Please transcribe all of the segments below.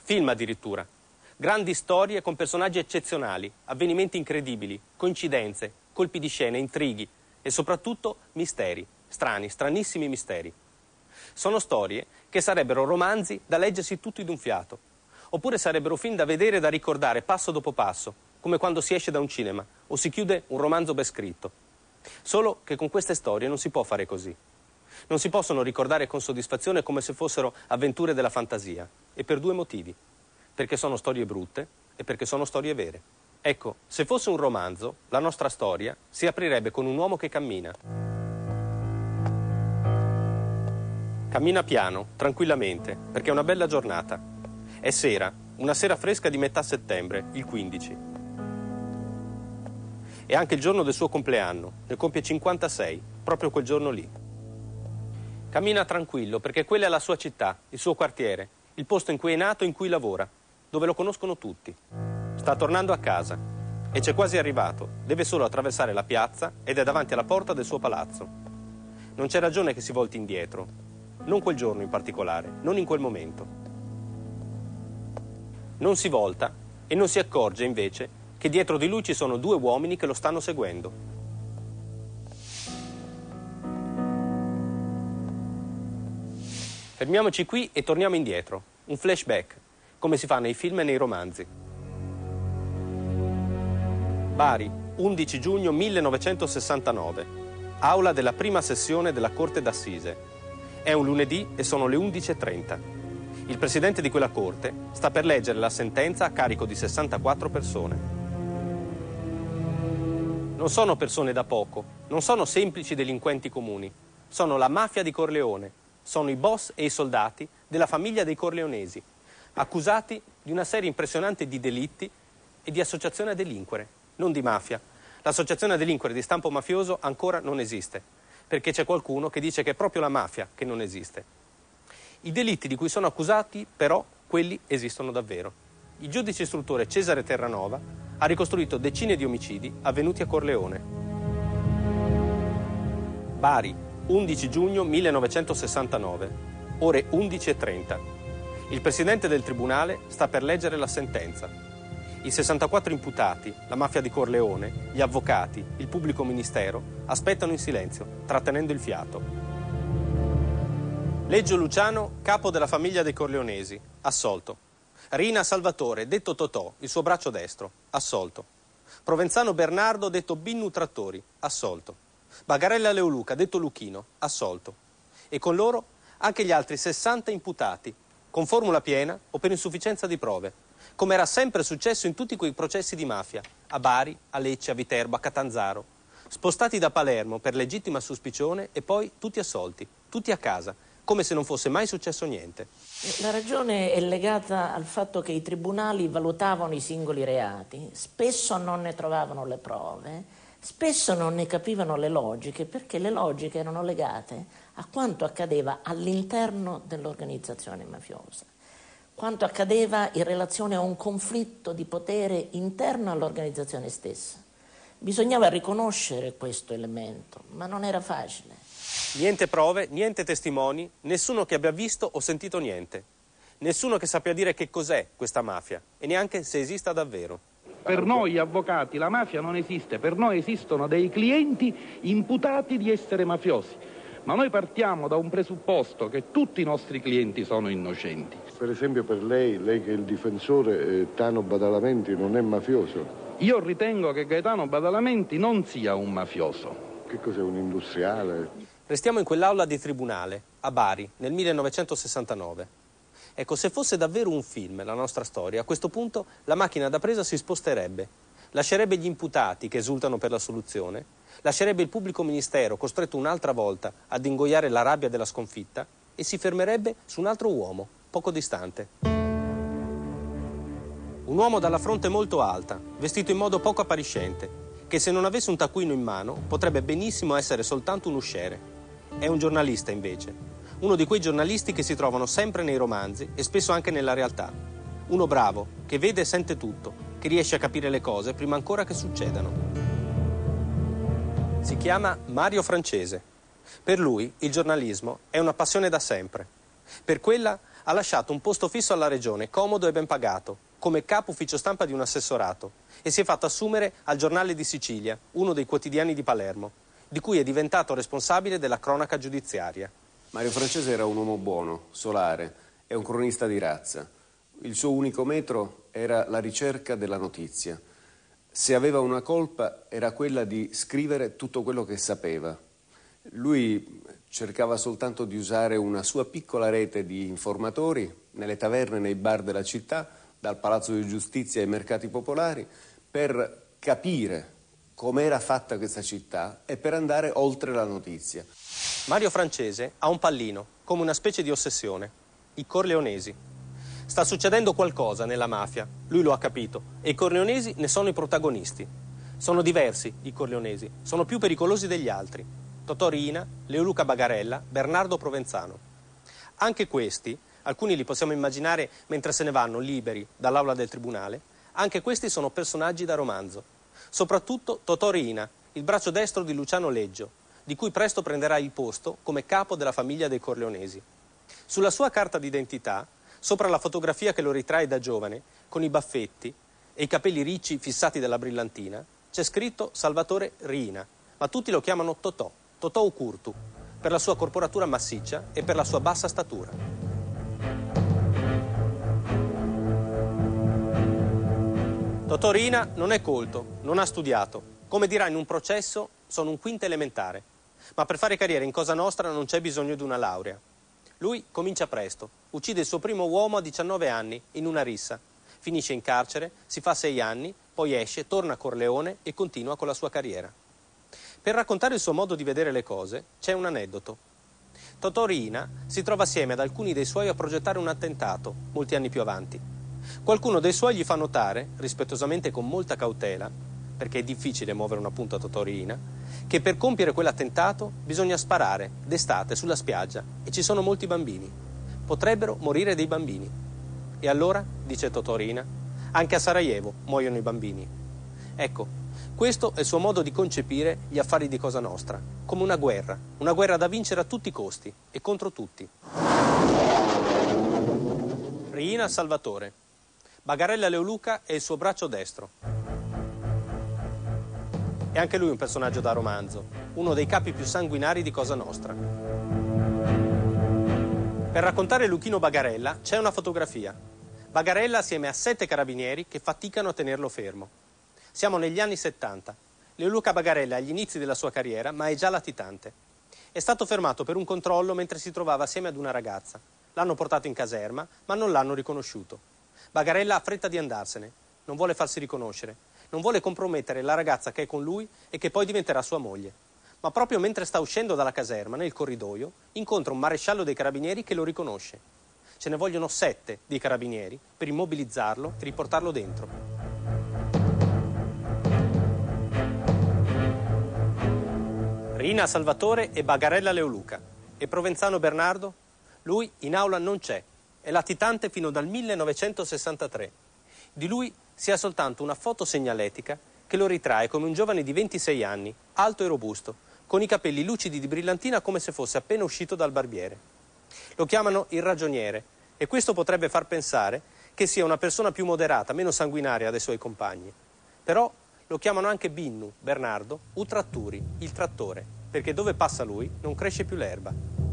film addirittura. Grandi storie con personaggi eccezionali, avvenimenti incredibili, coincidenze, colpi di scena, intrighi e soprattutto misteri, stranissimi misteri. Sono storie che sarebbero romanzi da leggersi tutti d'un fiato, oppure sarebbero film da vedere e da ricordare passo dopo passo, come quando si esce da un cinema o si chiude un romanzo ben scritto. Solo che con queste storie non si può fare così. Non si possono ricordare con soddisfazione come se fossero avventure della fantasia, e per due motivi. Perché sono storie brutte e perché sono storie vere. Ecco, se fosse un romanzo, la nostra storia si aprirebbe con un uomo che cammina. Cammina piano, tranquillamente, perché è una bella giornata. È sera, una sera fresca di metà settembre, il 15. È anche il giorno del suo compleanno, ne compie 56, proprio quel giorno lì. Cammina tranquillo perché quella è la sua città, il suo quartiere, il posto in cui è nato e in cui lavora, dove lo conoscono tutti. Sta tornando a casa e c'è quasi arrivato, deve solo attraversare la piazza ed è davanti alla porta del suo palazzo. Non c'è ragione che si volti indietro, non quel giorno in particolare, non in quel momento. Non si volta e non si accorge invece che dietro di lui ci sono due uomini che lo stanno seguendo. Fermiamoci qui e torniamo indietro, un flashback, come si fa nei film e nei romanzi. Bari, 11 giugno 1969, aula della prima sessione della Corte d'Assise. È un lunedì e sono le 11:30. Il presidente di quella corte sta per leggere la sentenza a carico di 64 persone. Non sono persone da poco, non sono semplici delinquenti comuni, sono la mafia di Corleone, sono i boss e i soldati della famiglia dei Corleonesi, accusati di una serie impressionante di delitti e di associazione a delinquere, non di mafia. L'associazione a delinquere di stampo mafioso ancora non esiste, perché c'è qualcuno che dice che è proprio la mafia che non esiste. I delitti di cui sono accusati, però, quelli esistono davvero. Il giudice istruttore Cesare Terranova ha ricostruito decine di omicidi avvenuti a Corleone. Bari, 11 giugno 1969, ore 11:30. Il presidente del tribunale sta per leggere la sentenza. I 64 imputati, la mafia di Corleone, gli avvocati, il pubblico ministero aspettano in silenzio, trattenendo il fiato. Leggio Luciano, capo della famiglia dei Corleonesi, assolto. Rina Salvatore, detto Totò, il suo braccio destro, assolto. Provenzano Bernardo, detto Binnu Trattori, assolto. Bagarella Leoluca, detto Luchino, assolto. E con loro anche gli altri 60 imputati, con formula piena o per insufficienza di prove, come era sempre successo in tutti quei processi di mafia, a Bari, a Lecce, a Viterbo, a Catanzaro, spostati da Palermo per legittima suspicione e poi tutti assolti, tutti a casa, come se non fosse mai successo niente. La ragione è legata al fatto che i tribunali valutavano i singoli reati, spesso non ne trovavano le prove, spesso non ne capivano le logiche, perché le logiche erano legate a quanto accadeva all'interno dell'organizzazione mafiosa, quanto accadeva in relazione a un conflitto di potere interno all'organizzazione stessa. Bisognava riconoscere questo elemento, ma non era facile. Niente prove, niente testimoni, nessuno che abbia visto o sentito niente. Nessuno che sappia dire che cos'è questa mafia e neanche se esista davvero. Per noi avvocati la mafia non esiste, per noi esistono dei clienti imputati di essere mafiosi. Ma noi partiamo da un presupposto che tutti i nostri clienti sono innocenti. Per esempio per lei che è il difensore, Tano Badalamenti non è mafioso? Io ritengo che Gaetano Badalamenti non sia un mafioso. Che cos'è, un industriale? Restiamo in quell'aula di tribunale, a Bari, nel 1969. Ecco, se fosse davvero un film la nostra storia, a questo punto la macchina da presa si sposterebbe, lascerebbe gli imputati che esultano per la soluzione, lascerebbe il pubblico ministero costretto un'altra volta ad ingoiare la rabbia della sconfitta e si fermerebbe su un altro uomo, poco distante. Un uomo dalla fronte molto alta, vestito in modo poco appariscente, che se non avesse un taccuino in mano potrebbe benissimo essere soltanto un usciere. È un giornalista invece, uno di quei giornalisti che si trovano sempre nei romanzi e spesso anche nella realtà. Uno bravo, che vede e sente tutto, che riesce a capire le cose prima ancora che succedano. Si chiama Mario Francese. Per lui il giornalismo è una passione da sempre. Per quella ha lasciato un posto fisso alla regione, comodo e ben pagato, come capo ufficio stampa di un assessorato, e si è fatto assumere al Giornale di Sicilia, uno dei quotidiani di Palermo, di cui è diventato responsabile della cronaca giudiziaria. Mario Francese era un uomo buono, solare, e un cronista di razza. Il suo unico metro era la ricerca della notizia. Se aveva una colpa era quella di scrivere tutto quello che sapeva. Lui cercava soltanto di usare una sua piccola rete di informatori nelle taverne e nei bar della città, dal Palazzo di Giustizia ai mercati popolari, per capire com'era fatta questa città e per andare oltre la notizia. Mario Francese ha un pallino, come una specie di ossessione: i corleonesi. Sta succedendo qualcosa nella mafia, lui lo ha capito, e i corleonesi ne sono i protagonisti. Sono diversi i corleonesi, sono più pericolosi degli altri: Totò Riina, Leoluca Bagarella, Bernardo Provenzano. Anche questi, alcuni li possiamo immaginare mentre se ne vanno liberi dall'aula del tribunale, anche questi sono personaggi da romanzo. Soprattutto Totò Riina, il braccio destro di Luciano Leggio, di cui presto prenderà il posto come capo della famiglia dei corleonesi. Sulla sua carta d'identità, sopra la fotografia che lo ritrae da giovane, con i baffetti e i capelli ricci fissati dalla brillantina, c'è scritto Salvatore Riina, ma tutti lo chiamano Totò, Totò Ucurtu, per la sua corporatura massiccia e per la sua bassa statura. Totò Riina non è colto, non ha studiato. Come dirà in un processo, sono un quinto elementare. Ma per fare carriera in Cosa Nostra non c'è bisogno di una laurea. Lui comincia presto, uccide il suo primo uomo a 19 anni, in una rissa. Finisce in carcere, si fa 6 anni, poi esce, torna a Corleone e continua con la sua carriera. Per raccontare il suo modo di vedere le cose, c'è un aneddoto. Totò Riina si trova assieme ad alcuni dei suoi a progettare un attentato, molti anni più avanti. Qualcuno dei suoi gli fa notare, rispettosamente e con molta cautela, perché è difficile muovere una punta a Totò Riina, che per compiere quell'attentato bisogna sparare d'estate sulla spiaggia e ci sono molti bambini. Potrebbero morire dei bambini. E allora, dice Totò Riina, anche a Sarajevo muoiono i bambini. Ecco, questo è il suo modo di concepire gli affari di Cosa Nostra, come una guerra da vincere a tutti i costi e contro tutti. Riina Salvatore. Bagarella Leoluca è il suo braccio destro. È anche lui un personaggio da romanzo, uno dei capi più sanguinari di Cosa Nostra. Per raccontare Luchino Bagarella c'è una fotografia. Bagarella assieme a 7 carabinieri che faticano a tenerlo fermo. Siamo negli anni 70. Leoluca Bagarella è agli inizi della sua carriera, ma è già latitante. È stato fermato per un controllo mentre si trovava assieme ad una ragazza. L'hanno portato in caserma, ma non l'hanno riconosciuto. Bagarella ha fretta di andarsene, non vuole farsi riconoscere. Non vuole compromettere la ragazza che è con lui e che poi diventerà sua moglie. Ma proprio mentre sta uscendo dalla caserma, nel corridoio, incontra un maresciallo dei carabinieri che lo riconosce. Ce ne vogliono 7 dei carabinieri per immobilizzarlo e riportarlo dentro. Riina Salvatore e Bagarella Leoluca. E Provenzano Bernardo? Lui in aula non c'è. È latitante fino dal 1963. Di lui si ha soltanto una foto segnaletica che lo ritrae come un giovane di 26 anni, alto e robusto, con i capelli lucidi di brillantina come se fosse appena uscito dal barbiere. Lo chiamano il ragioniere e questo potrebbe far pensare che sia una persona più moderata, meno sanguinaria dei suoi compagni. Però lo chiamano anche Binnu, Bernardo, Utratturi, il trattore, perché dove passa lui non cresce più l'erba.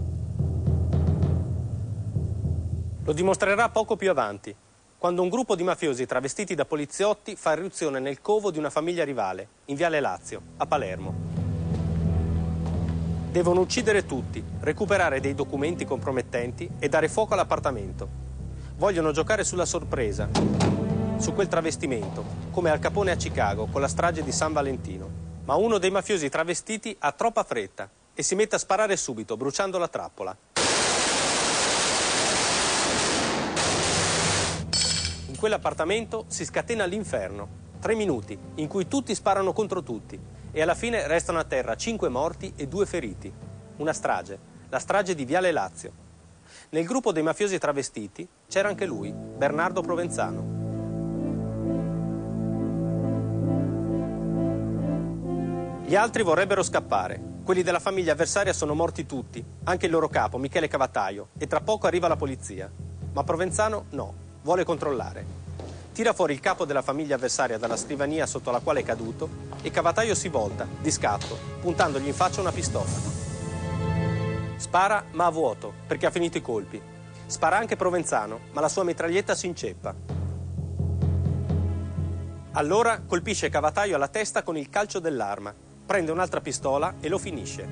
Lo dimostrerà poco più avanti, quando un gruppo di mafiosi travestiti da poliziotti fa irruzione nel covo di una famiglia rivale, in Viale Lazio, a Palermo. Devono uccidere tutti, recuperare dei documenti compromettenti e dare fuoco all'appartamento. Vogliono giocare sulla sorpresa, su quel travestimento, come Al Capone a Chicago con la strage di San Valentino. Ma uno dei mafiosi travestiti ha troppa fretta e si mette a sparare subito, bruciando la trappola. In quell'appartamento si scatena l'inferno. 3 minuti in cui tutti sparano contro tutti e alla fine restano a terra 5 morti e 2 feriti. Una strage, la strage di Viale Lazio. Nel gruppo dei mafiosi travestiti c'era anche lui, Bernardo Provenzano. Gli altri vorrebbero scappare. Quelli della famiglia avversaria sono morti tutti, anche il loro capo, Michele Cavataio, e tra poco arriva la polizia. Ma Provenzano no, vuole controllare. Tira fuori il capo della famiglia avversaria dalla scrivania sotto la quale è caduto e Cavataio si volta, di scatto, puntandogli in faccia una pistola. Spara, ma a vuoto, perché ha finito i colpi. Spara anche Provenzano, ma la sua mitraglietta si inceppa. Allora colpisce Cavataio alla testa con il calcio dell'arma, prende un'altra pistola e lo finisce.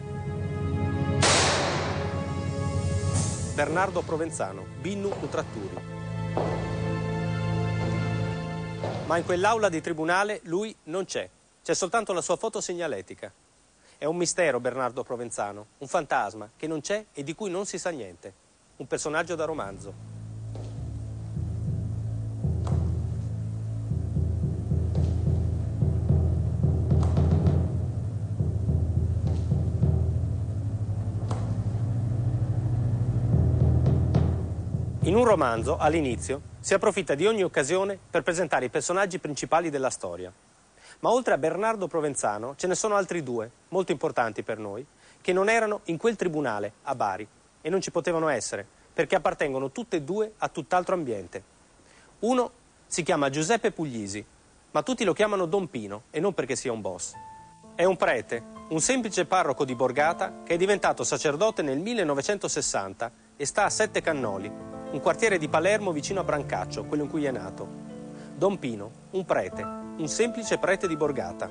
Bernardo Provenzano, Binnu Utratturi. Ma in quell'aula di tribunale lui non c'è soltanto la sua foto segnaletica. È un mistero Bernardo Provenzano, un fantasma che non c'è e di cui non si sa niente, un personaggio da romanzo. In un romanzo, all'inizio, si approfitta di ogni occasione per presentare i personaggi principali della storia. Ma oltre a Bernardo Provenzano ce ne sono altri due, molto importanti per noi, che non erano in quel tribunale a Bari e non ci potevano essere, perché appartengono tutte e due a tutt'altro ambiente. Uno si chiama Giuseppe Puglisi, ma tutti lo chiamano Don Pino e non perché sia un boss. È un prete, un semplice parroco di Borgata che è diventato sacerdote nel 1960 e sta a Sette Cannoli, un quartiere di Palermo vicino a Brancaccio, quello in cui è nato. Don Pino, un prete, un semplice prete di Borgata.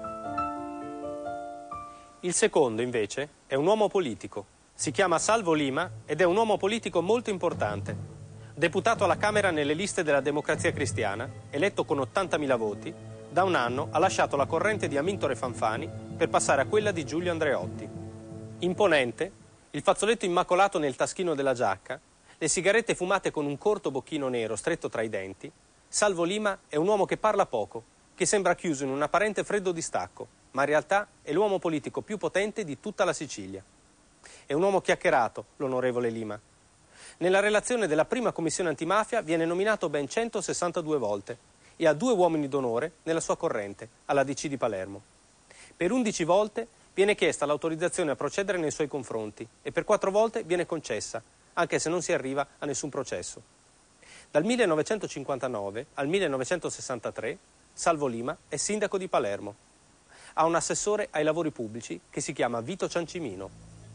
Il secondo, invece, è un uomo politico. Si chiama Salvo Lima ed è un uomo politico molto importante. Deputato alla Camera nelle liste della Democrazia Cristiana, eletto con 80.000 voti, da un anno ha lasciato la corrente di Amintore Fanfani per passare a quella di Giulio Andreotti. Imponente, il fazzoletto immacolato nel taschino della giacca, le sigarette fumate con un corto bocchino nero stretto tra i denti, Salvo Lima è un uomo che parla poco, che sembra chiuso in un apparente freddo distacco, ma in realtà è l'uomo politico più potente di tutta la Sicilia. È un uomo chiacchierato, l'onorevole Lima. Nella relazione della prima commissione antimafia viene nominato ben 162 volte e ha 2 uomini d'onore nella sua corrente, alla DC di Palermo. Per 11 volte viene chiesta l'autorizzazione a procedere nei suoi confronti e per 4 volte viene concessa, anche se non si arriva a nessun processo. Dal 1959 al 1963 Salvo Lima è sindaco di Palermo. Ha un assessore ai lavori pubblici che si chiama Vito Ciancimino.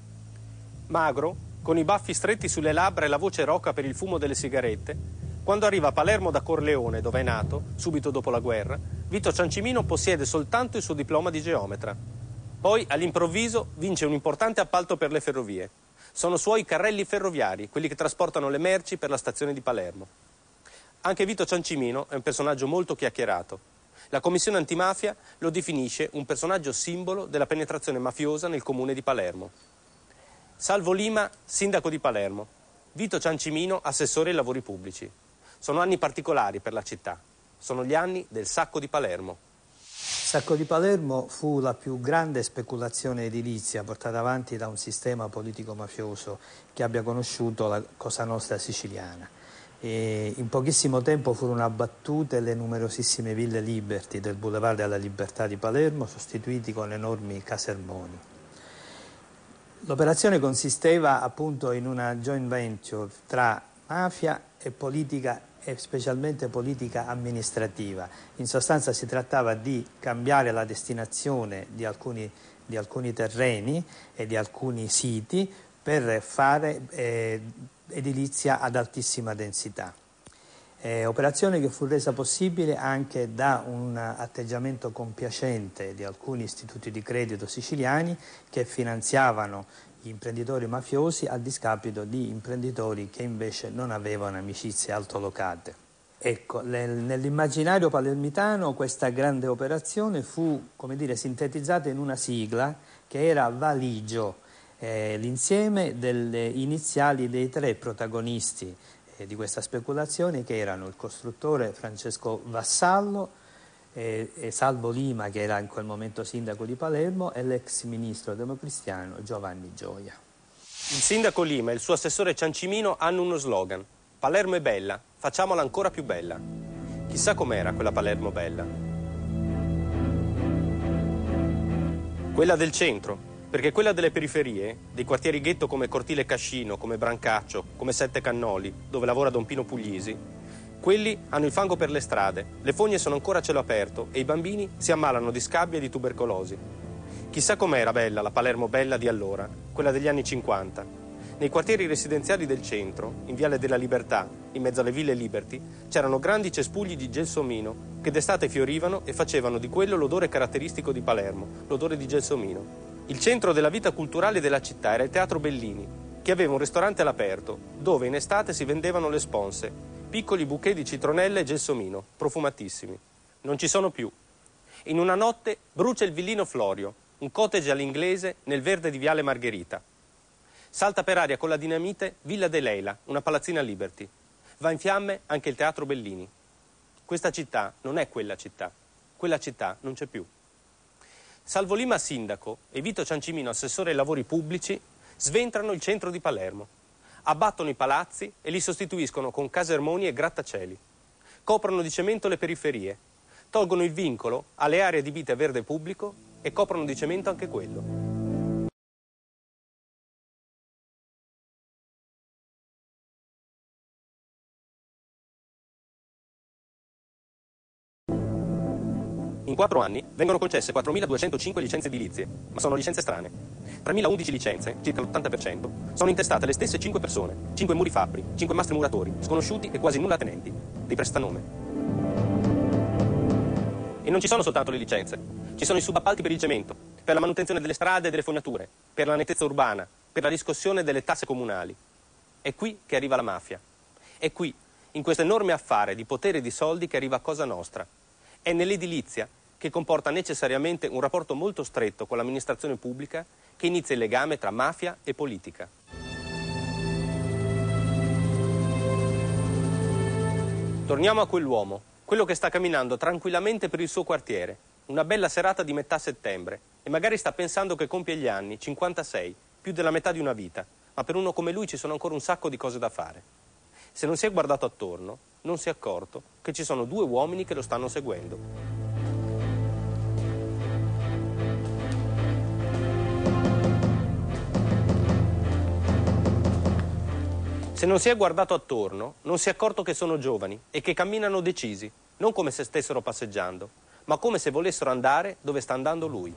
Magro, con i baffi stretti sulle labbra e la voce roca per il fumo delle sigarette, quando arriva a Palermo da Corleone, dove è nato, subito dopo la guerra, Vito Ciancimino possiede soltanto il suo diploma di geometra. Poi, all'improvviso, vince un importante appalto per le ferrovie. Sono suoi carrelli ferroviari, quelli che trasportano le merci per la stazione di Palermo. Anche Vito Ciancimino è un personaggio molto chiacchierato. La commissione antimafia lo definisce un personaggio simbolo della penetrazione mafiosa nel comune di Palermo. Salvo Lima, sindaco di Palermo. Vito Ciancimino, assessore ai lavori pubblici. Sono anni particolari per la città. Sono gli anni del sacco di Palermo. Il sacco di Palermo fu la più grande speculazione edilizia portata avanti da un sistema politico-mafioso che abbia conosciuto la Cosa Nostra siciliana. E in pochissimo tempo furono abbattute le numerosissime ville Liberty del Boulevard della Libertà di Palermo, sostituiti con enormi casermoni. L'operazione consisteva appunto in una joint venture tra mafia e politica e specialmente politica amministrativa. In sostanza si trattava di cambiare la destinazione di alcuni terreni e di alcuni siti per fare edilizia ad altissima densità. Operazione che fu resa possibile anche da un atteggiamento compiacente di alcuni istituti di credito siciliani che finanziavano gli imprenditori mafiosi a discapito di imprenditori che invece non avevano amicizie altolocate. Ecco, nell'immaginario palermitano questa grande operazione fu, come dire, sintetizzata in una sigla che era Valigio, l'insieme delle iniziali dei 3 protagonisti di questa speculazione, che erano il costruttore Francesco Vassallo, e Salvo Lima, che era in quel momento sindaco di Palermo, e l'ex ministro democristiano Giovanni Gioia. Il sindaco Lima e il suo assessore Ciancimino hanno uno slogan: Palermo è bella, facciamola ancora più bella. Chissà com'era quella Palermo bella. Quella del centro, perché quella delle periferie, dei quartieri ghetto come Cortile Cascino, come Brancaccio, come Sette Cannoli, dove lavora Don Pino Puglisi, quelli hanno il fango per le strade, le fogne sono ancora a cielo aperto e i bambini si ammalano di scabbia e di tubercolosi. Chissà com'era bella la Palermo bella di allora, quella degli anni 50. Nei quartieri residenziali del centro, in Viale della Libertà, in mezzo alle ville Liberty, c'erano grandi cespugli di gelsomino che d'estate fiorivano e facevano di quello l'odore caratteristico di Palermo, l'odore di gelsomino. Il centro della vita culturale della città era il Teatro Bellini, che aveva un ristorante all'aperto, dove in estate si vendevano le sponse, piccoli bouquet di citronelle e gelsomino, profumatissimi. Non ci sono più. In una notte brucia il Villino Florio, un cottage all'inglese nel verde di Viale Margherita. Salta per aria con la dinamite Villa de Leila, una palazzina Liberty. Va in fiamme anche il Teatro Bellini. Questa città non è quella città non c'è più. Salvo Lima sindaco e Vito Ciancimino assessore ai lavori pubblici sventrano il centro di Palermo, abbattono i palazzi e li sostituiscono con casermoni e grattacieli, coprono di cemento le periferie, tolgono il vincolo alle aree adibite a verde pubblico e coprono di cemento anche quello. In 4 anni vengono concesse 4.205 licenze edilizie, ma sono licenze strane. 3.011 licenze, circa l'80%, sono intestate alle stesse 5 persone, 5 muri fabbri, 5 mastri muratori, sconosciuti e quasi nulla tenenti, dei prestanome. E non ci sono soltanto le licenze, ci sono i subappalti per il cemento, per la manutenzione delle strade e delle fognature, per la nettezza urbana, per la riscossione delle tasse comunali. È qui che arriva la mafia. È qui, in questo enorme affare di potere e di soldi, che arriva Cosa Nostra. È nell'edilizia, che comporta necessariamente un rapporto molto stretto con l'amministrazione pubblica, che inizia il legame tra mafia e politica. Torniamo a quell'uomo, quello che sta camminando tranquillamente per il suo quartiere, una bella serata di metà settembre, e magari sta pensando che compie gli anni, 56, più della metà di una vita, ma per uno come lui ci sono ancora un sacco di cose da fare. Se non si è guardato attorno, non si è accorto che ci sono 2 uomini che lo stanno seguendo. Se non si è guardato attorno, non si è accorto che sono giovani e che camminano decisi, non come se stessero passeggiando, ma come se volessero andare dove sta andando lui.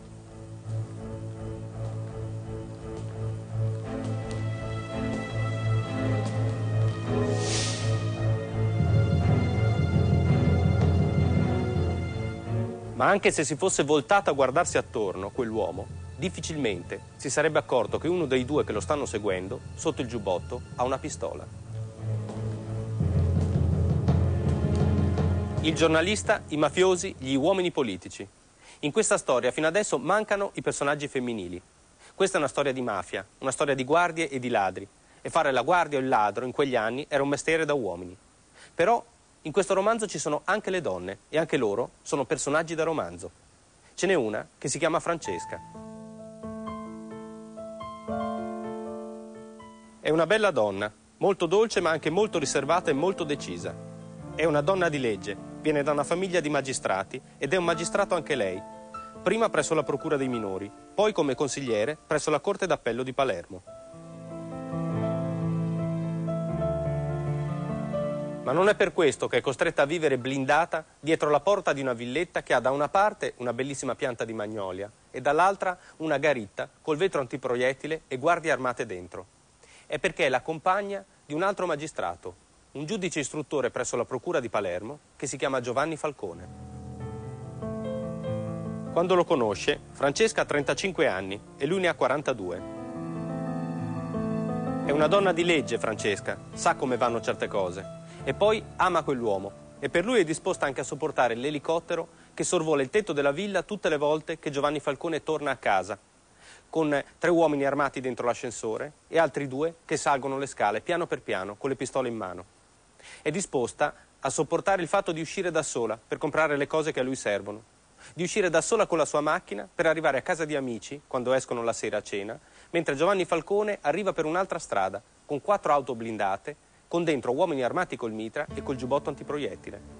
Ma anche se si fosse voltato a guardarsi attorno, quell'uomo difficilmente si sarebbe accorto che uno dei 2 che lo stanno seguendo, sotto il giubbotto, ha una pistola. Il giornalista, i mafiosi, gli uomini politici. In questa storia fino adesso mancano i personaggi femminili. Questa è una storia di mafia, una storia di guardie e di ladri. E fare la guardia o il ladro in quegli anni era un mestiere da uomini. Però in questo romanzo ci sono anche le donne e anche loro sono personaggi da romanzo. Ce n'è una che si chiama Francesca. È una bella donna, molto dolce ma anche molto riservata e molto decisa. È una donna di legge, viene da una famiglia di magistrati ed è un magistrato anche lei, prima presso la Procura dei Minori, poi come consigliere presso la Corte d'Appello di Palermo. Ma non è per questo che è costretta a vivere blindata dietro la porta di una villetta che ha da una parte una bellissima pianta di magnolia e dall'altra una garitta col vetro antiproiettile e guardie armate dentro. È perché è la compagna di un altro magistrato, un giudice istruttore presso la Procura di Palermo che si chiama Giovanni Falcone. Quando lo conosce, Francesca ha 35 anni e lui ne ha 42. È una donna di legge, Francesca, sa come vanno certe cose. E poi ama quell'uomo e per lui è disposta anche a sopportare l'elicottero che sorvola il tetto della villa tutte le volte che Giovanni Falcone torna a casa, con 3 uomini armati dentro l'ascensore e altri 2 che salgono le scale piano per piano con le pistole in mano. È disposta a sopportare il fatto di uscire da sola per comprare le cose che a lui servono, di uscire da sola con la sua macchina per arrivare a casa di amici quando escono la sera a cena, mentre Giovanni Falcone arriva per un'altra strada con 4 auto blindate, con dentro uomini armati col mitra e col giubbotto antiproiettile.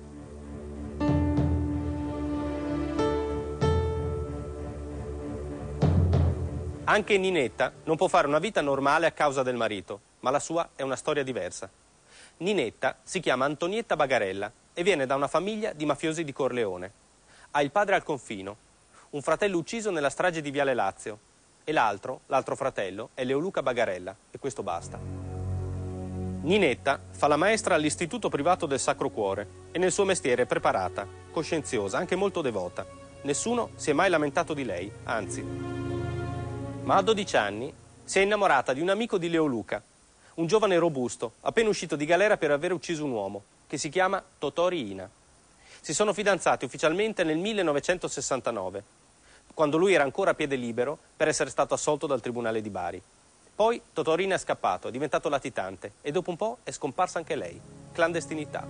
Anche Ninetta non può fare una vita normale a causa del marito, ma la sua è una storia diversa. Ninetta si chiama Antonietta Bagarella e viene da una famiglia di mafiosi di Corleone. Ha il padre al confino, un fratello ucciso nella strage di Viale Lazio e l'altro fratello, è Leoluca Bagarella, e questo basta. Ninetta fa la maestra all'Istituto Privato del Sacro Cuore e nel suo mestiere è preparata, coscienziosa, anche molto devota. Nessuno si è mai lamentato di lei, anzi. Ma a 12 anni si è innamorata di un amico di Leoluca, un giovane robusto, appena uscito di galera per aver ucciso un uomo, che si chiama Totò Riina. Si sono fidanzati ufficialmente nel 1969, quando lui era ancora a piede libero per essere stato assolto dal Tribunale di Bari. Poi Totò Riina è scappato, è diventato latitante e dopo un po' è scomparsa anche lei. Clandestinità.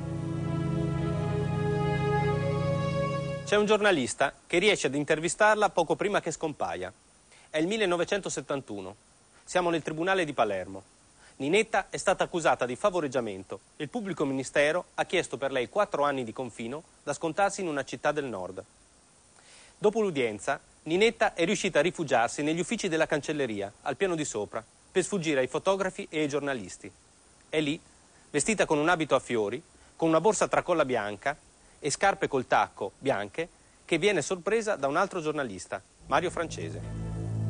C'è un giornalista che riesce ad intervistarla poco prima che scompaia. È il 1971. Siamo nel Tribunale di Palermo. Ninetta è stata accusata di favoreggiamento e il pubblico ministero ha chiesto per lei 4 anni di confino da scontarsi in una città del nord. Dopo l'udienza, Ninetta è riuscita a rifugiarsi negli uffici della cancelleria, al piano di sopra, per sfuggire ai fotografi e ai giornalisti. È lì, vestita con un abito a fiori, con una borsa tracolla bianca e scarpe col tacco bianche, che viene sorpresa da un altro giornalista, Mario Francese.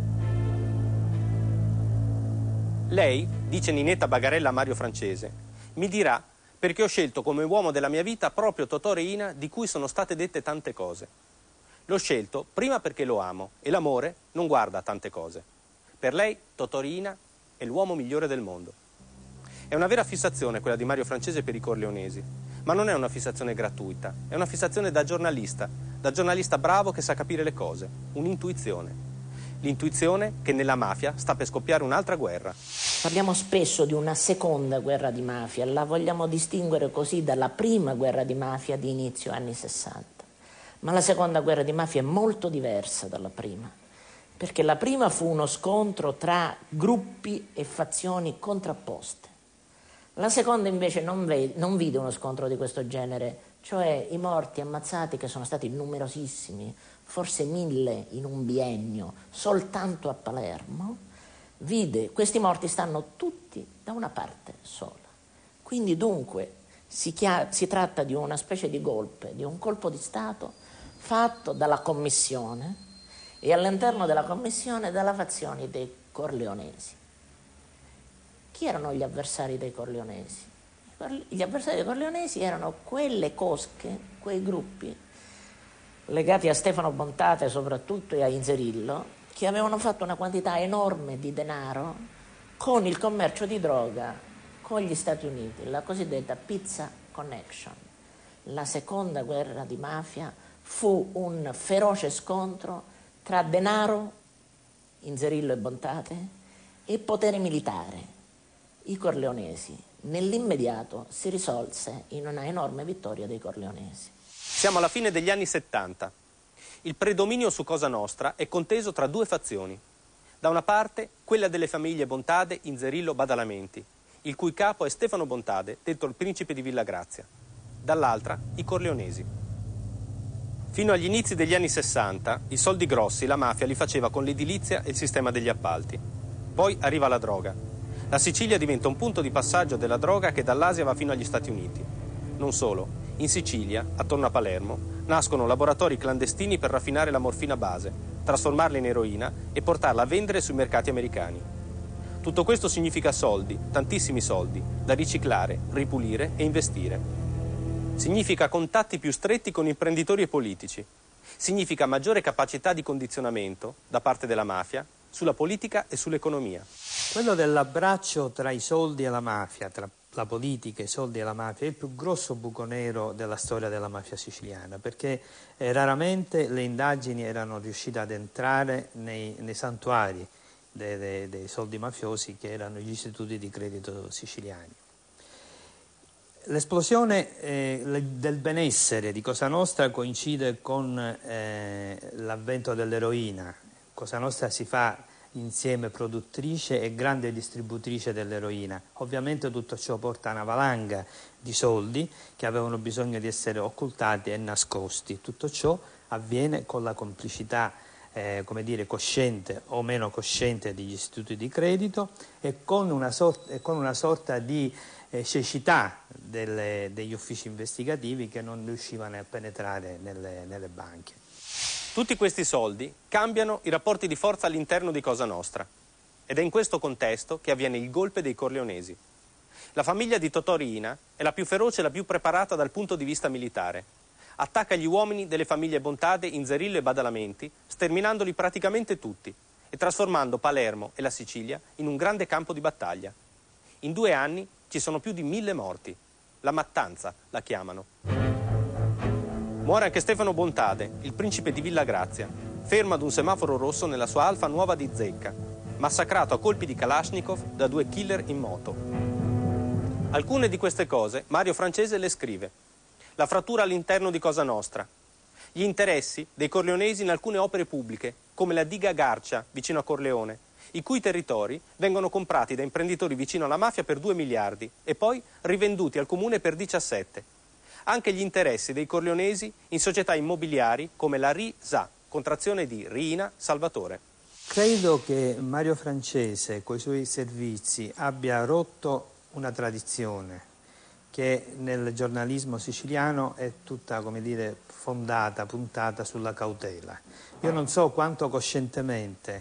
Lei, dice Ninetta Bagarella a Mario Francese, mi dirà perché ho scelto come uomo della mia vita proprio Totò Riina, di cui sono state dette tante cose. L'ho scelto prima perché lo amo e l'amore non guarda a tante cose. Per lei Totò Riina è l'uomo migliore del mondo. È una vera fissazione quella di Mario Francese per i corleonesi, ma non è una fissazione gratuita, è una fissazione da giornalista bravo che sa capire le cose, un'intuizione. L'intuizione che nella mafia sta per scoppiare un'altra guerra. Parliamo spesso di una seconda guerra di mafia, la vogliamo distinguere così dalla prima guerra di mafia di inizio anni 60. Ma la seconda guerra di mafia è molto diversa dalla prima, perché la prima fu uno scontro tra gruppi e fazioni contrapposte. La seconda invece non vide uno scontro di questo genere, cioè i morti ammazzati, che sono stati numerosissimi, forse 1000 in un biennio, soltanto a Palermo, vide questi morti stanno tutti da una parte sola. Quindi dunque si tratta di una specie di golpe, di un colpo di Stato fatto dalla commissione e all'interno della commissione dalla fazione dei corleonesi. Chi erano gli avversari dei corleonesi? Gli avversari dei corleonesi erano quelle cosche, quei gruppi legati a Stefano Bontate soprattutto e a Inzerillo, che avevano fatto una quantità enorme di denaro con il commercio di droga con gli Stati Uniti, la cosiddetta Pizza Connection. La seconda guerra di mafia fu un feroce scontro tra denaro, Inzerillo e Bontate, e potere militare. I corleonesi nell'immediato si risolse in una enorme vittoria dei corleonesi. Siamo alla fine degli anni 70. Il predominio su Cosa Nostra è conteso tra 2 fazioni. Da una parte quella delle famiglie Bontade, Inzerillo, Badalamenti, il cui capo è Stefano Bontade, detto il principe di Villagrazia. Dall'altra i corleonesi. Fino agli inizi degli anni 60 i soldi grossi la mafia li faceva con l'edilizia e il sistema degli appalti. Poi arriva la droga. La Sicilia diventa un punto di passaggio della droga che dall'Asia va fino agli Stati Uniti. Non solo, in Sicilia, attorno a Palermo, nascono laboratori clandestini per raffinare la morfina base, trasformarla in eroina e portarla a vendere sui mercati americani. Tutto questo significa soldi, tantissimi soldi, da riciclare, ripulire e investire. Significa contatti più stretti con imprenditori e politici. Significa maggiore capacità di condizionamento da parte della mafia sulla politica e sull'economia. Quello dell'abbraccio tra i soldi e la mafia, tra la politica, i soldi e la mafia, è il più grosso buco nero della storia della mafia siciliana, perché raramente le indagini erano riuscite ad entrare nei santuari dei soldi mafiosi, che erano gli istituti di credito siciliani. L'esplosione del benessere di Cosa Nostra coincide con l'avvento dell'eroina. Cosa Nostra si fa insieme produttrice e grande distributrice dell'eroina. Ovviamente tutto ciò porta a una valanga di soldi che avevano bisogno di essere occultati e nascosti. Tutto ciò avviene con la complicità come dire, cosciente o meno cosciente degli istituti di credito e con una sorta di cecità degli uffici investigativi che non riuscivano a penetrare nelle banche. Tutti questi soldi cambiano i rapporti di forza all'interno di Cosa Nostra ed è in questo contesto che avviene il golpe dei Corleonesi. La famiglia di Totò Riina è la più feroce e la più preparata dal punto di vista militare. Attacca gli uomini delle famiglie Bontade in Zerillo e Badalamenti, sterminandoli praticamente tutti e trasformando Palermo e la Sicilia in un grande campo di battaglia. In 2 anni ci sono più di 1000 morti. La mattanza la chiamano. Muore anche Stefano Bontade, il principe di Villa Grazia, fermo ad un semaforo rosso nella sua Alfa Nuova di Zecca, massacrato a colpi di Kalashnikov da 2 killer in moto. Alcune di queste cose Mario Francese le scrive. La frattura all'interno di Cosa Nostra, gli interessi dei corleonesi in alcune opere pubbliche, come la diga Garcia, vicino a Corleone, i cui territori vengono comprati da imprenditori vicino alla mafia per 2 miliardi e poi rivenduti al comune per 17. Anche gli interessi dei corleonesi in società immobiliari come la RISA, contrazione di Riina Salvatore. Credo che Mario Francese, coi suoi servizi, abbia rotto una tradizione che nel giornalismo siciliano è tutta, come dire, fondata, puntata sulla cautela. Io non so quanto coscientemente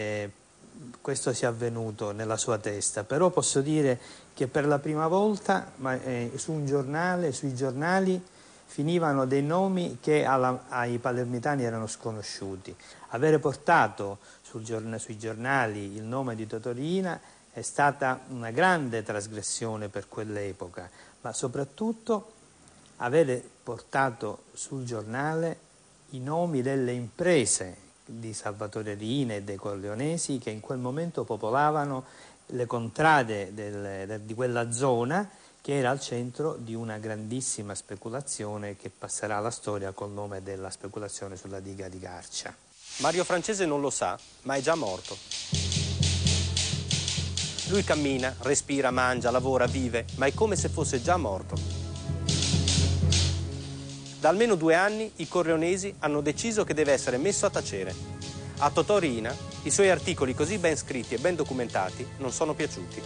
questo sia avvenuto nella sua testa, però posso dire che per la prima volta su un giornale, sui giornali, finivano dei nomi che ai palermitani erano sconosciuti. Avere portato sui giornali il nome di Totò Riina è stata una grande trasgressione per quell'epoca, ma soprattutto avere portato sul giornale i nomi delle imprese di Salvatore Riina e dei Corleonesi che in quel momento popolavano le contrade di quella zona che era al centro di una grandissima speculazione che passerà alla storia col nome della speculazione sulla diga di Garcia. Mario Francese non lo sa, ma è già morto. Lui cammina, respira, mangia, lavora, vive, ma è come se fosse già morto. Da almeno 2 anni i corleonesi hanno deciso che deve essere messo a tacere. A Totò Riina i suoi articoli così ben scritti e ben documentati non sono piaciuti.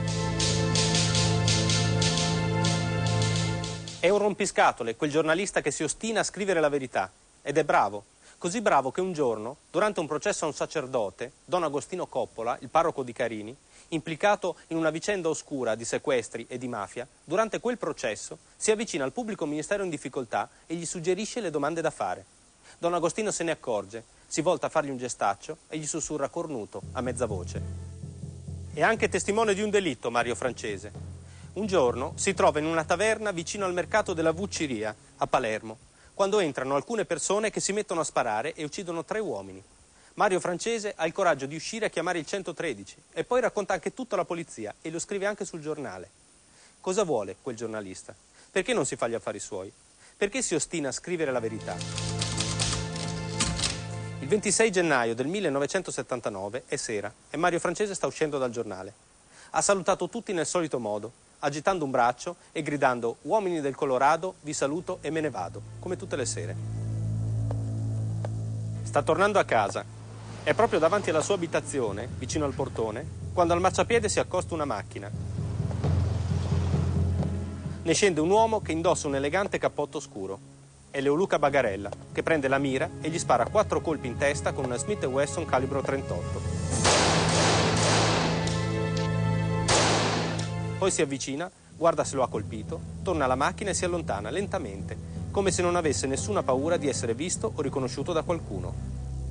È un rompiscatole quel giornalista che si ostina a scrivere la verità, ed è bravo, così bravo che un giorno, durante un processo a un sacerdote, Don Agostino Coppola, il parroco di Carini, implicato in una vicenda oscura di sequestri e di mafia, durante quel processo si avvicina al pubblico ministero in difficoltà e gli suggerisce le domande da fare. Don Agostino se ne accorge, si volta a fargli un gestaccio e gli sussurra cornuto, a mezza voce. È anche testimone di un delitto, Mario Francese. Un giorno si trova in una taverna vicino al mercato della Vucciria, a Palermo, quando entrano alcune persone che si mettono a sparare e uccidono 3 uomini. Mario Francese ha il coraggio di uscire a chiamare il 113 e poi racconta anche tutto alla polizia e lo scrive anche sul giornale. Cosa vuole quel giornalista? Perché non si fa gli affari suoi? Perché si ostina a scrivere la verità? Il 26 gennaio del 1979 è sera e Mario Francese sta uscendo dal giornale. Ha salutato tutti nel solito modo, agitando un braccio e gridando «Uomini del Colorado, vi saluto e me ne vado», come tutte le sere. Sta tornando a casa. È proprio davanti alla sua abitazione, vicino al portone, quando al marciapiede si accosta una macchina. Ne scende un uomo che indossa un elegante cappotto scuro. È Leoluca Bagarella, che prende la mira e gli spara 4 colpi in testa con una Smith & Wesson calibro 38. Poi si avvicina, guarda se lo ha colpito, torna alla macchina e si allontana lentamente, come se non avesse nessuna paura di essere visto o riconosciuto da qualcuno.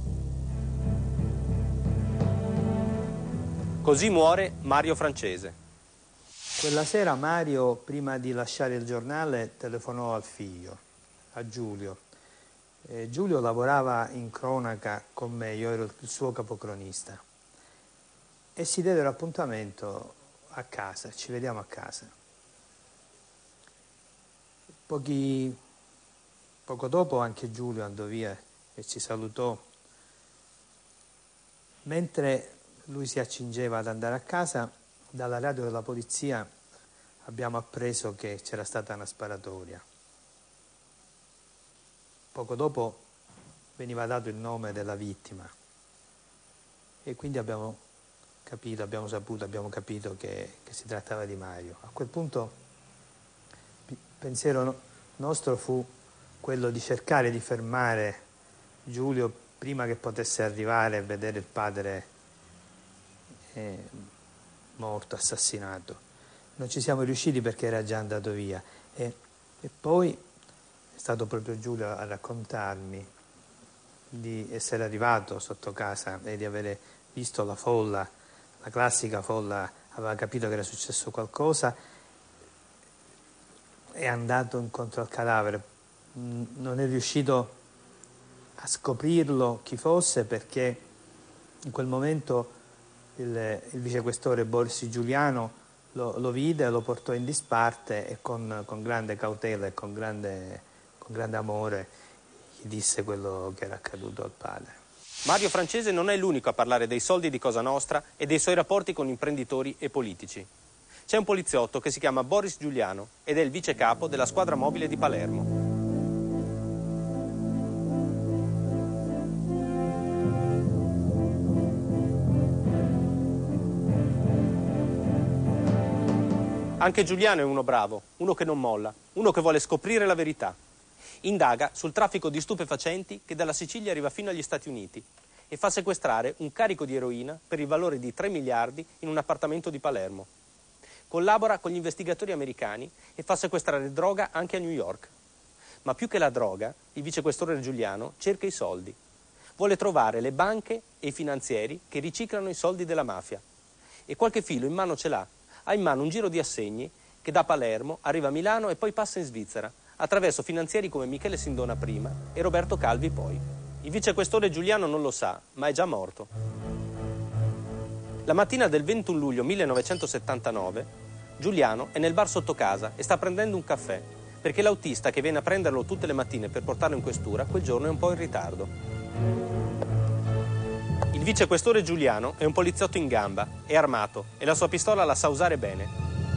Così muore Mario Francese. Quella sera Mario, prima di lasciare il giornale, telefonò al figlio, a Giulio. Giulio lavorava in cronaca con me, io ero il suo capocronista. E si diedero appuntamento a casa, ci vediamo a casa. Poco dopo anche Giulio andò via e ci salutò. Mentre lui si accingeva ad andare a casa, dalla radio della polizia abbiamo appreso che c'era stata una sparatoria. Poco dopo veniva dato il nome della vittima e quindi abbiamo capito che si trattava di Mario. A quel punto il pensiero nostro fu quello di cercare di fermare Giulio prima che potesse arrivare e vedere il padre morto, assassinato. Non ci siamo riusciti perché era già andato via e poi è stato proprio Giulio a raccontarmi di essere arrivato sotto casa e di avere visto la folla, la classica folla, aveva capito che era successo qualcosa, è andato incontro al cadavere, non è riuscito a scoprirlo chi fosse perché in quel momento il vicequestore Boris Giuliano lo vide, lo portò in disparte e con grande cautela e con grande amore gli disse quello che era accaduto al padre. Mario Francese non è l'unico a parlare dei soldi di Cosa Nostra e dei suoi rapporti con imprenditori e politici. C'è un poliziotto che si chiama Boris Giuliano ed è il vice capo della squadra mobile di Palermo. Anche Giuliano è uno bravo, uno che non molla, uno che vuole scoprire la verità. Indaga sul traffico di stupefacenti che dalla Sicilia arriva fino agli Stati Uniti e fa sequestrare un carico di eroina per il valore di 3 miliardi in un appartamento di Palermo. Collabora con gli investigatori americani e fa sequestrare droga anche a New York. Ma più che la droga, il vicequestore Giuliano cerca i soldi. Vuole trovare le banche e i finanzieri che riciclano i soldi della mafia. E qualche filo in mano ce l'ha. Ha in mano un giro di assegni che da Palermo arriva a Milano e poi passa in Svizzera, attraverso finanzieri come Michele Sindona prima e Roberto Calvi poi. Il vicequestore Giuliano non lo sa, ma è già morto. La mattina del 21 luglio 1979, Giuliano è nel bar sotto casa e sta prendendo un caffè, perché l'autista che viene a prenderlo tutte le mattine per portarlo in questura quel giorno è un po' in ritardo. Il vicequestore Giuliano è un poliziotto in gamba, è armato e la sua pistola la sa usare bene.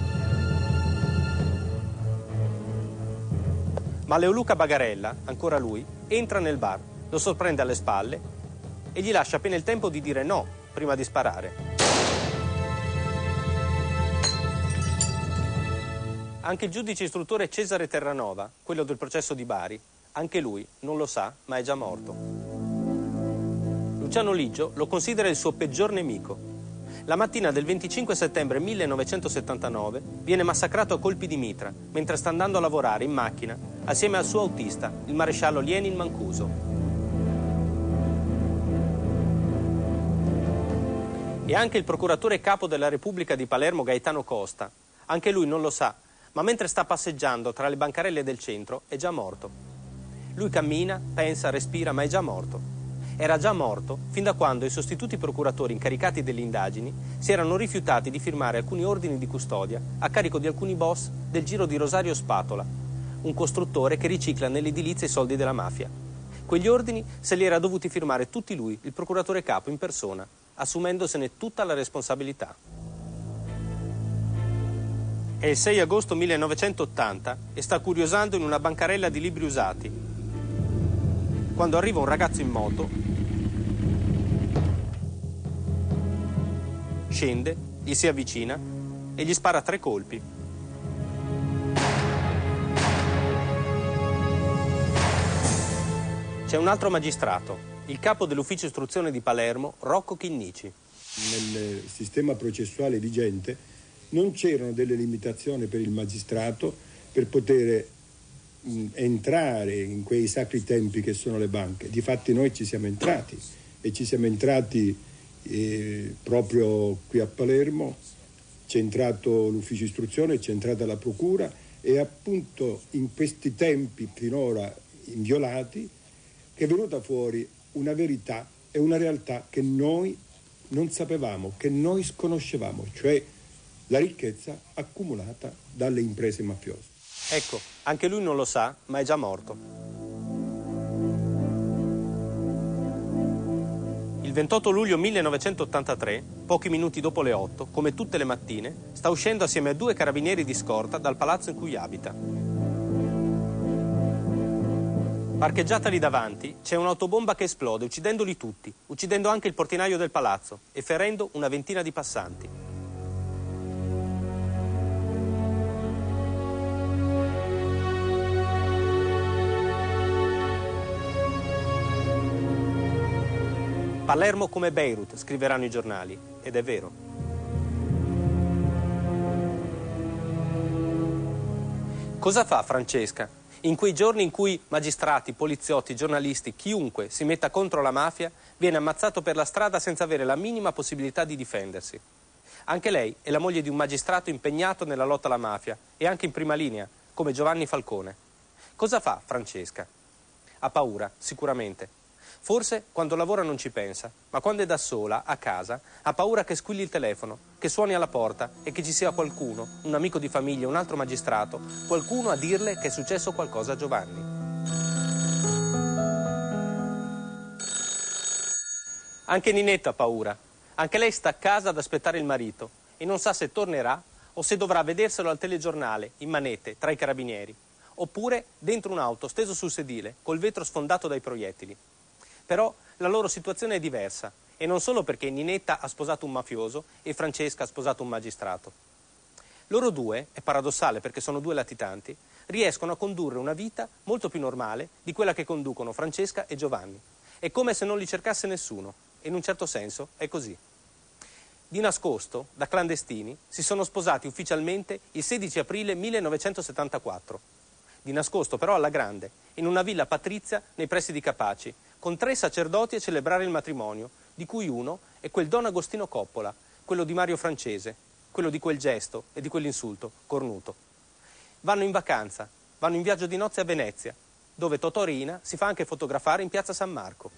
Ma Leoluca Bagarella, ancora lui, entra nel bar, lo sorprende alle spalle e gli lascia appena il tempo di dire no prima di sparare. Anche il giudice istruttore Cesare Terranova, quello del processo di Bari, anche lui non lo sa, ma è già morto. Luciano Liggio lo considera il suo peggior nemico. La mattina del 25 settembre 1979 viene massacrato a colpi di mitra mentre sta andando a lavorare in macchina assieme al suo autista, il maresciallo Lenin Mancuso. E anche il procuratore capo della Repubblica di Palermo Gaetano Costa, anche lui non lo sa, ma mentre sta passeggiando tra le bancarelle del centro è già morto. Lui cammina, pensa, respira, ma è già morto. Era già morto fin da quando i sostituti procuratori incaricati delle indagini si erano rifiutati di firmare alcuni ordini di custodia a carico di alcuni boss del giro di Rosario Spatola, un costruttore che ricicla nell'edilizia i soldi della mafia. Quegli ordini se li era dovuti firmare tutti lui, il procuratore capo in persona, assumendosene tutta la responsabilità. È il 6 agosto 1980 e sta curiosando in una bancarella di libri usati, quando arriva un ragazzo in moto, scende, gli si avvicina e gli spara 3 colpi. C'è un altro magistrato, il capo dell'ufficio istruzione di Palermo, Rocco Chinnici. Nel sistema processuale vigente non c'erano delle limitazioni per il magistrato per poter entrare in quei sacri tempi che sono le banche. Difatti noi ci siamo entrati e ci siamo entrati proprio qui a Palermo, c'è entrato l'ufficio istruzione, c'è entrata la procura e appunto in questi tempi finora inviolati che è venuta fuori una verità e una realtà che noi non sapevamo, che noi sconoscevamo, cioè la ricchezza accumulata dalle imprese mafiose. Ecco, anche lui non lo sa, ma è già morto. Il 28 luglio 1983, pochi minuti dopo le 8, come tutte le mattine, sta uscendo assieme a 2 carabinieri di scorta dal palazzo in cui abita. Parcheggiata lì davanti c'è un'autobomba che esplode, uccidendoli tutti, uccidendo anche il portinaio del palazzo e ferendo una ventina di passanti. Palermo come Beirut, scriveranno i giornali, ed è vero. Cosa fa Francesca in quei giorni in cui magistrati, poliziotti, giornalisti, chiunque si metta contro la mafia viene ammazzato per la strada senza avere la minima possibilità di difendersi? Anche lei è la moglie di un magistrato impegnato nella lotta alla mafia e anche in prima linea, come Giovanni Falcone. Cosa fa Francesca? Ha paura, sicuramente. Forse quando lavora non ci pensa, ma quando è da sola, a casa, ha paura che squilli il telefono, che suoni alla porta e che ci sia qualcuno, un amico di famiglia, un altro magistrato, qualcuno a dirle che è successo qualcosa a Giovanni. Anche Ninetta ha paura. Anche lei sta a casa ad aspettare il marito e non sa se tornerà o se dovrà vederselo al telegiornale, in manette, tra i carabinieri, oppure dentro un'auto steso sul sedile, col vetro sfondato dai proiettili. Però la loro situazione è diversa, e non solo perché Ninetta ha sposato un mafioso e Francesca ha sposato un magistrato. Loro due, è paradossale perché sono due latitanti, riescono a condurre una vita molto più normale di quella che conducono Francesca e Giovanni. È come se non li cercasse nessuno, e in un certo senso è così. Di nascosto, da clandestini, si sono sposati ufficialmente il 16 aprile 1974. Di nascosto però alla grande, in una villa patrizia nei pressi di Capaci, con 3 sacerdoti a celebrare il matrimonio, di cui uno è quel Don Agostino Coppola, quello di Mario Francese, quello di quel gesto e di quell'insulto cornuto. Vanno in vacanza, vanno in viaggio di nozze a Venezia, dove Totò Riina si fa anche fotografare in piazza San Marco.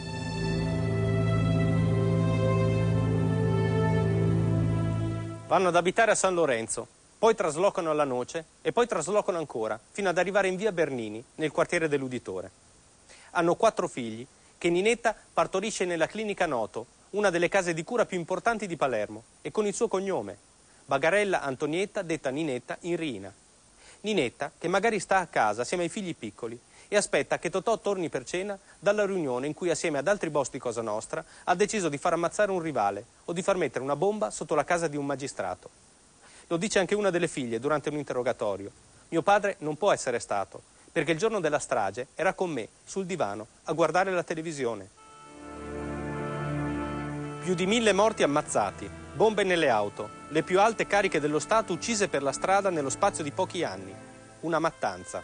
Vanno ad abitare a San Lorenzo, poi traslocano alla Noce e poi traslocano ancora, fino ad arrivare in via Bernini, nel quartiere dell'Uditore. Hanno 4 figli, che Ninetta partorisce nella clinica Noto, una delle case di cura più importanti di Palermo, e con il suo cognome, Bagarella Antonietta, detta Ninetta, in Riina. Ninetta, che magari sta a casa assieme ai figli piccoli e aspetta che Totò torni per cena dalla riunione in cui assieme ad altri boss di Cosa Nostra ha deciso di far ammazzare un rivale o di far mettere una bomba sotto la casa di un magistrato. Lo dice anche una delle figlie durante un interrogatorio. Mio padre non può essere stato, perché il giorno della strage era con me, sul divano, a guardare la televisione. Più di 1000 morti ammazzati, bombe nelle auto, le più alte cariche dello Stato uccise per la strada nello spazio di pochi anni. Una mattanza.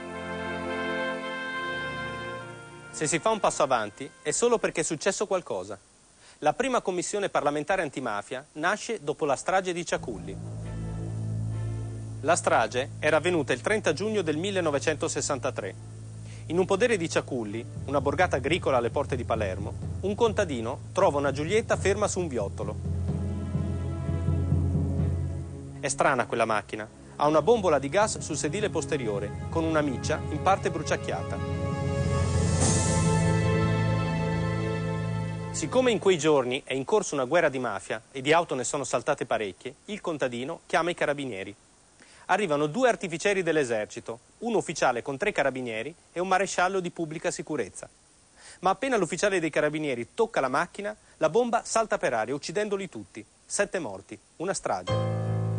Se si fa un passo avanti è solo perché è successo qualcosa. La prima commissione parlamentare antimafia nasce dopo la strage di Ciaculli. La strage era avvenuta il 30 giugno del 1963. In un podere di Ciaculli, una borgata agricola alle porte di Palermo, un contadino trova una Giulietta ferma su un viottolo. È strana quella macchina. Ha una bombola di gas sul sedile posteriore, con una miccia in parte bruciacchiata. Siccome in quei giorni è in corso una guerra di mafia e di auto ne sono saltate parecchie, il contadino chiama i carabinieri. Arrivano 2 artificieri dell'esercito, un ufficiale con 3 carabinieri e un maresciallo di pubblica sicurezza. Ma appena l'ufficiale dei carabinieri tocca la macchina, la bomba salta per aria, uccidendoli tutti. 7 morti, una strage.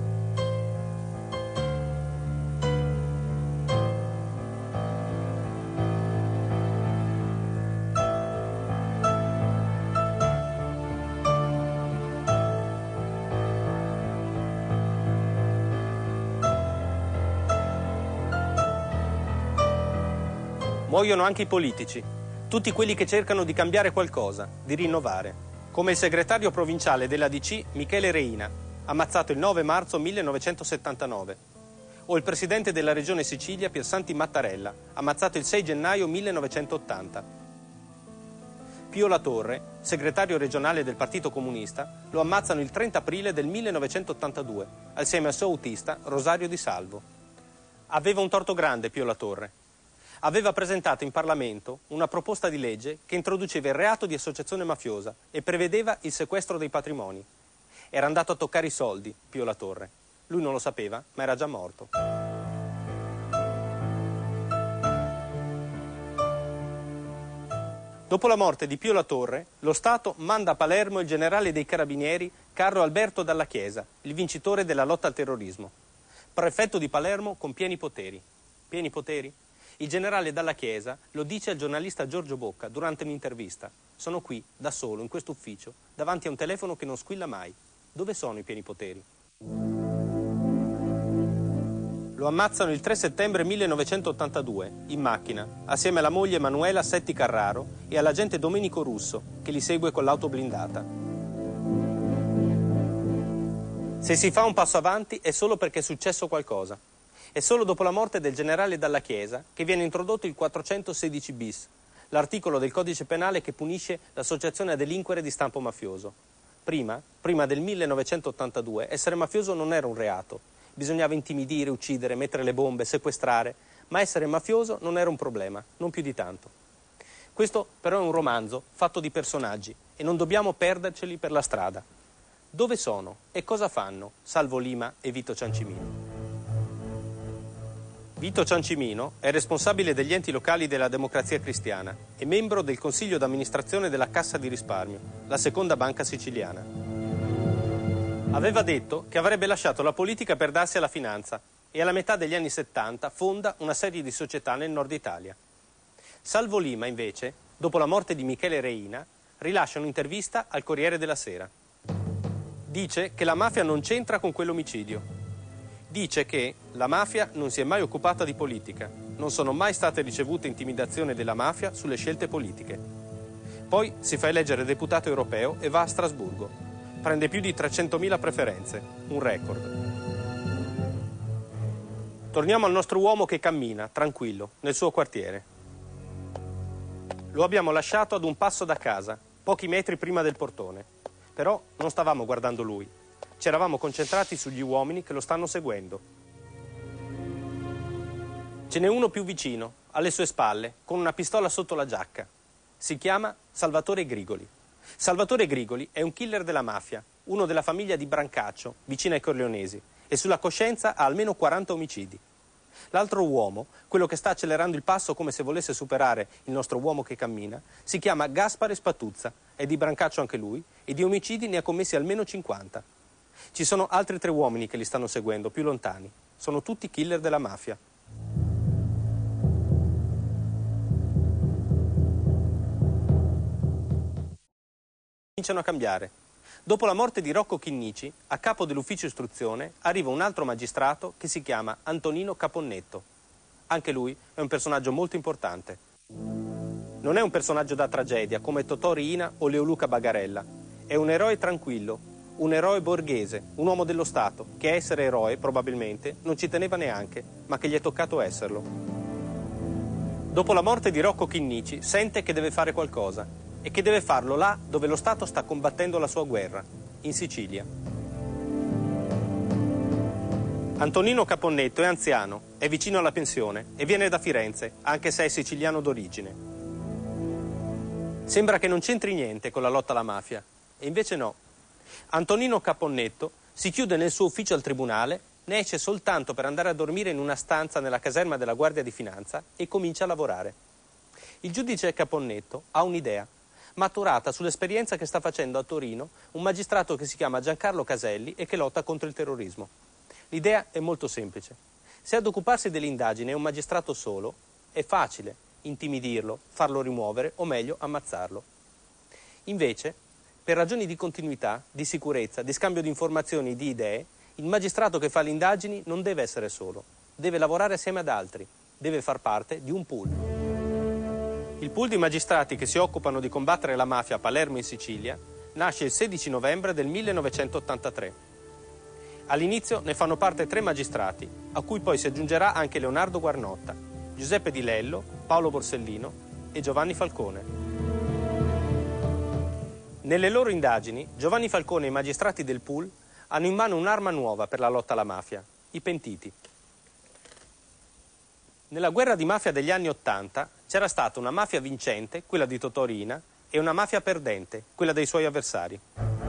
Muoiono anche i politici, tutti quelli che cercano di cambiare qualcosa, di rinnovare, come il segretario provinciale della DC Michele Reina, ammazzato il 9 marzo 1979, o il presidente della regione Sicilia Piersanti Mattarella, ammazzato il 6 gennaio 1980. Pio La Torre, segretario regionale del Partito Comunista, lo ammazzano il 30 aprile del 1982, assieme al suo autista Rosario Di Salvo. Aveva un torto grande Pio La Torre. Aveva presentato in Parlamento una proposta di legge che introduceva il reato di associazione mafiosa e prevedeva il sequestro dei patrimoni. Era andato a toccare i soldi, Pio La Torre. Lui non lo sapeva, ma era già morto. Dopo la morte di Pio La Torre, lo Stato manda a Palermo il generale dei Carabinieri Carlo Alberto Dalla Chiesa, il vincitore della lotta al terrorismo. Prefetto di Palermo con pieni poteri. Pieni poteri? Il generale Dalla Chiesa lo dice al giornalista Giorgio Bocca durante un'intervista. Sono qui, da solo, in questo ufficio, davanti a un telefono che non squilla mai. Dove sono i pieni poteri? Lo ammazzano il 3 settembre 1982, in macchina, assieme alla moglie Emanuela Setti Carraro e all'agente Domenico Russo, che li segue con l'auto blindata. Se si fa un passo avanti è solo perché è successo qualcosa. È solo dopo la morte del generale Dalla Chiesa che viene introdotto il 416 bis, l'articolo del codice penale che punisce l'associazione a delinquere di stampo mafioso. Prima del 1982, essere mafioso non era un reato. Bisognava intimidire, uccidere, mettere le bombe, sequestrare, ma essere mafioso non era un problema, non più di tanto. Questo però è un romanzo fatto di personaggi e non dobbiamo perderceli per la strada. Dove sono e cosa fanno Salvo Lima e Vito Ciancimino? Vito Ciancimino è responsabile degli enti locali della Democrazia Cristiana e membro del consiglio d'amministrazione della Cassa di Risparmio, la seconda banca siciliana. Aveva detto che avrebbe lasciato la politica per darsi alla finanza e alla metà degli anni 70 fonda una serie di società nel nord Italia. Salvo Lima, invece, dopo la morte di Michele Reina, rilascia un'intervista al Corriere della Sera. Dice che la mafia non c'entra con quell'omicidio. Dice che la mafia non si è mai occupata di politica, non sono mai state ricevute intimidazioni della mafia sulle scelte politiche. Poi si fa eleggere deputato europeo e va a Strasburgo. Prende più di 300.000 preferenze, un record. Torniamo al nostro uomo che cammina, tranquillo, nel suo quartiere. Lo abbiamo lasciato ad un passo da casa, pochi metri prima del portone. Però non stavamo guardando lui. Ci eravamo concentrati sugli uomini che lo stanno seguendo. Ce n'è uno più vicino, alle sue spalle, con una pistola sotto la giacca. Si chiama Salvatore Grigoli. Salvatore Grigoli è un killer della mafia, uno della famiglia di Brancaccio, vicino ai Corleonesi, e sulla coscienza ha almeno 40 omicidi. L'altro uomo, quello che sta accelerando il passo come se volesse superare il nostro uomo che cammina, si chiama Gaspare Spatuzza, è di Brancaccio anche lui, e di omicidi ne ha commessi almeno 50. Ci sono altri 3 uomini che li stanno seguendo, più lontani. Sono tutti killer della mafia. Cominciano a cambiare. Dopo la morte di Rocco Chinnici, a capo dell'ufficio istruzione arriva un altro magistrato che si chiama Antonino Caponnetto. Anche lui è un personaggio molto importante. Non è un personaggio da tragedia come Totò Riina o Leoluca Bagarella. È un eroe tranquillo, un eroe borghese, un uomo dello Stato, che a essere eroe, probabilmente, non ci teneva neanche, ma che gli è toccato esserlo. Dopo la morte di Rocco Chinnici, sente che deve fare qualcosa e che deve farlo là dove lo Stato sta combattendo la sua guerra, in Sicilia. Antonino Caponnetto è anziano, è vicino alla pensione e viene da Firenze, anche se è siciliano d'origine. Sembra che non c'entri niente con la lotta alla mafia, e invece no. Antonino Caponnetto si chiude nel suo ufficio al tribunale, ne esce soltanto per andare a dormire in una stanza nella caserma della Guardia di Finanza e comincia a lavorare. Il giudice Caponnetto ha un'idea, maturata sull'esperienza che sta facendo a Torino un magistrato che si chiama Giancarlo Caselli e che lotta contro il terrorismo. L'idea è molto semplice. Se ad occuparsi delle indagini è un magistrato solo, è facile intimidirlo, farlo rimuovere o meglio ammazzarlo. Invece, per ragioni di continuità, di sicurezza, di scambio di informazioni, di idee, il magistrato che fa le indagini non deve essere solo, deve lavorare assieme ad altri, deve far parte di un pool. Il pool di magistrati che si occupano di combattere la mafia a Palermo in Sicilia nasce il 16 novembre del 1983. All'inizio ne fanno parte 3 magistrati, a cui poi si aggiungerà anche Leonardo Guarnotta, Giuseppe Di Lello, Paolo Borsellino e Giovanni Falcone. Nelle loro indagini, Giovanni Falcone e i magistrati del pool hanno in mano un'arma nuova per la lotta alla mafia, i pentiti. Nella guerra di mafia degli anni '80 c'era stata una mafia vincente, quella di Totò Riina, e una mafia perdente, quella dei suoi avversari.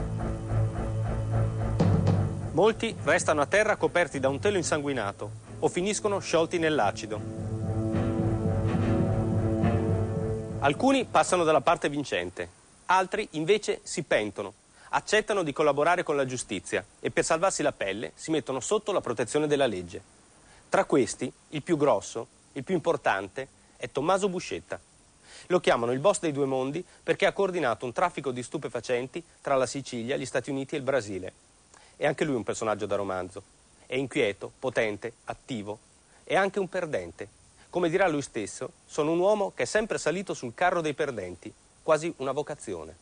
Molti restano a terra coperti da un telo insanguinato o finiscono sciolti nell'acido. Alcuni passano dalla parte vincente, altri invece si pentono, accettano di collaborare con la giustizia e per salvarsi la pelle si mettono sotto la protezione della legge. Tra questi, il più grosso, il più importante, è Tommaso Buscetta. Lo chiamano il boss dei due mondi perché ha coordinato un traffico di stupefacenti tra la Sicilia, gli Stati Uniti e il Brasile. È anche lui un personaggio da romanzo. È inquieto, potente, attivo. È anche un perdente. Come dirà lui stesso, sono un uomo che è sempre salito sul carro dei perdenti, quasi una vocazione.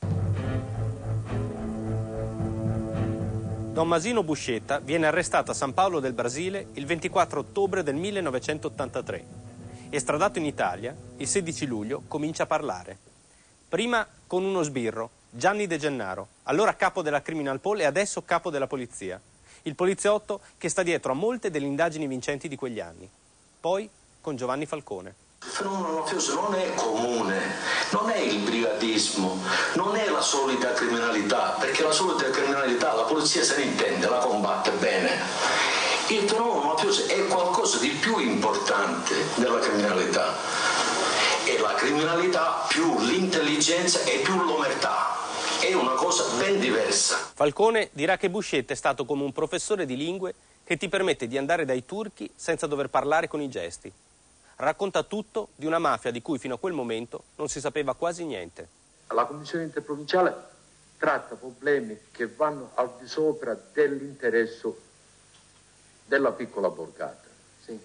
Tommasino Buscetta viene arrestato a San Paolo del Brasile il 24 ottobre del 1983. Estradato in Italia, il 16 luglio comincia a parlare. Prima con uno sbirro, Gianni De Gennaro, allora capo della Criminal Pol e adesso capo della polizia. Il poliziotto che sta dietro a molte delle indagini vincenti di quegli anni. Poi con Giovanni Falcone. Il fenomeno mafioso non è comune, non è il brigadismo, non è la solita criminalità, perché la solita criminalità la polizia se ne intende, la combatte bene. Il fenomeno mafioso è qualcosa di più importante della criminalità. È la criminalità più l'intelligenza e più l'omertà. È una cosa ben diversa. Falcone dirà che Buscetta è stato come un professore di lingue che ti permette di andare dai turchi senza dover parlare con i gesti. Racconta tutto di una mafia di cui fino a quel momento non si sapeva quasi niente. La Commissione interprovinciale tratta problemi che vanno al di sopra dell'interesse della piccola borgata. Sì.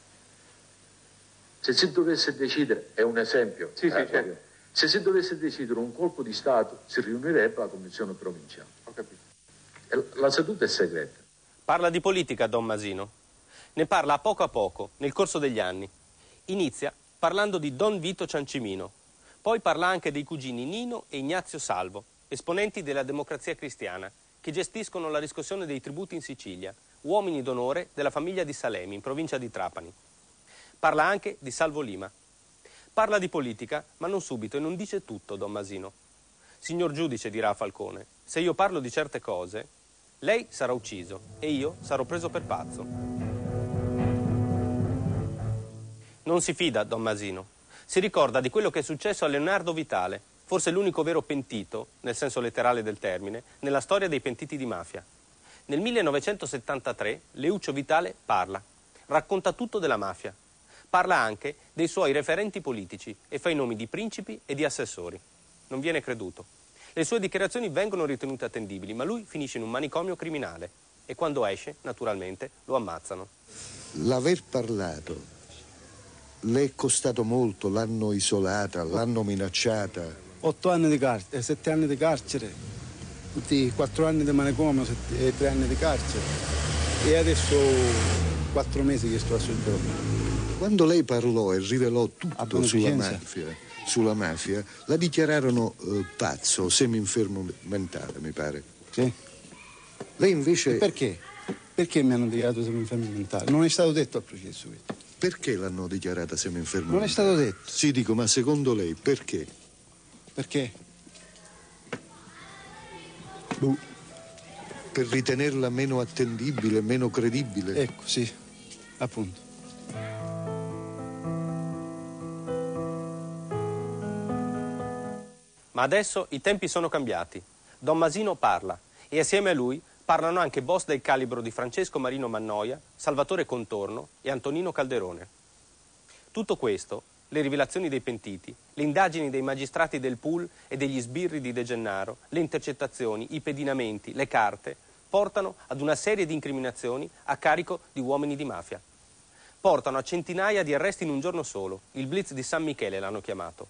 Se si dovesse decidere, è un esempio, certo. Se si dovesse decidere un colpo di Stato, si riunirebbe la Commissione provinciale. Ho capito. La seduta è segreta. Parla di politica Don Masino. Ne parla a poco nel corso degli anni. Inizia parlando di Don Vito Ciancimino, poi parla anche dei cugini Nino e Ignazio Salvo, esponenti della Democrazia Cristiana, che gestiscono la riscossione dei tributi in Sicilia, uomini d'onore della famiglia di Salemi, in provincia di Trapani. Parla anche di Salvo Lima. Parla di politica, ma non subito, e non dice tutto, Don Masino. Signor giudice, dirà a Falcone, se io parlo di certe cose, lei sarà ucciso e io sarò preso per pazzo. Non si fida Don Masino. Si ricorda di quello che è successo a Leonardo Vitale, forse l'unico vero pentito, nel senso letterale del termine, nella storia dei pentiti di mafia. Nel 1973 Leucio Vitale parla, racconta tutto della mafia. Parla anche dei suoi referenti politici e fa i nomi di principi e di assessori. Non viene creduto. Le sue dichiarazioni vengono ritenute attendibili, ma lui finisce in un manicomio criminale e quando esce, naturalmente, lo ammazzano. L'aver parlato le è costato molto, l'hanno isolata, l'hanno minacciata. 8 anni di carcere, 7 anni di carcere, tutti 4 anni di manicomio e 3 anni di carcere. E adesso 4 mesi che sto a soggiorno. Quando lei parlò e rivelò tutto sulla mafia, la dichiararono pazzo, semi-infermo mentale, mi pare. Sì. Lei invece... E perché? Perché mi hanno dichiarato semi-infermo mentale? Non è stato detto al processo questo. Perché l'hanno dichiarata semi-infermo mentale? Non è stato detto. Sì, dico, ma secondo lei perché? Perché? Per ritenerla meno attendibile, meno credibile? Ecco, sì, appunto. Ma adesso i tempi sono cambiati. Don Masino parla e assieme a lui parlano anche boss del calibro di Francesco Marino Mannoia, Salvatore Contorno e Antonino Calderone. Tutto questo, le rivelazioni dei pentiti, le indagini dei magistrati del pool e degli sbirri di De Gennaro, le intercettazioni, i pedinamenti, le carte, portano ad una serie di incriminazioni a carico di uomini di mafia. Portano a centinaia di arresti in un giorno solo. Il Blitz di San Michele l'hanno chiamato.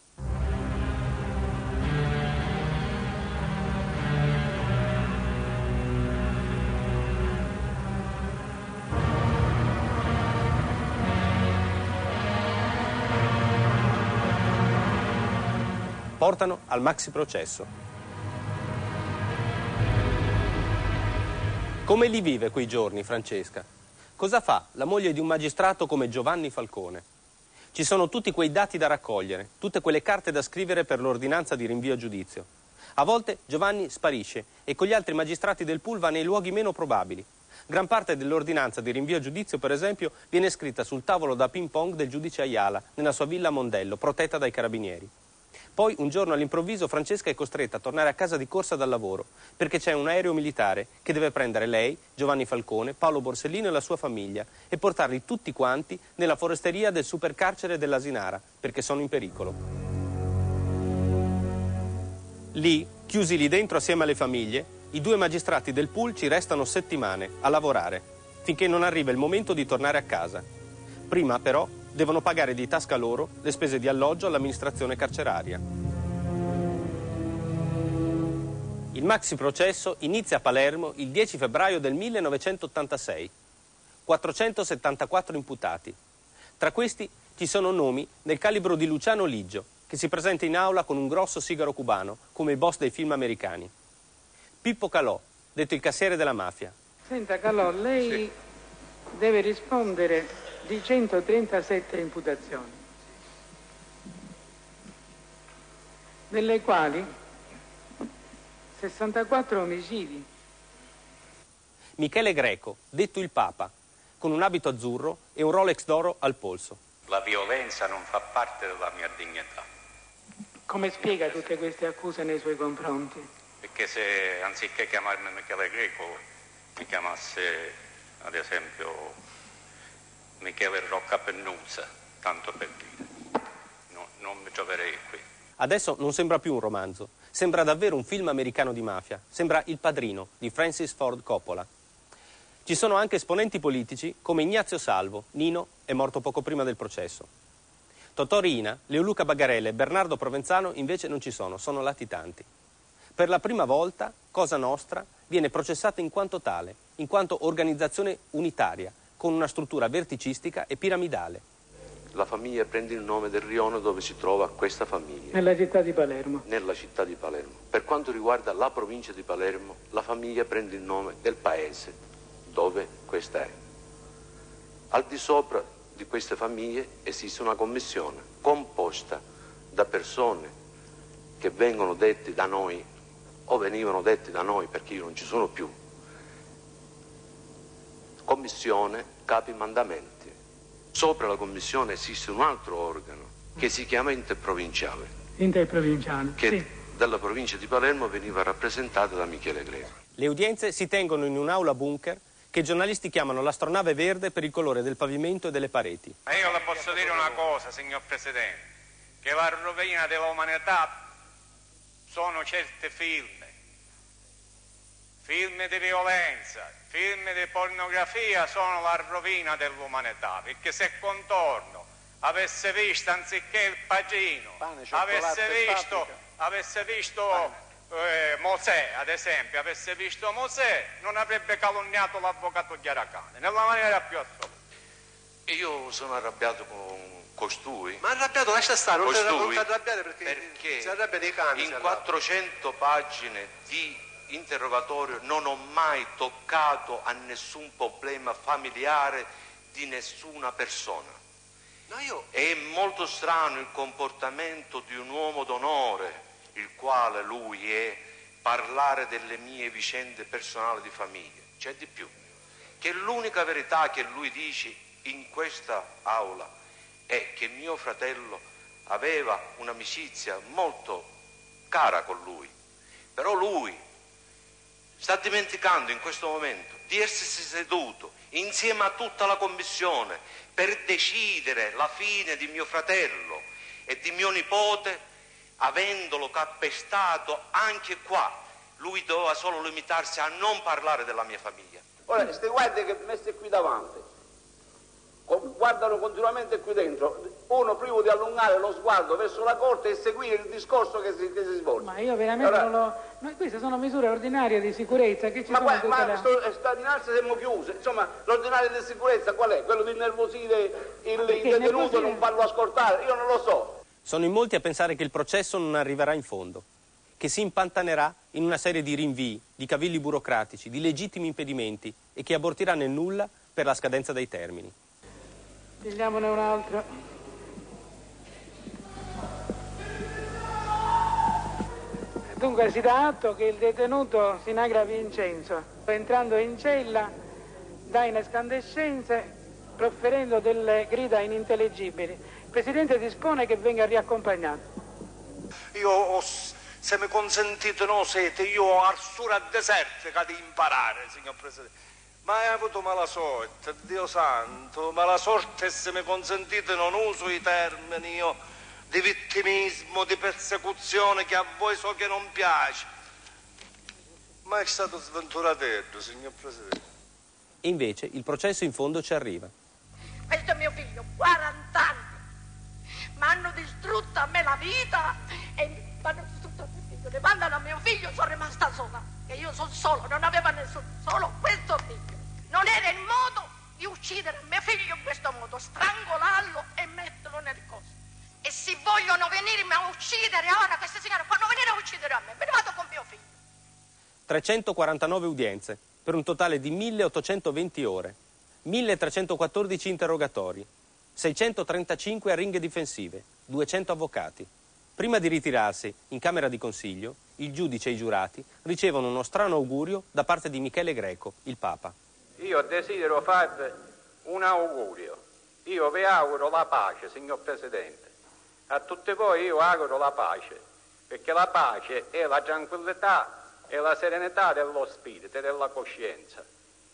Portano al maxi processo. Come li vive quei giorni, Francesca? Cosa fa la moglie di un magistrato come Giovanni Falcone? Ci sono tutti quei dati da raccogliere, tutte quelle carte da scrivere per l'ordinanza di rinvio a giudizio. A volte Giovanni sparisce e con gli altri magistrati del pool va nei luoghi meno probabili. Gran parte dell'ordinanza di rinvio a giudizio, per esempio, viene scritta sul tavolo da ping pong del giudice Ayala, nella sua villa a Mondello, protetta dai carabinieri. Poi un giorno all'improvviso Francesca è costretta a tornare a casa di corsa dal lavoro perché c'è un aereo militare che deve prendere lei, Giovanni Falcone, Paolo Borsellino e la sua famiglia e portarli tutti quanti nella foresteria del supercarcere dell'Asinara perché sono in pericolo. Lì, chiusi lì dentro assieme alle famiglie, i due magistrati del pool ci restano settimane a lavorare finché non arriva il momento di tornare a casa. Prima però devono pagare di tasca loro le spese di alloggio all'amministrazione carceraria. Il maxi processo inizia a Palermo il 10 febbraio del 1986. 474 imputati. Tra questi ci sono nomi del calibro di Luciano Liggio, che si presenta in aula con un grosso sigaro cubano, come il boss dei film americani. Pippo Calò, detto il cassiere della mafia. Senta Calò, lei deve rispondere di 137 imputazioni, delle quali 64 omicidi. Michele Greco, detto il Papa, con un abito azzurro e un Rolex d'oro al polso. La violenza non fa parte della mia dignità. Come spiega tutte queste accuse nei suoi confronti? Perché se anziché chiamarmi Michele Greco mi chiamasse ad esempio Michele Roccapennusa, tanto per dire, non mi troverei qui. Adesso non sembra più un romanzo, sembra davvero un film americano di mafia, sembra Il Padrino di Francis Ford Coppola. Ci sono anche esponenti politici come Ignazio Salvo, Nino è morto poco prima del processo. Totò Riina, Leoluca Bagarella e Bernardo Provenzano invece non ci sono latitanti. Per la prima volta Cosa Nostra viene processata in quanto tale, in quanto organizzazione unitaria, con una struttura verticistica e piramidale. La famiglia prende il nome del rione dove si trova questa famiglia. Nella città di Palermo. Nella città di Palermo. Per quanto riguarda la provincia di Palermo, la famiglia prende il nome del paese dove questa è. Al di sopra di queste famiglie esiste una commissione composta da persone che vengono detti da noi o venivano detti da noi perché io non ci sono più. Commissione capi mandamenti. Sopra la commissione esiste un altro organo che si chiama interprovinciale. Interprovinciale, che sì. Dalla provincia di Palermo veniva rappresentata da Michele Greco. Le udienze si tengono in un'aula bunker che i giornalisti chiamano l'astronave verde per il colore del pavimento e delle pareti. Ma io le posso dire una cosa, signor Presidente, che la rovina dell'umanità sono certe film di violenza, film di pornografia sono la rovina dell'umanità, perché se contorno avesse visto anziché il Padrino, avesse visto Mosè, ad esempio, avesse visto Mosè, non avrebbe calunniato l'avvocato Chiaracane, nella maniera più assoluta. Io sono arrabbiato con costui. Ma arrabbiato lascia stare, non ti arrabbiare perché si arrabbia dei cani. In 400 pagine di interrogatorio non ho mai toccato a nessun problema familiare di nessuna persona. No, È molto strano il comportamento di un uomo d'onore, il quale lui è, parlare delle mie vicende personali di famiglia. C'è di più, che l'unica verità che lui dice in questa aula è che mio fratello aveva un'amicizia molto cara con lui, però lui sta dimenticando in questo momento di essersi seduto insieme a tutta la commissione per decidere la fine di mio fratello e di mio nipote, avendolo calpestato anche qua. Lui doveva solo limitarsi a non parlare della mia famiglia. Ora, queste guardie che messe qui davanti guardano continuamente qui dentro, uno privo di allungare lo sguardo verso la corte e seguire il discorso che si svolge. Ma io veramente non lo... Ma queste sono misure ordinarie di sicurezza che ci sono sta dinanzi siamo chiusi, insomma l'ordinario di sicurezza qual è? Quello di innervosire il detenuto e non farlo ascoltare? Io non lo so. Sono in molti a pensare che il processo non arriverà in fondo, che si impantanerà in una serie di rinvii, di cavilli burocratici, di legittimi impedimenti e che abortirà nel nulla per la scadenza dei termini. Pigliamone un altro. Dunque si dà atto che il detenuto Sinagra Vincenzo, entrando in cella, dà in escandescenze, proferendo delle grida inintelligibili. Il Presidente dispone che venga riaccompagnato. Se mi consentite, no, siete, io ho arsura desertica di imparare, signor Presidente. Ma hai avuto mala sorte, Dio santo, mala sorte, se mi consentite non uso i termini io di vittimismo, di persecuzione che a voi so che non piace. Ma è stato sventurato, signor Presidente. E invece il processo in fondo ci arriva. Questo è mio figlio, 40 anni. Mi hanno distrutto a me la vita e mi hanno distrutto a mio figlio. Le mandano a mio figlio, sono rimasta sola. E io sono solo, non aveva nessuno, solo questo figlio. Non era il modo di uccidere mio figlio in questo modo, strangolarlo e metterlo nel coso. E se vogliono venirmi a uccidere ora, queste signore fanno venire a uccidere a me, me ne vado con mio figlio. 349 udienze, per un totale di 1820 ore, 1314 interrogatori, 635 arringhe difensive, 200 avvocati. Prima di ritirarsi in Camera di Consiglio, il giudice e i giurati ricevono uno strano augurio da parte di Michele Greco, il Papa. Io desidero farvi un augurio. Io vi auguro la pace, signor Presidente. A tutti voi io auguro la pace, perché la pace è la tranquillità e la serenità dello spirito e della coscienza.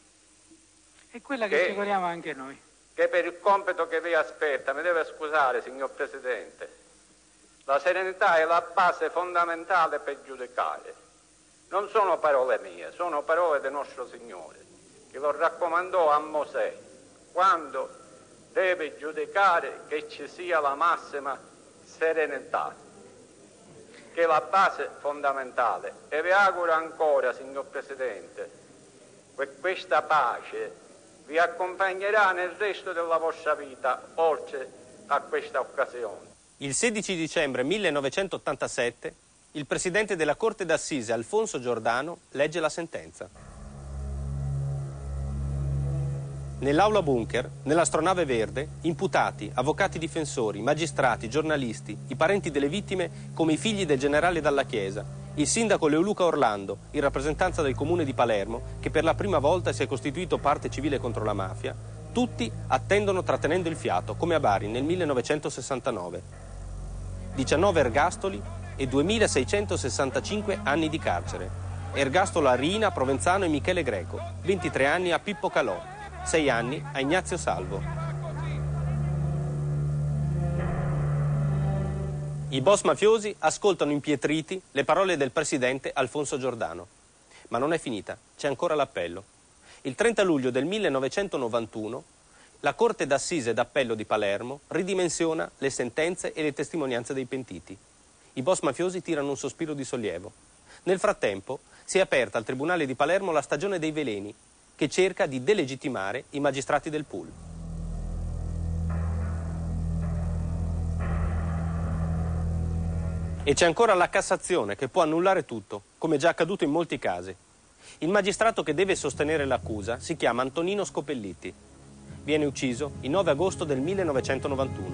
È quella che ci vogliamo anche noi. Che per il compito che vi aspetta, mi deve scusare, signor Presidente, la serenità è la base fondamentale per giudicare. Non sono parole mie, sono parole del nostro Signore, che lo raccomandò a Mosè, quando deve giudicare che ci sia la massima serenità, che è la base fondamentale. E vi auguro ancora, signor Presidente, che questa pace vi accompagnerà nel resto della vostra vita, oltre a questa occasione. Il 16 dicembre 1987 il presidente della Corte d'Assise Alfonso Giordano legge la sentenza. Nell'aula bunker, nell'astronave verde, imputati, avvocati difensori, magistrati, giornalisti, i parenti delle vittime come i figli del generale Dalla Chiesa, il sindaco Leoluca Orlando, in rappresentanza del comune di Palermo, che per la prima volta si è costituito parte civile contro la mafia, tutti attendono trattenendo il fiato, come a Bari nel 1969. 19 ergastoli e 2665 anni di carcere. Ergastolo a Rina, Provenzano e Michele Greco, 23 anni a Pippo Calò, 6 anni a Ignazio Salvo. I boss mafiosi ascoltano impietriti le parole del presidente Alfonso Giordano. Ma non è finita, c'è ancora l'appello. Il 30 luglio del 1991 la Corte d'Assise d'Appello di Palermo ridimensiona le sentenze e le testimonianze dei pentiti. I boss mafiosi tirano un sospiro di sollievo. Nel frattempo si è aperta al Tribunale di Palermo la stagione dei veleni, che cerca di delegittimare i magistrati del pool. E c'è ancora la Cassazione che può annullare tutto, come già accaduto in molti casi. Il magistrato che deve sostenere l'accusa si chiama Antonino Scopelliti. Viene ucciso il 9 agosto del 1991.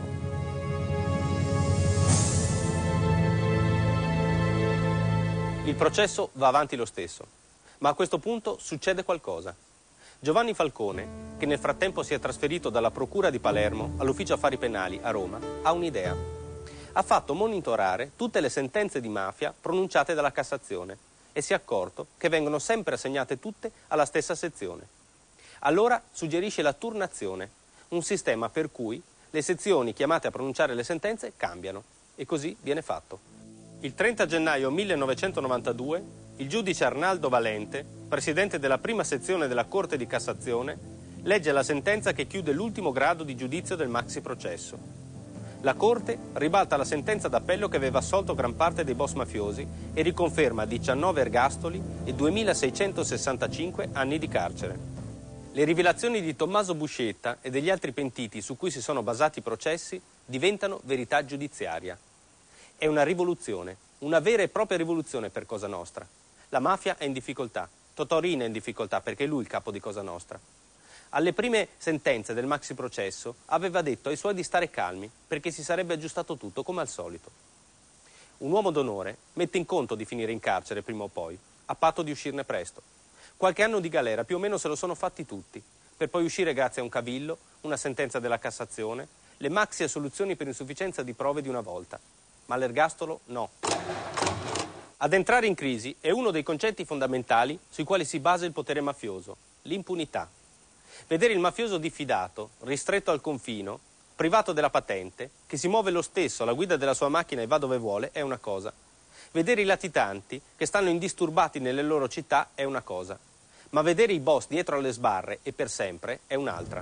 Il processo va avanti lo stesso, ma a questo punto succede qualcosa. Giovanni Falcone, che nel frattempo si è trasferito dalla Procura di Palermo all'Ufficio Affari Penali a Roma, ha un'idea. Ha fatto monitorare tutte le sentenze di mafia pronunciate dalla Cassazione e si è accorto che vengono sempre assegnate tutte alla stessa sezione. Allora suggerisce la turnazione, un sistema per cui le sezioni chiamate a pronunciare le sentenze cambiano, e così viene fatto. Il 30 gennaio 1992 il giudice Arnaldo Valente, presidente della prima sezione della Corte di Cassazione, legge la sentenza che chiude l'ultimo grado di giudizio del maxi processo. La Corte ribalta la sentenza d'appello che aveva assolto gran parte dei boss mafiosi e riconferma 19 ergastoli e 2665 anni di carcere. Le rivelazioni di Tommaso Buscetta e degli altri pentiti su cui si sono basati i processi diventano verità giudiziaria. È una rivoluzione, una vera e propria rivoluzione per Cosa Nostra. La mafia è in difficoltà, Totò Riina è in difficoltà perché è lui il capo di Cosa Nostra. Alle prime sentenze del maxi processo aveva detto ai suoi di stare calmi perché si sarebbe aggiustato tutto come al solito. Un uomo d'onore mette in conto di finire in carcere prima o poi, a patto di uscirne presto. Qualche anno di galera più o meno se lo sono fatti tutti, per poi uscire grazie a un cavillo, una sentenza della Cassazione, le maxi assoluzioni per insufficienza di prove di una volta. ma l'ergastolo no. Ad entrare in crisi è uno dei concetti fondamentali sui quali si basa il potere mafioso, l'impunità. Vedere il mafioso diffidato, ristretto al confino, privato della patente, che si muove lo stesso alla guida della sua macchina e va dove vuole, è una cosa. Vedere i latitanti, che stanno indisturbati nelle loro città, è una cosa. Ma vedere i boss dietro alle sbarre e per sempre è un'altra.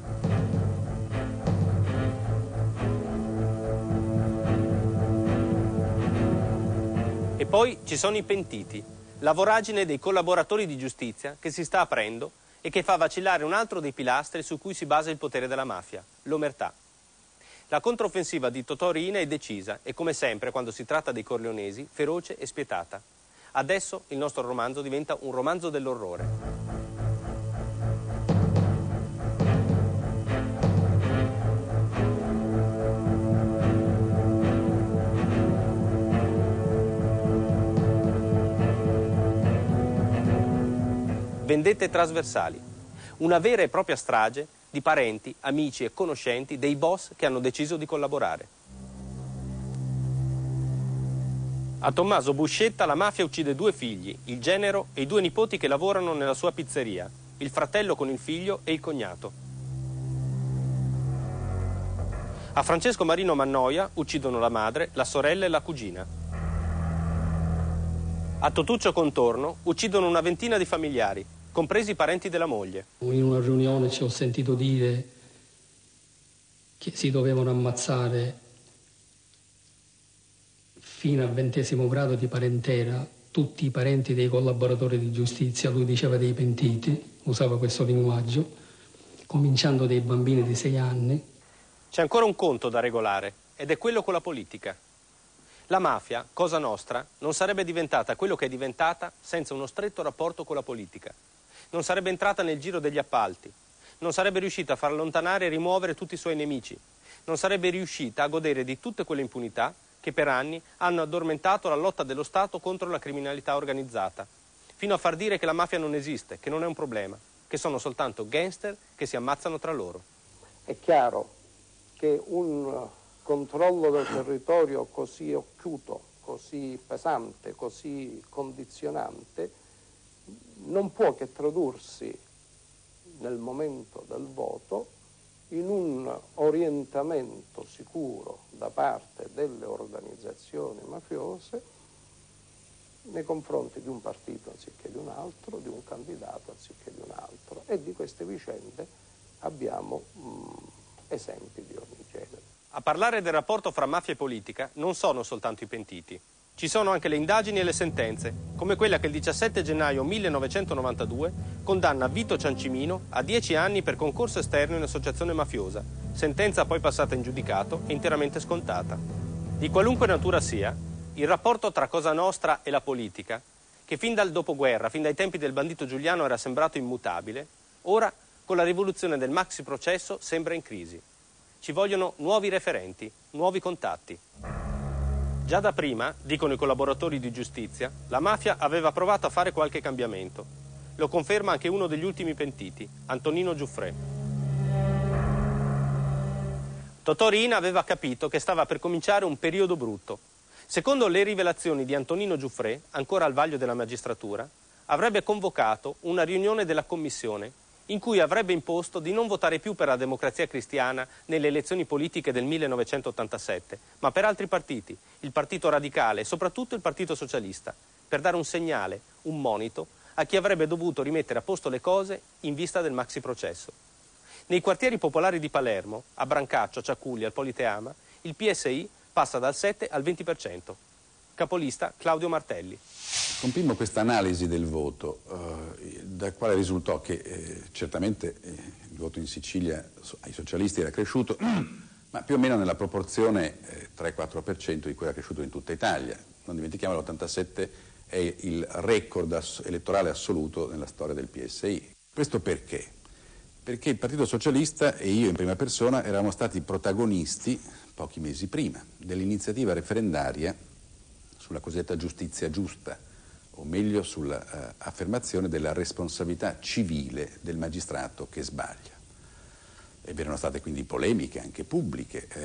E poi ci sono i pentiti, la voragine dei collaboratori di giustizia che si sta aprendo e che fa vacillare un altro dei pilastri su cui si basa il potere della mafia, l'omertà. La controffensiva di Totò Riina è decisa e, come sempre, quando si tratta dei corleonesi, feroce e spietata. Adesso il nostro romanzo diventa un romanzo dell'orrore. Vendette trasversali, una vera e propria strage di parenti, amici e conoscenti dei boss che hanno deciso di collaborare. A Tommaso Buscetta la mafia uccide 2 figli, il genero e i 2 nipoti che lavorano nella sua pizzeria, il fratello con il figlio e il cognato. A Francesco Marino Mannoia uccidono la madre, la sorella e la cugina. A Totuccio Contorno uccidono una ventina di familiari, compresi i parenti della moglie. In una riunione ci ho sentito dire che si dovevano ammazzare fino al 20° grado di parentela tutti i parenti dei collaboratori di giustizia, lui diceva dei pentiti, usava questo linguaggio, cominciando dai bambini di 6 anni. C'è ancora un conto da regolare ed è quello con la politica. La mafia, cosa nostra, non sarebbe diventata quello che è diventata senza uno stretto rapporto con la politica. Non sarebbe entrata nel giro degli appalti, non sarebbe riuscita a far allontanare e rimuovere tutti i suoi nemici, non sarebbe riuscita a godere di tutte quelle impunità che per anni hanno addormentato la lotta dello Stato contro la criminalità organizzata, fino a far dire che la mafia non esiste, che non è un problema, che sono soltanto gangster che si ammazzano tra loro. È chiaro che un controllo del territorio così occhiuto, così pesante, così condizionante non può che tradursi nel momento del voto in un orientamento sicuro da parte delle organizzazioni mafiose nei confronti di un partito anziché di un altro, di un candidato anziché di un altro, e di queste vicende abbiamo esempi di ogni genere. A parlare del rapporto fra mafia e politica non sono soltanto i pentiti. Ci sono anche le indagini e le sentenze, come quella che il 17 gennaio 1992 condanna Vito Ciancimino a 10 anni per concorso esterno in associazione mafiosa, sentenza poi passata in giudicato e interamente scontata. Di qualunque natura sia, il rapporto tra Cosa Nostra e la politica, che fin dal dopoguerra, fin dai tempi del bandito Giuliano era sembrato immutabile, ora, con la rivoluzione del maxi processo, sembra in crisi. Ci vogliono nuovi referenti, nuovi contatti. Già da prima, dicono i collaboratori di giustizia, la mafia aveva provato a fare qualche cambiamento. Lo conferma anche uno degli ultimi pentiti, Antonino Giuffrè. Totò Riina aveva capito che stava per cominciare un periodo brutto. Secondo le rivelazioni di Antonino Giuffrè, ancora al vaglio della magistratura, avrebbe convocato una riunione della commissione in cui avrebbe imposto di non votare più per la Democrazia Cristiana nelle elezioni politiche del 1987, ma per altri partiti, il Partito Radicale e soprattutto il Partito Socialista, per dare un segnale, un monito, a chi avrebbe dovuto rimettere a posto le cose in vista del maxi processo. Nei quartieri popolari di Palermo, a Brancaccio, a Ciaculli, al Politeama, il PSI passa dal 7 al 20%. Capolista Claudio Martelli. Compimmo questa analisi del voto, dal quale risultò che certamente il voto in Sicilia ai socialisti era cresciuto, ma più o meno nella proporzione 3-4% di cui era cresciuto in tutta Italia. Non dimentichiamo che l'87 è il record elettorale assoluto nella storia del PSI. Questo perché? Perché il Partito Socialista e io in prima persona eravamo stati protagonisti, pochi mesi prima, dell'iniziativa referendaria sulla cosiddetta giustizia giusta, o meglio sull'affermazione della responsabilità civile del magistrato che sbaglia. E vi erano state quindi polemiche anche pubbliche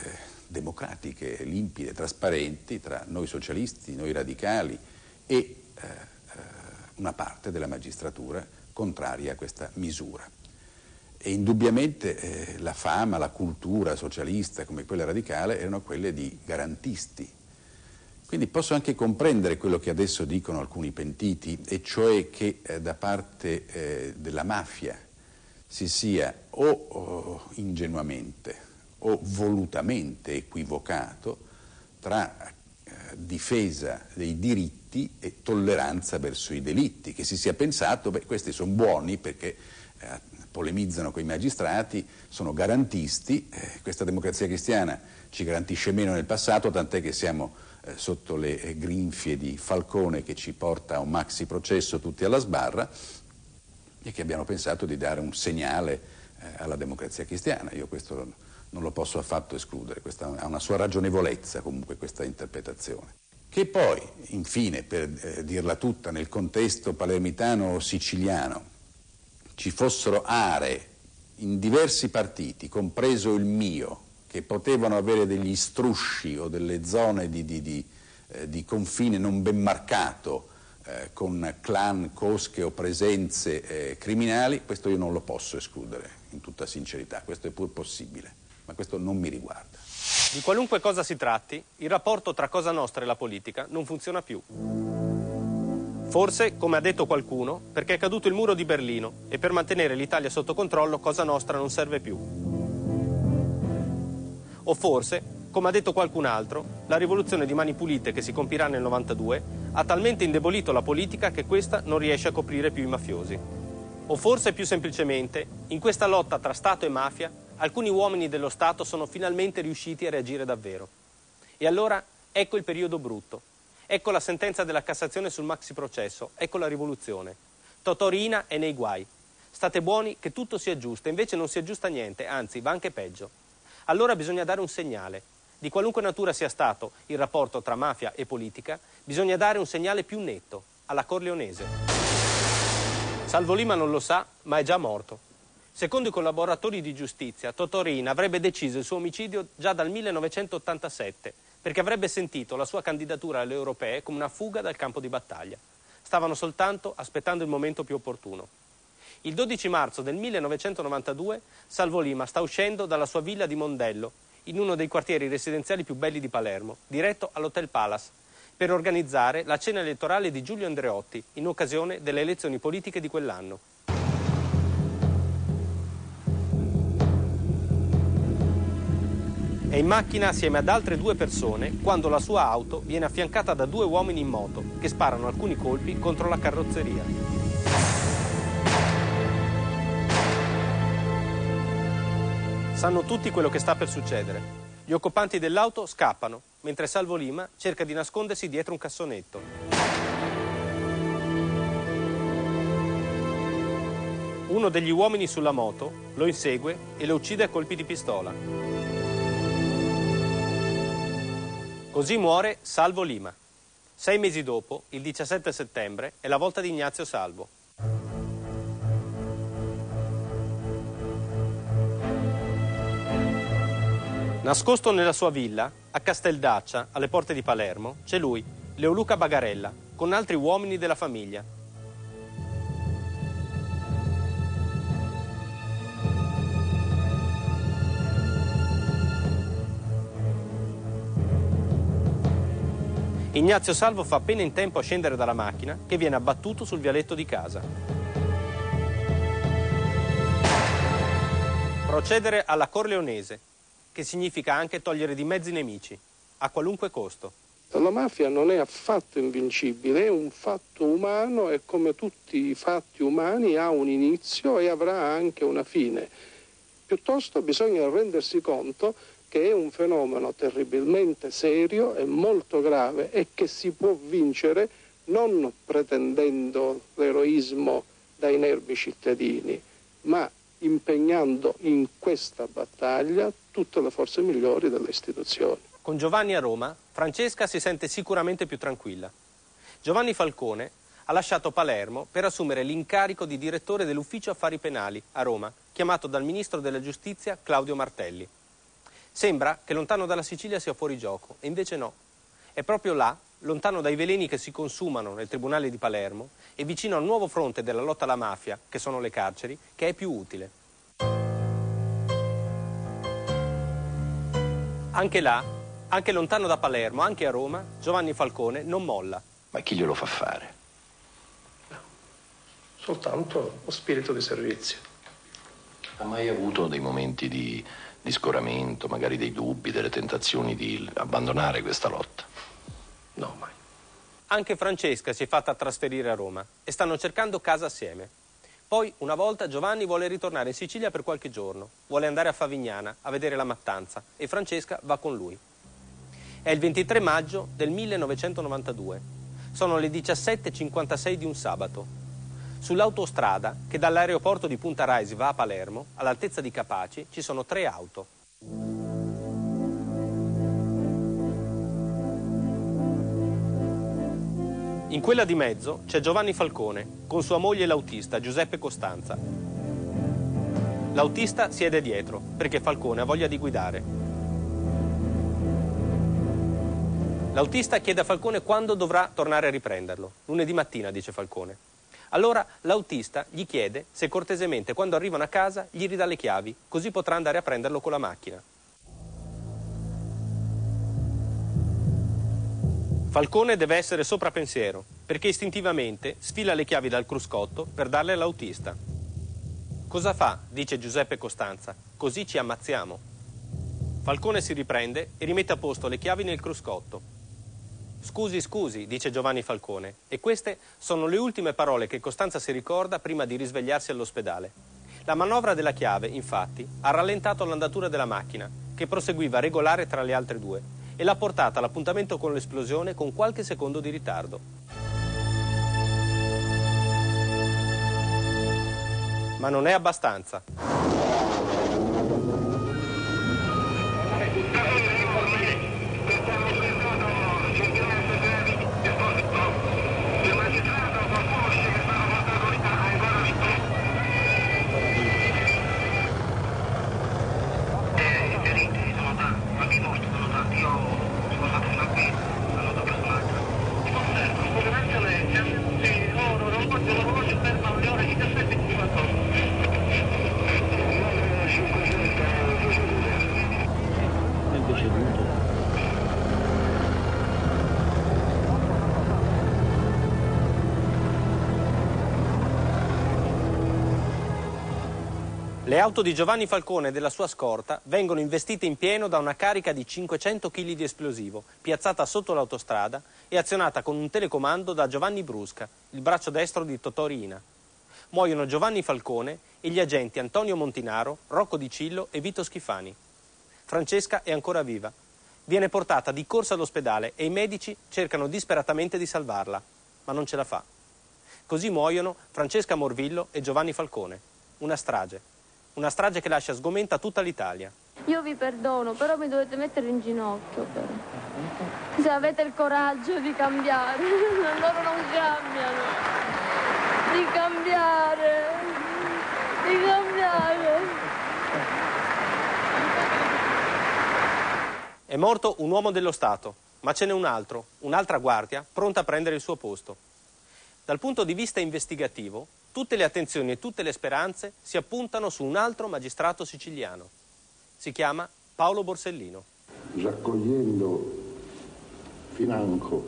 democratiche, limpide, trasparenti tra noi socialisti, noi radicali e una parte della magistratura contraria a questa misura. E indubbiamente la fama, la cultura socialista come quella radicale erano quelle di garantisti. Quindi posso anche comprendere quello che adesso dicono alcuni pentiti, e cioè che da parte della mafia si sia o ingenuamente o volutamente equivocato tra difesa dei diritti e tolleranza verso i delitti, che si sia pensato, beh, questi sono buoni perché polemizzano con i magistrati, sono garantisti, questa democrazia cristiana ci garantisce meno nel passato, tant'è che siamo sotto le grinfie di Falcone che ci porta a un maxi processo tutti alla sbarra, e che abbiano pensato di dare un segnale alla democrazia cristiana. Io questo non lo posso affatto escludere, questa ha una sua ragionevolezza comunque questa interpretazione. Che poi, infine, per dirla tutta, nel contesto palermitano-siciliano ci fossero aree in diversi partiti, compreso il mio, che potevano avere degli strusci o delle zone di confine non ben marcato con clan, cosche o presenze criminali, questo io non lo posso escludere, in tutta sincerità, questo è pur possibile, ma questo non mi riguarda. Di qualunque cosa si tratti, il rapporto tra Cosa Nostra e la politica non funziona più. Forse, come ha detto qualcuno, perché è caduto il muro di Berlino e per mantenere l'Italia sotto controllo Cosa Nostra non serve più. O forse, come ha detto qualcun altro, la rivoluzione di Mani Pulite che si compirà nel 92 ha talmente indebolito la politica che questa non riesce a coprire più i mafiosi. O forse, più semplicemente, in questa lotta tra Stato e mafia, alcuni uomini dello Stato sono finalmente riusciti a reagire davvero. E allora ecco il periodo brutto. Ecco la sentenza della Cassazione sul maxi processo, ecco la rivoluzione. Totò Riina è nei guai. State buoni che tutto si aggiusta, invece non si aggiusta niente, anzi va anche peggio. Allora bisogna dare un segnale. Di qualunque natura sia stato il rapporto tra mafia e politica, bisogna dare un segnale più netto, alla corleonese. Salvo Lima non lo sa, ma è già morto. Secondo i collaboratori di giustizia, Totò Riina avrebbe deciso il suo omicidio già dal 1987, perché avrebbe sentito la sua candidatura alle europee come una fuga dal campo di battaglia. Stavano soltanto aspettando il momento più opportuno. Il 12 marzo del 1992 Salvo Lima sta uscendo dalla sua villa di Mondello, in uno dei quartieri residenziali più belli di Palermo, diretto all'Hotel Palace, per organizzare la cena elettorale di Giulio Andreotti in occasione delle elezioni politiche di quell'anno. È in macchina assieme ad altre 2 persone quando la sua auto viene affiancata da 2 uomini in moto che sparano alcuni colpi contro la carrozzeria. Sanno tutti quello che sta per succedere. Gli occupanti dell'auto scappano, mentre Salvo Lima cerca di nascondersi dietro un cassonetto. Uno degli uomini sulla moto lo insegue e lo uccide a colpi di pistola. Così muore Salvo Lima. 6 mesi dopo, il 17 settembre, è la volta di Ignazio Salvo. Nascosto nella sua villa, a Casteldaccia, alle porte di Palermo, c'è lui, Leoluca Bagarella, con altri uomini della famiglia. Ignazio Salvo fa appena in tempo a scendere dalla macchina che viene abbattuto sul vialetto di casa. Procedere alla corleonese, che significa anche togliere di mezzo i nemici, a qualunque costo. La mafia non è affatto invincibile, è un fatto umano e come tutti i fatti umani ha un inizio e avrà anche una fine. Piuttosto bisogna rendersi conto che è un fenomeno terribilmente serio e molto grave e che si può vincere non pretendendo l'eroismo dai nervi cittadini, ma impegnando in questa battaglia tutte le forze migliori delle istituzioni. Con Giovanni a Roma, Francesca si sente sicuramente più tranquilla. Giovanni Falcone ha lasciato Palermo per assumere l'incarico di direttore dell'Ufficio Affari Penali a Roma, chiamato dal ministro della Giustizia Claudio Martelli. Sembra che lontano dalla Sicilia sia fuori gioco, e invece no. È proprio là, lontano dai veleni che si consumano nel Tribunale di Palermo e vicino al nuovo fronte della lotta alla mafia, che sono le carceri, che è più utile. Anche là, anche lontano da Palermo, anche a Roma, Giovanni Falcone non molla. Ma chi glielo fa fare? Soltanto lo spirito di servizio. Ha mai avuto dei momenti di scoramento, magari dei dubbi, delle tentazioni di abbandonare questa lotta? No, mai. Anche Francesca si è fatta trasferire a Roma e stanno cercando casa assieme. Poi, una volta, Giovanni vuole ritornare in Sicilia per qualche giorno. Vuole andare a Favignana a vedere la mattanza e Francesca va con lui. È il 23 maggio del 1992. Sono le 17:56 di un sabato. Sull'autostrada che dall'aeroporto di Punta Raisi va a Palermo, all'altezza di Capaci, ci sono 3 auto. In quella di mezzo c'è Giovanni Falcone, con sua moglie l'autista Giuseppe Costanza. L'autista siede dietro, perché Falcone ha voglia di guidare. L'autista chiede a Falcone quando dovrà tornare a riprenderlo. Lunedì mattina, dice Falcone. Allora l'autista gli chiede se cortesemente quando arrivano a casa gli ridà le chiavi, così potrà andare a prenderlo con la macchina. Falcone deve essere sopra pensiero, perché istintivamente sfila le chiavi dal cruscotto per darle all'autista. Cosa fa? Dice Giuseppe Costanza. Così ci ammazziamo. Falcone si riprende e rimette a posto le chiavi nel cruscotto. Scusi, dice Giovanni Falcone, e queste sono le ultime parole che Costanza si ricorda prima di risvegliarsi all'ospedale. La manovra della chiave, infatti, ha rallentato l'andatura della macchina, che proseguiva regolare tra le altre due, e l'ha portata all'appuntamento con l'esplosione con qualche secondo di ritardo. Ma non è abbastanza. Le auto di Giovanni Falcone e della sua scorta vengono investite in pieno da una carica di 500 kg di esplosivo, piazzata sotto l'autostrada e azionata con un telecomando da Giovanni Brusca, il braccio destro di Totò Riina. Muoiono Giovanni Falcone e gli agenti Antonio Montinaro, Rocco Di Cillo e Vito Schifani. Francesca è ancora viva. Viene portata di corsa all'ospedale e i medici cercano disperatamente di salvarla, ma non ce la fa. Così muoiono Francesca Morvillo e Giovanni Falcone. Una strage. Una strage che lascia sgomenta tutta l'Italia. Io vi perdono, però mi dovete mettere in ginocchio. Però. Se avete il coraggio di cambiare, loro non cambiano. Di cambiare. È morto un uomo dello Stato, ma ce n'è un altro, un'altra guardia, pronta a prendere il suo posto. Dal punto di vista investigativo, tutte le attenzioni e tutte le speranze si appuntano su un altro magistrato siciliano. Si chiama Paolo Borsellino. Raccogliendo financo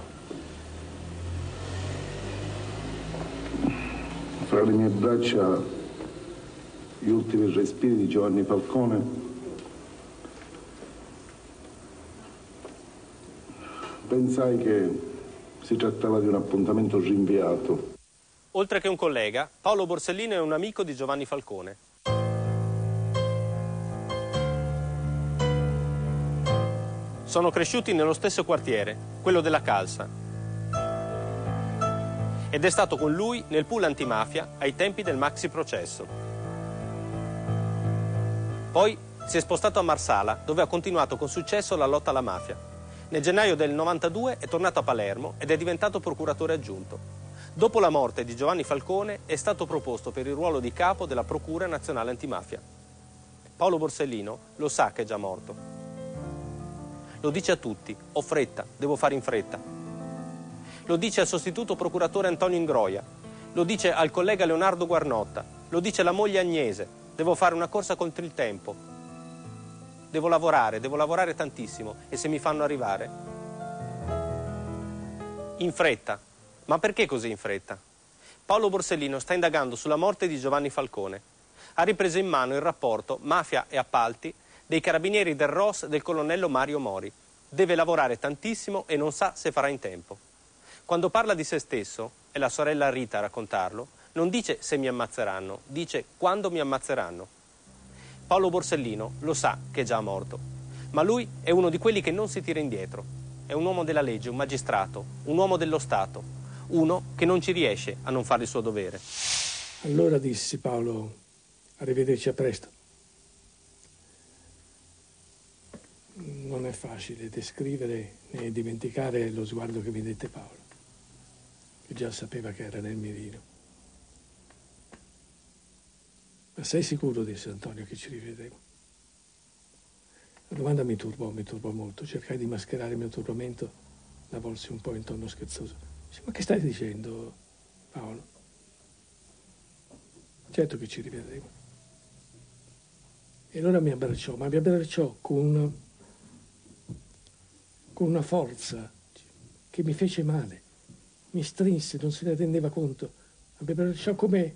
fra le mie braccia gli ultimi respiri di Giovanni Falcone, pensai che si trattava di un appuntamento rinviato. Oltre che un collega, Paolo Borsellino è un amico di Giovanni Falcone. Sono cresciuti nello stesso quartiere, quello della Calza. Ed è stato con lui nel pool antimafia ai tempi del maxi processo. Poi si è spostato a Marsala, dove ha continuato con successo la lotta alla mafia. Nel gennaio del 92 è tornato a Palermo ed è diventato procuratore aggiunto. Dopo la morte di Giovanni Falcone è stato proposto per il ruolo di capo della Procura Nazionale Antimafia. Paolo Borsellino lo sa che è già morto. Lo dice a tutti: ho fretta, devo fare in fretta. Lo dice al sostituto procuratore Antonio Ingroia, lo dice al collega Leonardo Guarnotta, lo dice alla moglie Agnese: devo fare una corsa contro il tempo. Devo lavorare tantissimo, e se mi fanno arrivare? In fretta. Ma perché così in fretta? Paolo Borsellino sta indagando sulla morte di Giovanni Falcone. Ha ripreso in mano il rapporto mafia e appalti dei carabinieri del ROS del colonnello Mario Mori. Deve lavorare tantissimo e non sa se farà in tempo. Quando parla di se stesso, è la sorella Rita a raccontarlo, non dice se mi ammazzeranno, dice quando mi ammazzeranno. Paolo Borsellino lo sa che è già morto, ma lui è uno di quelli che non si tira indietro. È un uomo della legge, un magistrato, un uomo dello Stato, uno che non ci riesce a non fare il suo dovere. Allora dissi: Paolo, arrivederci, a presto. Non è facile descrivere né dimenticare lo sguardo che mi dette Paolo, che già sapeva che era nel mirino. Ma sei sicuro, disse Antonio, che ci rivedremo? La domanda mi turbò molto. Cercai di mascherare il mio turbamento, la volsi un po' in tono scherzoso. Disse: ma che stai dicendo, Paolo? Certo che ci rivedremo. E allora mi abbracciò con una forza che mi fece male. Mi strinse, non se ne rendeva conto. Mi abbracciò come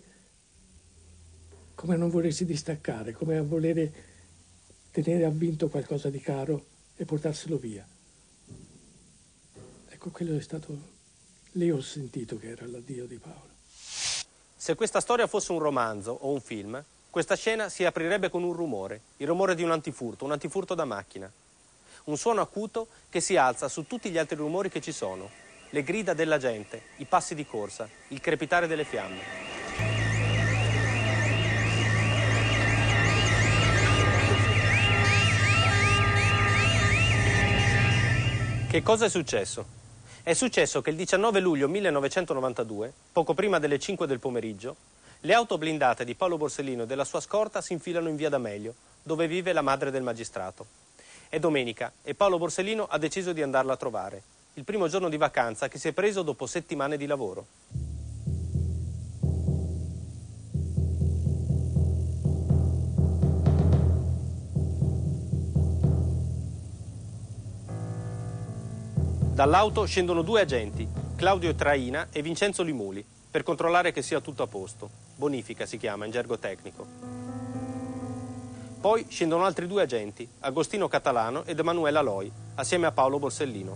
a non volersi distaccare, come a volere tenere avvinto qualcosa di caro e portarselo via. Ecco, quello è stato... Lì ho sentito che era l'addio di Paolo. Se questa storia fosse un romanzo o un film, questa scena si aprirebbe con un rumore, il rumore di un antifurto da macchina. Un suono acuto che si alza su tutti gli altri rumori che ci sono, le grida della gente, i passi di corsa, il crepitare delle fiamme. Che cosa è successo? È successo che il 19 luglio 1992, poco prima delle 5 del pomeriggio, le auto blindate di Paolo Borsellino e della sua scorta si infilano in via D'Amelio, dove vive la madre del magistrato. È domenica e Paolo Borsellino ha deciso di andarla a trovare, il primo giorno di vacanza che si è preso dopo settimane di lavoro. Dall'auto scendono due agenti, Claudio Traina e Vincenzo Limuli, per controllare che sia tutto a posto. Bonifica si chiama in gergo tecnico. Poi scendono altri due agenti, Agostino Catalano ed Emanuela Loi, assieme a Paolo Borsellino.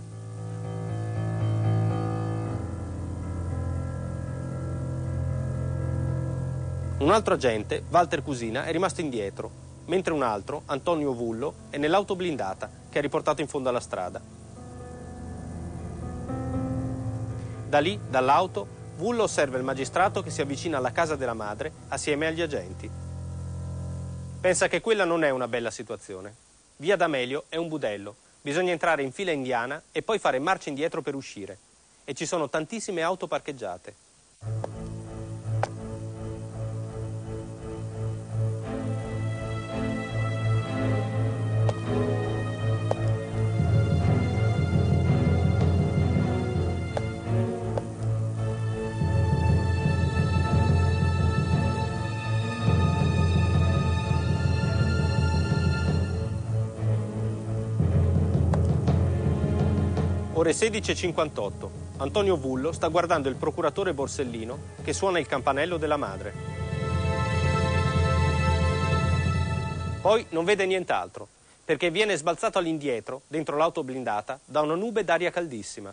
Un altro agente, Walter Cusina, è rimasto indietro, mentre un altro, Antonio Vullo, è nell'auto blindata che ha riportato in fondo alla strada. Da lì, dall'auto, Vullo osserva il magistrato che si avvicina alla casa della madre assieme agli agenti. Pensa che quella non è una bella situazione. Via D'Amelio è un budello, bisogna entrare in fila indiana e poi fare marcia indietro per uscire. E ci sono tantissime auto parcheggiate. Ore 16:58. Antonio Vullo sta guardando il procuratore Borsellino che suona il campanello della madre. Poi non vede nient'altro, perché viene sbalzato all'indietro, dentro l'auto blindata, da una nube d'aria caldissima.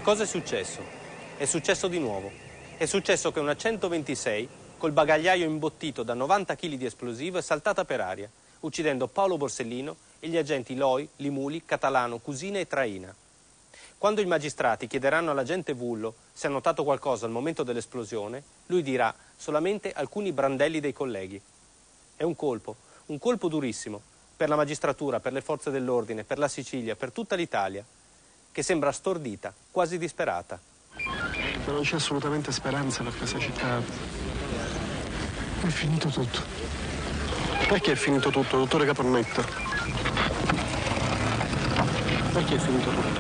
cosa è successo? È successo di nuovo. È successo che una 126, col bagagliaio imbottito da 90 kg di esplosivo, è saltata per aria, uccidendo Paolo Borsellino e gli agenti Loi, Limuli, Catalano, Cusina e Traina. Quando i magistrati chiederanno all'agente Vullo se ha notato qualcosa al momento dell'esplosione, lui dirà solamente alcuni brandelli dei colleghi. È un colpo durissimo, per la magistratura, per le forze dell'ordine, per la Sicilia, per tutta l'Italia, che sembra stordita, quasi disperata. Ma non c'è assolutamente speranza per questa città. È finito tutto. Perché è finito tutto, dottore Caponnetto? Perché è finito tutto?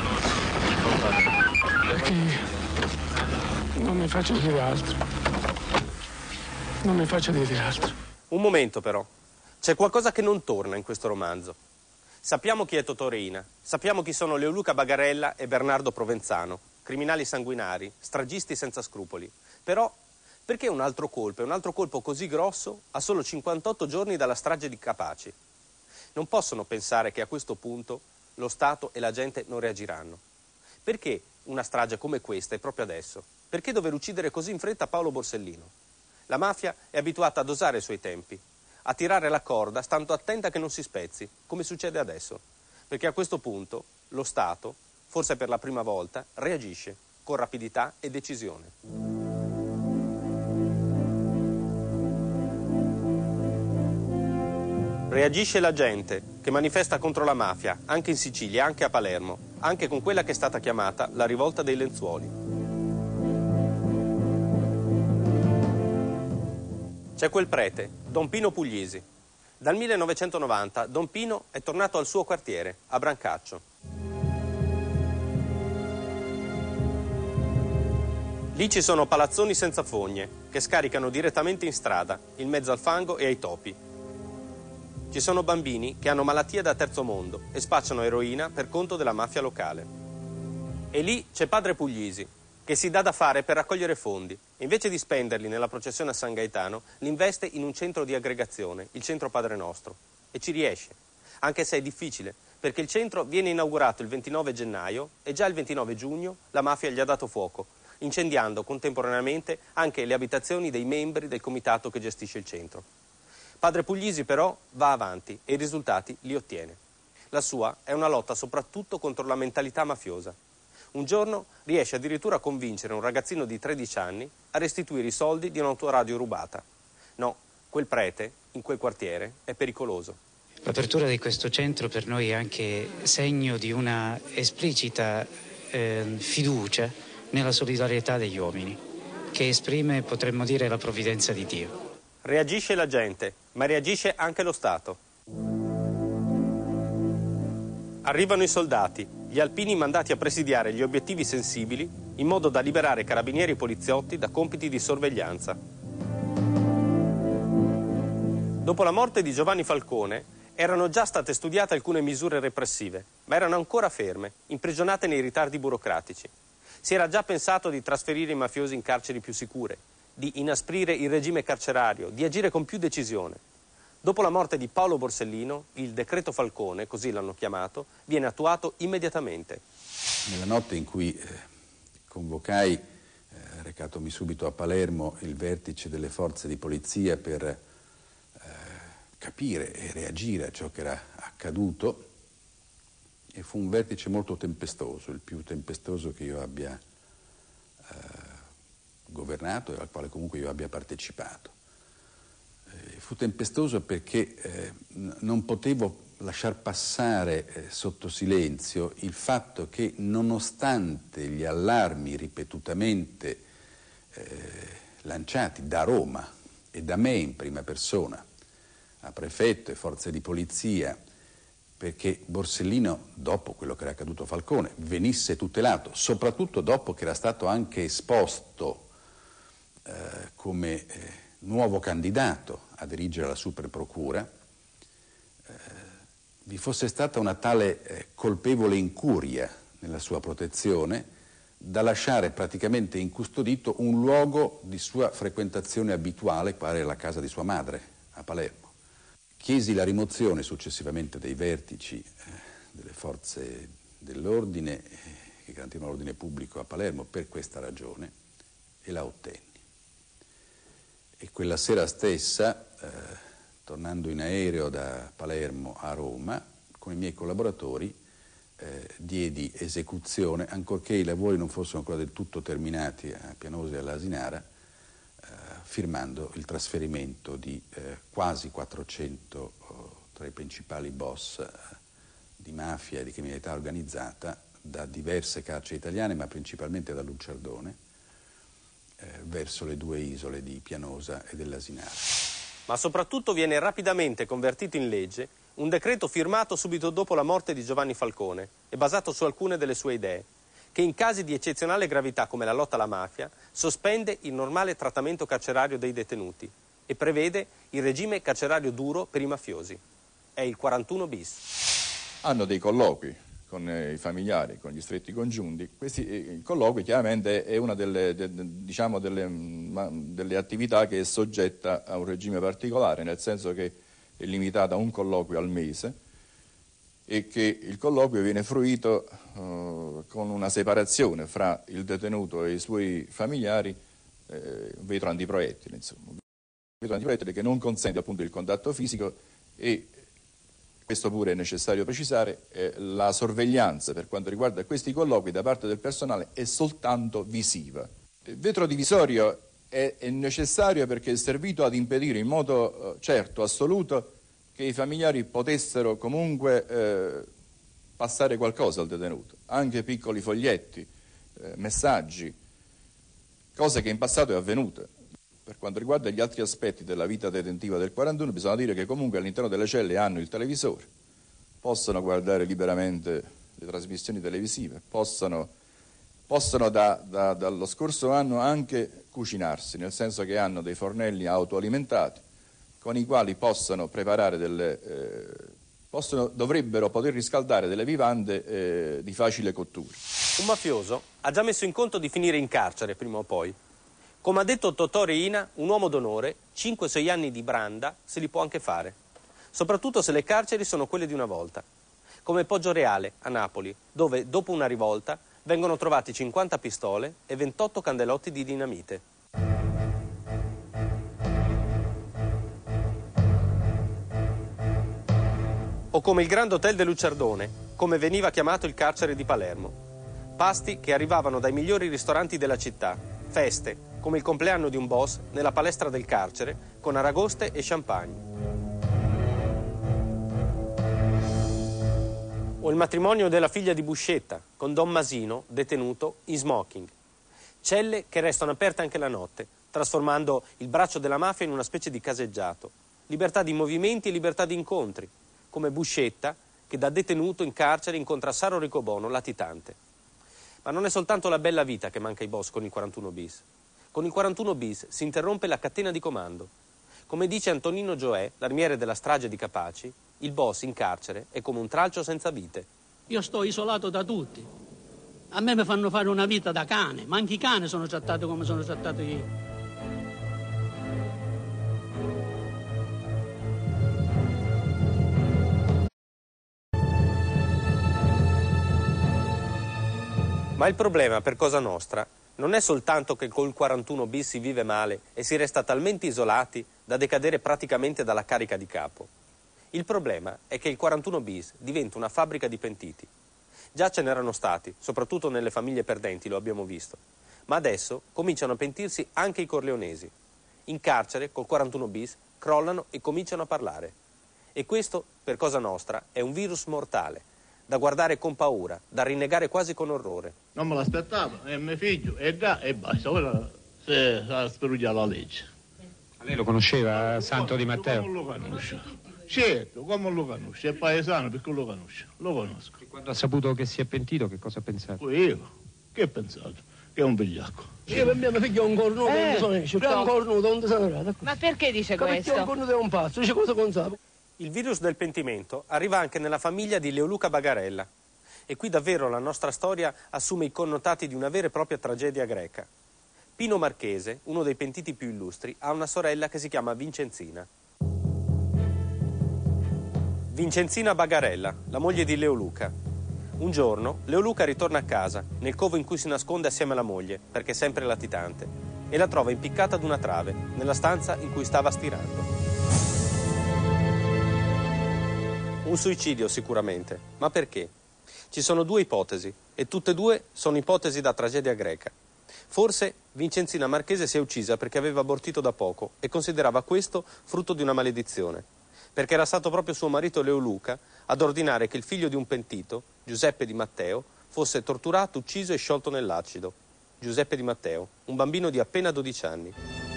Perché non mi faccio dire altro. Non mi faccio dire altro. Un momento però. C'è qualcosa che non torna in questo romanzo. Sappiamo chi è Totò Riina, sappiamo chi sono Leoluca Bagarella e Bernardo Provenzano, criminali sanguinari, stragisti senza scrupoli. Però, perché un altro colpo così grosso a solo 58 giorni dalla strage di Capaci? Non possono pensare che a questo punto lo Stato e la gente non reagiranno. Perché una strage come questa è proprio adesso? Perché dover uccidere così in fretta Paolo Borsellino? La mafia è abituata a dosare i suoi tempi, a tirare la corda stando attenta che non si spezzi, come succede adesso. Perché a questo punto lo Stato, forse per la prima volta, reagisce con rapidità e decisione. Reagisce la gente che manifesta contro la mafia, anche in Sicilia, anche a Palermo, anche con quella che è stata chiamata la rivolta dei lenzuoli. C'è quel prete, Don Pino Puglisi. Dal 1990 Don Pino è tornato al suo quartiere, a Brancaccio. Lì ci sono palazzoni senza fogne, che scaricano direttamente in strada, in mezzo al fango e ai topi. Ci sono bambini che hanno malattie da terzo mondo e spacciano eroina per conto della mafia locale. E lì c'è padre Puglisi, che si dà da fare per raccogliere fondi. Invece di spenderli nella processione a San Gaetano, li investe in un centro di aggregazione, il centro Padre Nostro. E ci riesce, anche se è difficile, perché il centro viene inaugurato il 29 gennaio e già il 29 giugno la mafia gli ha dato fuoco, incendiando contemporaneamente anche le abitazioni dei membri del comitato che gestisce il centro. Padre Puglisi però va avanti e i risultati li ottiene. La sua è una lotta soprattutto contro la mentalità mafiosa. Un giorno riesce addirittura a convincere un ragazzino di 13 anni a restituire i soldi di un'autoradio rubata. No, quel prete, in quel quartiere, è pericoloso. L'apertura di questo centro per noi è anche segno di una esplicita fiducia nella solidarietà degli uomini, che esprime, potremmo dire, la provvidenza di Dio. Reagisce la gente, ma reagisce anche lo Stato. Arrivano i soldati, gli alpini mandati a presidiare gli obiettivi sensibili in modo da liberare carabinieri e poliziotti da compiti di sorveglianza. Dopo la morte di Giovanni Falcone erano già state studiate alcune misure repressive, ma erano ancora ferme, imprigionate nei ritardi burocratici. Si era già pensato di trasferire i mafiosi in carceri più sicure, di inasprire il regime carcerario, di agire con più decisione. Dopo la morte di Paolo Borsellino, il decreto Falcone, così l'hanno chiamato, viene attuato immediatamente. Nella notte in cui convocai, recatomi subito a Palermo, il vertice delle forze di polizia per capire e reagire a ciò che era accaduto, e fu un vertice molto tempestoso, il più tempestoso che io abbia governato e al quale comunque io abbia partecipato. Fu tempestoso perché non potevo lasciar passare sotto silenzio il fatto che, nonostante gli allarmi ripetutamente lanciati da Roma e da me in prima persona a prefetto e forze di polizia, perché Borsellino, dopo quello che era accaduto a Falcone, venisse tutelato, soprattutto dopo che era stato anche esposto come nuovo candidato a dirigere la Superprocura, vi fosse stata una tale colpevole incuria nella sua protezione da lasciare praticamente incustodito un luogo di sua frequentazione abituale, quale la casa di sua madre a Palermo. Chiesi la rimozione successivamente dei vertici delle forze dell'ordine che garantivano l'ordine pubblico a Palermo per questa ragione e la ottenni. E quella sera stessa, tornando in aereo da Palermo a Roma, con i miei collaboratori diedi esecuzione, ancorché i lavori non fossero ancora del tutto terminati a Pianosa e all'Asinara, firmando il trasferimento di quasi 400 tra i principali boss di mafia e di criminalità organizzata da diverse carceri italiane, ma principalmente da Lucerdone, verso le due isole di Pianosa e dell'Asinara. Ma soprattutto viene rapidamente convertito in legge un decreto firmato subito dopo la morte di Giovanni Falcone e basato su alcune delle sue idee, che in casi di eccezionale gravità come la lotta alla mafia sospende il normale trattamento carcerario dei detenuti e prevede il regime carcerario duro per i mafiosi. È il 41 bis. Hanno dei colloqui con i familiari, con gli stretti congiunti. Questi colloqui chiaramente è una delle attività che è soggetta a un regime particolare, nel senso che è limitata a un colloquio al mese e che il colloquio viene fruito con una separazione fra il detenuto e i suoi familiari, vetro antiproiettile, insomma. Vetro antiproiettile che non consente appunto il contatto fisico e, questo pure è necessario precisare, la sorveglianza per quanto riguarda questi colloqui da parte del personale è soltanto visiva. Il vetro divisorio è necessario perché è servito ad impedire in modo certo, assoluto, che i familiari potessero comunque passare qualcosa al detenuto, anche piccoli foglietti, messaggi, cosa che in passato è avvenuta. Per quanto riguarda gli altri aspetti della vita detentiva del 41, bisogna dire che comunque all'interno delle celle hanno il televisore, possono guardare liberamente le trasmissioni televisive, possono dallo scorso anno anche cucinarsi, nel senso che hanno dei fornelli autoalimentati con i quali possono preparare dovrebbero poter riscaldare delle vivande di facile cottura. Un mafioso ha già messo in conto di finire in carcere prima o poi. Come ha detto Totò Riina, un uomo d'onore, 5-6 anni di branda se li può anche fare, soprattutto se le carceri sono quelle di una volta, come Poggioreale a Napoli, dove dopo una rivolta vengono trovati 50 pistole e 28 candelotti di dinamite. O come il Grand Hotel de Lucerdone, come veniva chiamato il carcere di Palermo. Pasti che arrivavano dai migliori ristoranti della città, feste, come il compleanno di un boss nella palestra del carcere, con aragoste e champagne. O il matrimonio della figlia di Buscetta, con Don Masino, detenuto in smoking. Celle che restano aperte anche la notte, trasformando il braccio della mafia in una specie di caseggiato. Libertà di movimenti e libertà di incontri, come Buscetta, che da detenuto in carcere incontra Saro Ricobono, latitante. Ma non è soltanto la bella vita che manca ai boss con il 41 bis. Con il 41 bis si interrompe la catena di comando. Come dice Antonino Gioè, l'armiere della strage di Capaci, il boss in carcere è come un tralcio senza vite. Io sto isolato da tutti. A me mi fanno fare una vita da cane, ma anche i cani sono trattati come sono trattato io. Ma il problema per Cosa Nostra non è soltanto che col 41 bis si vive male e si resta talmente isolati da decadere praticamente dalla carica di capo. Il problema è che il 41 bis diventa una fabbrica di pentiti. Già ce n'erano stati, soprattutto nelle famiglie perdenti, lo abbiamo visto. Ma adesso cominciano a pentirsi anche i corleonesi. In carcere, col 41 bis, crollano e cominciano a parlare. E questo, per Cosa Nostra, è un virus mortale, da guardare con paura, da rinnegare quasi con orrore. Non me l'aspettavo, è mio figlio, e basta, ora si speruglia la legge. Lei lo conosceva, Santo Di Matteo? Non lo conosce. Certo, come lo conosce? È paesano perché lo conosce, lo conosco. E quando ha saputo che si è pentito, che cosa ha pensato? Io? Che ho pensato? Che è un vigliacco. Io per mio figlio è un cornuto, Ma perché dice questo? Perché un cornuto è un pazzo, dice cosa consapevole. Il virus del pentimento arriva anche nella famiglia di Leoluca Bagarella. E qui davvero la nostra storia assume i connotati di una vera e propria tragedia greca. Pino Marchese, uno dei pentiti più illustri, ha una sorella che si chiama Vincenzina. Vincenzina Bagarella, la moglie di Leoluca. Un giorno Leo Luca ritorna a casa, nel covo in cui si nasconde assieme alla moglie, perché è sempre latitante, e la trova impiccata ad una trave, nella stanza in cui stava stirando. Un suicidio sicuramente, ma perché? Ci sono due ipotesi, e tutte e due sono ipotesi da tragedia greca. Forse Vincenzina Marchese si è uccisa perché aveva abortito da poco e considerava questo frutto di una maledizione, perché era stato proprio suo marito Leo Luca ad ordinare che il figlio di un pentito, Giuseppe Di Matteo, fosse torturato, ucciso e sciolto nell'acido. Giuseppe Di Matteo, un bambino di appena 12 anni.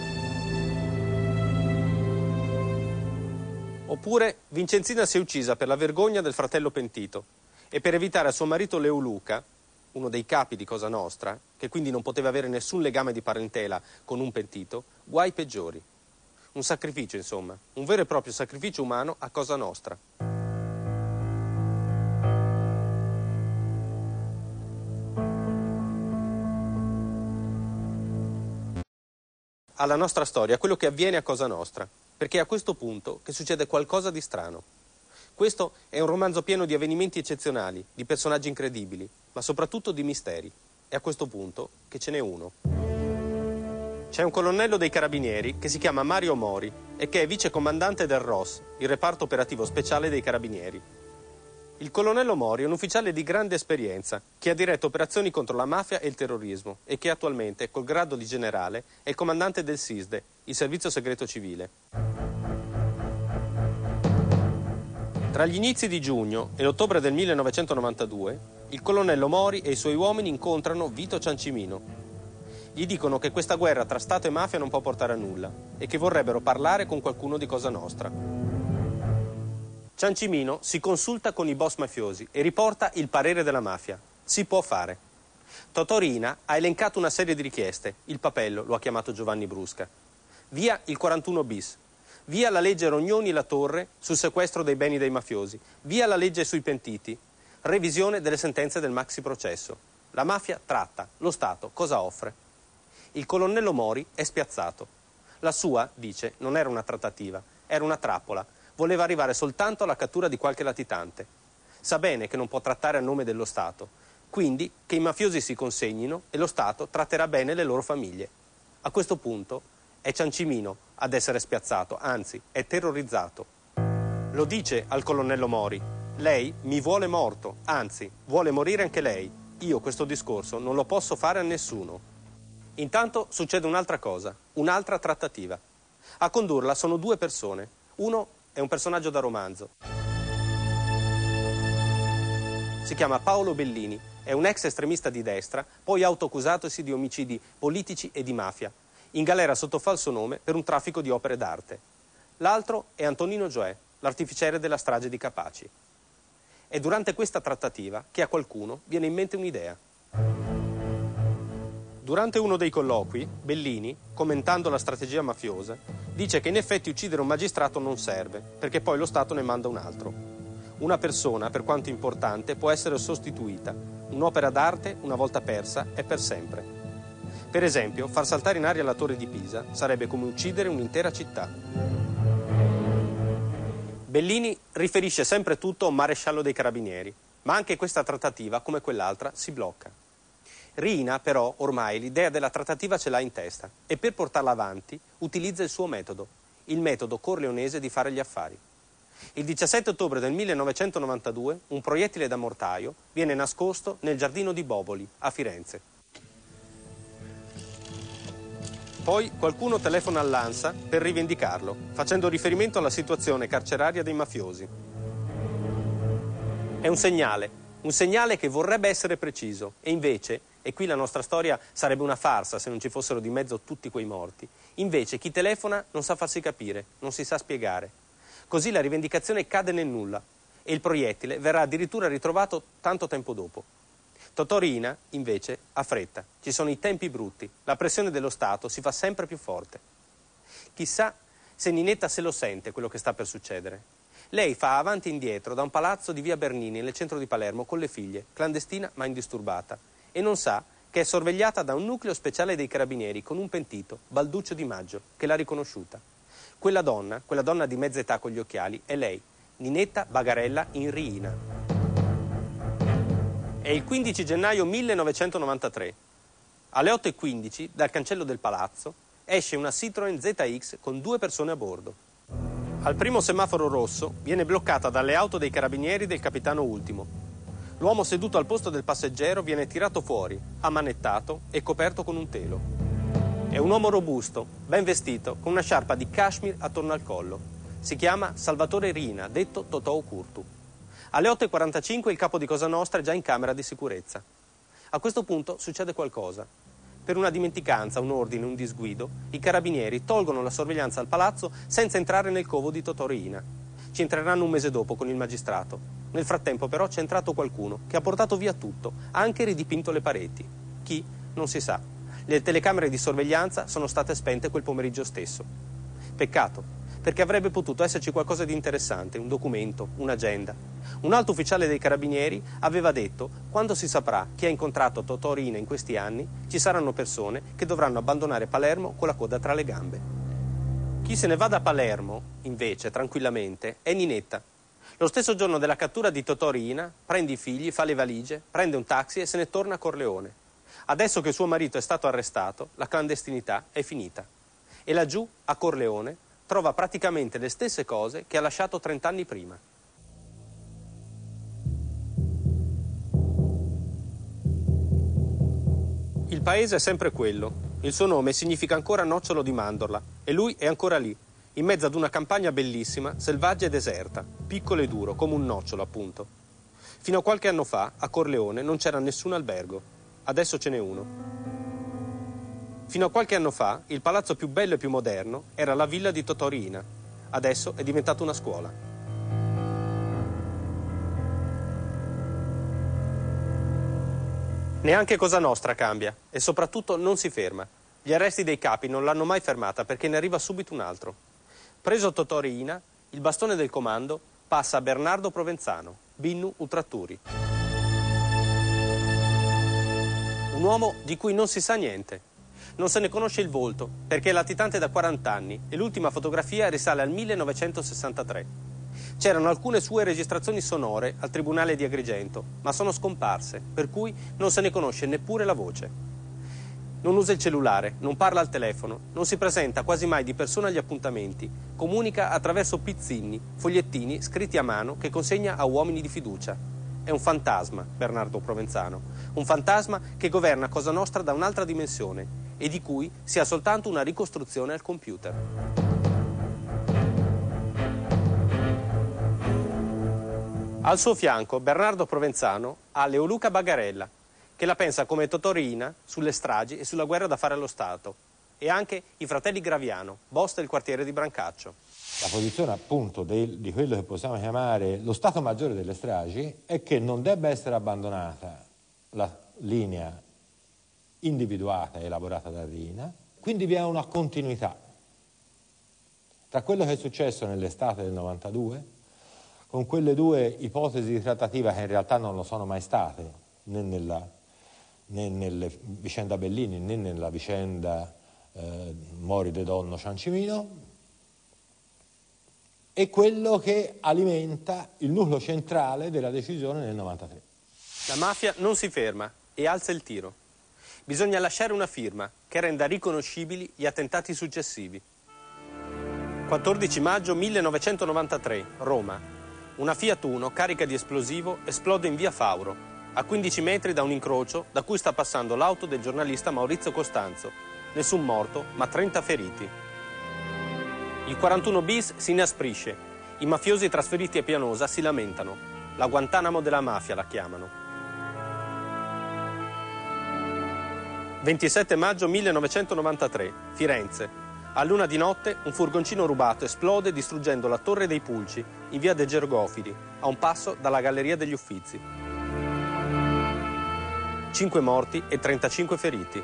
Oppure Vincenzina si è uccisa per la vergogna del fratello pentito e per evitare a suo marito Leo Luca, uno dei capi di Cosa Nostra, che quindi non poteva avere nessun legame di parentela con un pentito, guai peggiori. Un sacrificio, insomma, un vero e proprio sacrificio umano a Cosa Nostra. Alla nostra storia, quello che avviene a Cosa Nostra, perché è a questo punto che succede qualcosa di strano. Questo è un romanzo pieno di avvenimenti eccezionali, di personaggi incredibili, ma soprattutto di misteri. È a questo punto che ce n'è uno. C'è un colonnello dei carabinieri che si chiama Mario Mori e che è vicecomandante del ROS, il reparto operativo speciale dei carabinieri. Il colonnello Mori è un ufficiale di grande esperienza che ha diretto operazioni contro la mafia e il terrorismo e che attualmente, col grado di generale, è il comandante del SISDE, il Servizio Segreto Civile. Tra gli inizi di giugno e l'ottobre del 1992, il colonnello Mori e i suoi uomini incontrano Vito Ciancimino. Gli dicono che questa guerra tra Stato e mafia non può portare a nulla e che vorrebbero parlare con qualcuno di Cosa Nostra. Ciancimino si consulta con i boss mafiosi e riporta il parere della mafia. Si può fare. Totò Riina ha elencato una serie di richieste. Il Papello lo ha chiamato Giovanni Brusca. Via il 41 bis. Via la legge Rognoni-La Torre sul sequestro dei beni dei mafiosi. Via la legge sui pentiti. Revisione delle sentenze del maxi processo. La mafia tratta. Lo Stato cosa offre? Il colonnello Mori è spiazzato. La sua, dice, non era una trattativa, era una trappola. Voleva arrivare soltanto alla cattura di qualche latitante. Sa bene che non può trattare a nome dello Stato, quindi che i mafiosi si consegnino e lo Stato tratterà bene le loro famiglie. A questo punto è Ciancimino ad essere spiazzato, anzi è terrorizzato. Lo dice al colonnello Mori: lei mi vuole morto, anzi vuole morire anche lei. Io questo discorso non lo posso fare a nessuno. Intanto succede un'altra cosa, un'altra trattativa. A condurla sono due persone. Uno è un personaggio da romanzo. Si chiama Paolo Bellini, è un ex estremista di destra, poi autoaccusatosi di omicidi politici e di mafia, in galera sotto falso nome per un traffico di opere d'arte. L'altro è Antonino Gioè, l'artificiere della strage di Capaci. È durante questa trattativa che a qualcuno viene in mente un'idea. Durante uno dei colloqui, Bellini, commentando la strategia mafiosa, dice che in effetti uccidere un magistrato non serve, perché poi lo Stato ne manda un altro. Una persona, per quanto importante, può essere sostituita. Un'opera d'arte, una volta persa, è per sempre. Per esempio, far saltare in aria la torre di Pisa sarebbe come uccidere un'intera città. Bellini riferisce sempre tutto a un maresciallo dei carabinieri, ma anche questa trattativa, come quell'altra, si blocca. Riina, però, ormai l'idea della trattativa ce l'ha in testa e per portarla avanti utilizza il suo metodo, il metodo corleonese di fare gli affari. Il 17 ottobre del 1992 un proiettile da mortaio viene nascosto nel giardino di Boboli, a Firenze. Poi qualcuno telefona all'ANSA per rivendicarlo, facendo riferimento alla situazione carceraria dei mafiosi. È un segnale che vorrebbe essere preciso e invece, e qui la nostra storia sarebbe una farsa se non ci fossero di mezzo tutti quei morti, invece chi telefona non sa farsi capire, non si sa spiegare. Così la rivendicazione cade nel nulla e il proiettile verrà addirittura ritrovato tanto tempo dopo. Totò Riina, invece, ha fretta. Ci sono i tempi brutti, la pressione dello Stato si fa sempre più forte. Chissà se Ninetta se lo sente quello che sta per succedere. Lei fa avanti e indietro da un palazzo di via Bernini nel centro di Palermo con le figlie, clandestina ma indisturbata, e non sa che è sorvegliata da un nucleo speciale dei carabinieri con un pentito, Balduccio Di Maggio, che l'ha riconosciuta. Quella donna di mezza età con gli occhiali, è lei, Ninetta Bagarella in Riina. È il 15 gennaio 1993. Alle 8:15 dal cancello del palazzo esce una Citroën ZX con 2 persone a bordo. Al primo semaforo rosso viene bloccata dalle auto dei carabinieri del capitano Ultimo. L'uomo seduto al posto del passeggero viene tirato fuori, ammanettato e coperto con un telo. È un uomo robusto, ben vestito, con una sciarpa di cashmere attorno al collo. Si chiama Salvatore Riina, detto Totò Curtu. Alle 8:45 il capo di Cosa Nostra è già in camera di sicurezza. A questo punto succede qualcosa. Per una dimenticanza, un ordine, un disguido, i carabinieri tolgono la sorveglianza al palazzo senza entrare nel covo di Totò Riina. Ci entreranno un mese dopo con il magistrato. Nel frattempo però c'è entrato qualcuno che ha portato via tutto, ha anche ridipinto le pareti. Chi? Non si sa. Le telecamere di sorveglianza sono state spente quel pomeriggio stesso. Peccato, perché avrebbe potuto esserci qualcosa di interessante, un documento, un'agenda. Un alto ufficiale dei carabinieri aveva detto: quando si saprà chi ha incontrato Totò Riina in questi anni, ci saranno persone che dovranno abbandonare Palermo con la coda tra le gambe. Chi se ne va da Palermo, invece, tranquillamente, è Ninetta. Lo stesso giorno della cattura di Totò Riina, prende i figli, fa le valigie, prende un taxi e se ne torna a Corleone. Adesso che suo marito è stato arrestato, la clandestinità è finita. E laggiù, a Corleone, trova praticamente le stesse cose che ha lasciato 30 anni prima. Il paese è sempre quello. Il suo nome significa ancora nocciolo di mandorla e lui è ancora lì, in mezzo ad una campagna bellissima, selvaggia e deserta, piccolo e duro, come un nocciolo appunto. Fino a qualche anno fa, a Corleone, non c'era nessun albergo. Adesso ce n'è uno. Fino a qualche anno fa, il palazzo più bello e più moderno era la villa di Totò Riina. Adesso è diventata una scuola. Neanche Cosa Nostra cambia e soprattutto non si ferma. Gli arresti dei capi non l'hanno mai fermata perché ne arriva subito un altro. Preso Totò Riina, il bastone del comando passa a Bernardo Provenzano, Binnu Ultratturi. Un uomo di cui non si sa niente. Non se ne conosce il volto perché è latitante da 40 anni e l'ultima fotografia risale al 1963. C'erano alcune sue registrazioni sonore al Tribunale di Agrigento, ma sono scomparse, per cui non se ne conosce neppure la voce. Non usa il cellulare, non parla al telefono, non si presenta quasi mai di persona agli appuntamenti, comunica attraverso pizzini, fogliettini scritti a mano che consegna a uomini di fiducia. È un fantasma, Bernardo Provenzano, un fantasma che governa Cosa Nostra da un'altra dimensione e di cui si ha soltanto una ricostruzione al computer. Al suo fianco Bernardo Provenzano ha Leoluca Bagarella, che la pensa come Totò Riina sulle stragi e sulla guerra da fare allo Stato, e anche i fratelli Graviano, boss del quartiere di Brancaccio. La posizione appunto di quello che possiamo chiamare lo Stato Maggiore delle stragi è che non debba essere abbandonata la linea individuata e elaborata da Riina, quindi vi è una continuità tra quello che è successo nell'estate del 92 con quelle 2 ipotesi di trattativa che in realtà non lo sono mai state, né nella vicenda Bellini né nella vicenda Mori de Donno Ciancimino, e quello che alimenta il nucleo centrale della decisione nel 93. La mafia non si ferma e alza il tiro. Bisogna lasciare una firma che renda riconoscibili gli attentati successivi. 14 maggio 1993, Roma. Una Fiat Uno carica di esplosivo esplode in via Fauro, a 15 metri da un incrocio da cui sta passando l'auto del giornalista Maurizio Costanzo. Nessun morto, ma 30 feriti. Il 41 bis si inasprisce. I mafiosi trasferiti a Pianosa si lamentano. La Guantanamo della mafia la chiamano. 27 maggio 1993, Firenze. A luna di notte un furgoncino rubato esplode distruggendo la Torre dei Pulci in via De Gergofili, a un passo dalla Galleria degli Uffizi. 5 morti e 35 feriti.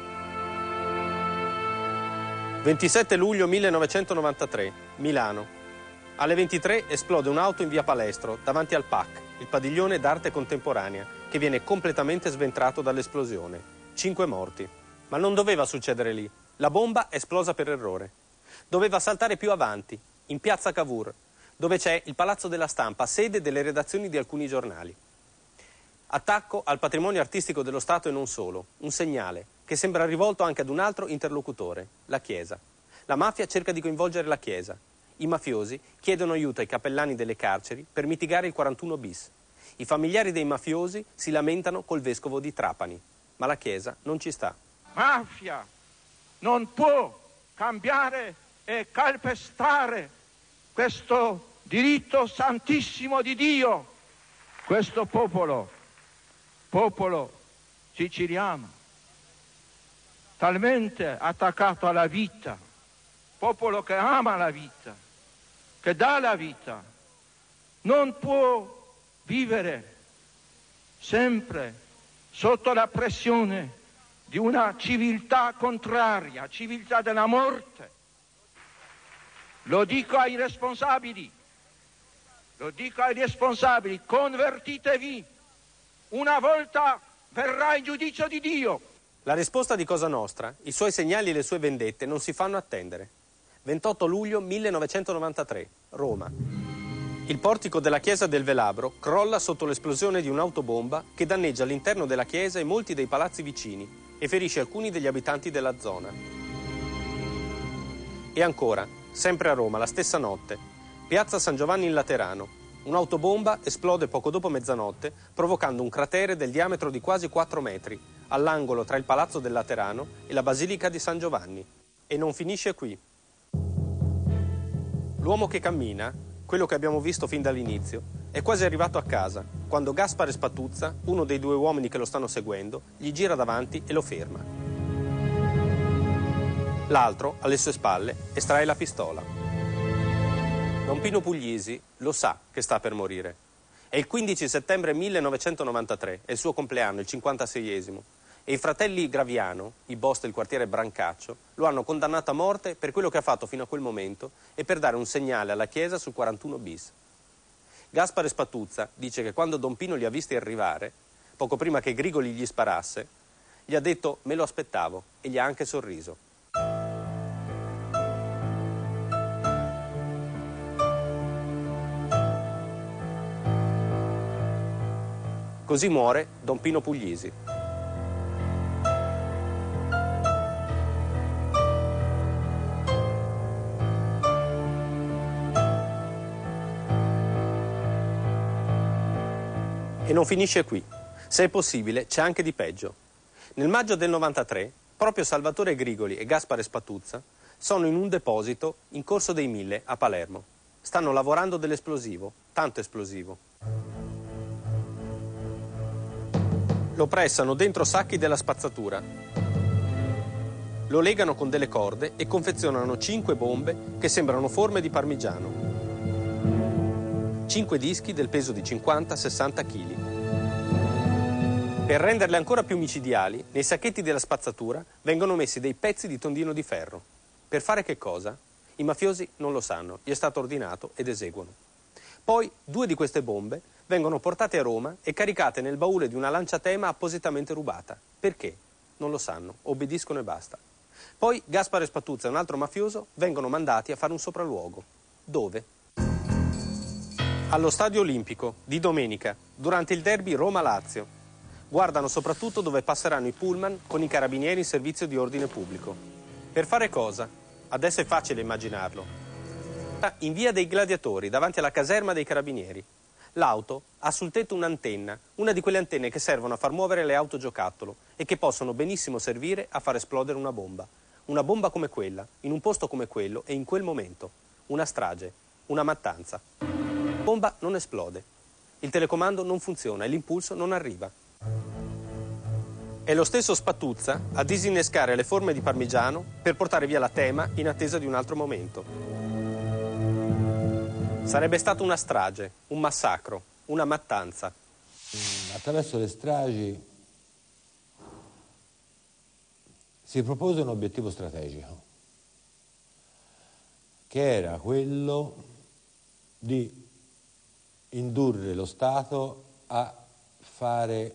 27 luglio 1993, Milano. Alle 23 esplode un'auto in via Palestro, davanti al PAC, il padiglione d'arte contemporanea, che viene completamente sventrato dall'esplosione. 5 morti. Ma non doveva succedere lì. La bomba è esplosa per errore. Doveva saltare più avanti, in piazza Cavour, dove c'è il Palazzo della Stampa, sede delle redazioni di alcuni giornali. Attacco al patrimonio artistico dello Stato e non solo, un segnale che sembra rivolto anche ad un altro interlocutore, la Chiesa. La mafia cerca di coinvolgere la Chiesa. I mafiosi chiedono aiuto ai cappellani delle carceri per mitigare il 41 bis. I familiari dei mafiosi si lamentano col vescovo di Trapani, ma la Chiesa non ci sta. Mafia non può cambiare e calpestare questo diritto santissimo di Dio, questo popolo siciliano, talmente attaccato alla vita, popolo che ama la vita, che dà la vita, non può vivere sempre sotto la pressione di una civiltà contraria, civiltà della morte. Lo dico ai responsabili, convertitevi, una volta verrà il giudizio di Dio. La risposta di Cosa Nostra, i suoi segnali e le sue vendette non si fanno attendere. 28 luglio 1993, Roma. Il portico della chiesa del Velabro crolla sotto l'esplosione di un'autobomba che danneggia l'interno della chiesa e molti dei palazzi vicini e ferisce alcuni degli abitanti della zona. E ancora, sempre a Roma, la stessa notte, piazza San Giovanni in Laterano. Un'autobomba esplode poco dopo mezzanotte, provocando un cratere del diametro di quasi 4 metri, all'angolo tra il Palazzo del Laterano e la Basilica di San Giovanni. E non finisce qui. L'uomo che cammina, quello che abbiamo visto fin dall'inizio, è quasi arrivato a casa, quando Gaspare Spatuzza, uno dei 2 uomini che lo stanno seguendo, gli gira davanti e lo ferma. L'altro, alle sue spalle, estrae la pistola. Don Pino Puglisi lo sa che sta per morire. È il 15 settembre 1993, è il suo compleanno, il 56esimo, e i fratelli Graviano, i boss del quartiere Brancaccio, lo hanno condannato a morte per quello che ha fatto fino a quel momento e per dare un segnale alla Chiesa sul 41 bis. Gaspare Spatuzza dice che quando Don Pino li ha visti arrivare, poco prima che Grigoli gli sparasse, gli ha detto «me lo aspettavo» e gli ha anche sorriso. Così muore Don Pino Puglisi. E non finisce qui. Se è possibile, c'è anche di peggio. Nel maggio del 93, proprio Salvatore Grigoli e Gaspare Spatuzza sono in un deposito in Corso dei Mille a Palermo. Stanno lavorando dell'esplosivo, tanto esplosivo. Lo pressano dentro sacchi della spazzatura. Lo legano con delle corde e confezionano 5 bombe che sembrano forme di parmigiano. 5 dischi del peso di 50-60 kg. Per renderle ancora più micidiali, nei sacchetti della spazzatura vengono messi dei pezzi di tondino di ferro. Per fare che cosa? I mafiosi non lo sanno, gli è stato ordinato ed eseguono. Poi 2 di queste bombe vengono portate a Roma e caricate nel baule di una lanciatema appositamente rubata. Perché? Non lo sanno, obbediscono e basta. Poi Gaspare Spatuzza e un altro mafioso vengono mandati a fare un sopralluogo. Dove? Allo Stadio Olimpico, di domenica, durante il derby Roma-Lazio. Guardano soprattutto dove passeranno i pullman con i carabinieri in servizio di ordine pubblico. Per fare cosa? Adesso è facile immaginarlo. In via dei Gladiatori, davanti alla caserma dei carabinieri. L'auto ha sul tetto un'antenna, una di quelle antenne che servono a far muovere le auto giocattolo e che possono benissimo servire a far esplodere una bomba. Una bomba come quella, in un posto come quello e in quel momento. Una strage, una mattanza. La bomba non esplode. Il telecomando non funziona e l'impulso non arriva. È lo stesso Spatuzza a disinnescare le forme di parmigiano per portare via la tema in attesa di un altro momento. Sarebbe stata una strage, un massacro, una mattanza. Attraverso le stragi si propose un obiettivo strategico, che era quello di indurre lo Stato a fare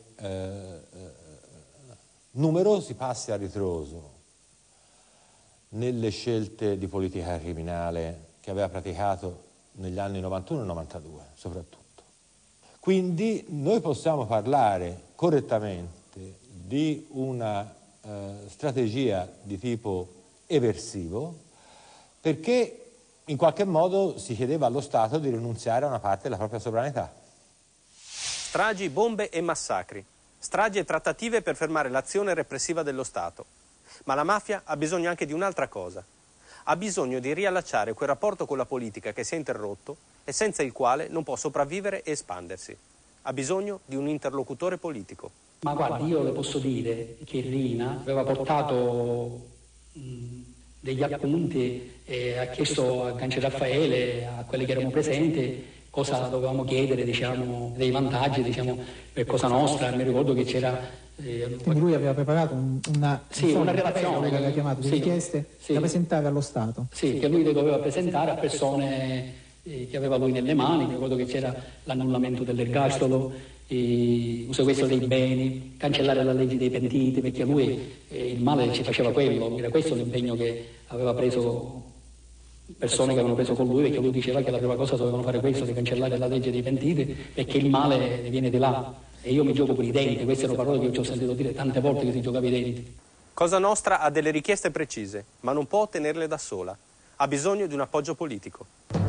numerosi passi a ritroso nelle scelte di politica criminale che aveva praticato negli anni 91 e 92 soprattutto. Quindi noi possiamo parlare correttamente di una strategia di tipo eversivo, perché in qualche modo si chiedeva allo Stato di rinunziare a una parte della propria sovranità. Stragi, bombe e massacri. Stragi e trattative per fermare l'azione repressiva dello Stato. Ma la mafia ha bisogno anche di un'altra cosa. Ha bisogno di riallacciare quel rapporto con la politica che si è interrotto e senza il quale non può sopravvivere e espandersi. Ha bisogno di un interlocutore politico. Ma guardi, io le posso dire che Rina aveva portato degli appunti e ha chiesto a Ganci Raffaele, a quelli che erano presenti, cosa dovevamo chiedere, diciamo, dei vantaggi, diciamo, per Cosa Nostra. Mi ricordo che c'era... Quindi lui aveva preparato una relazione che aveva chiamato di richieste da presentare allo Stato. Sì, che lui le doveva presentare a persone che aveva lui nelle mani. Mi ricordo che c'era l'annullamento dell'ergastolo, il sequestro dei beni, cancellare la legge dei pentiti, perché lui il male ci faceva quello. Era questo l'impegno che aveva preso persone che avevano preso con lui, perché lui diceva che la prima cosa dovevano fare questo, di cancellare la legge dei pentiti, perché il male viene di là. E io mi gioco per i denti, queste sono parole che io ci ho sentito dire tante volte, che si giocava i denti. Cosa Nostra ha delle richieste precise, ma non può ottenerle da sola. Ha bisogno di un appoggio politico.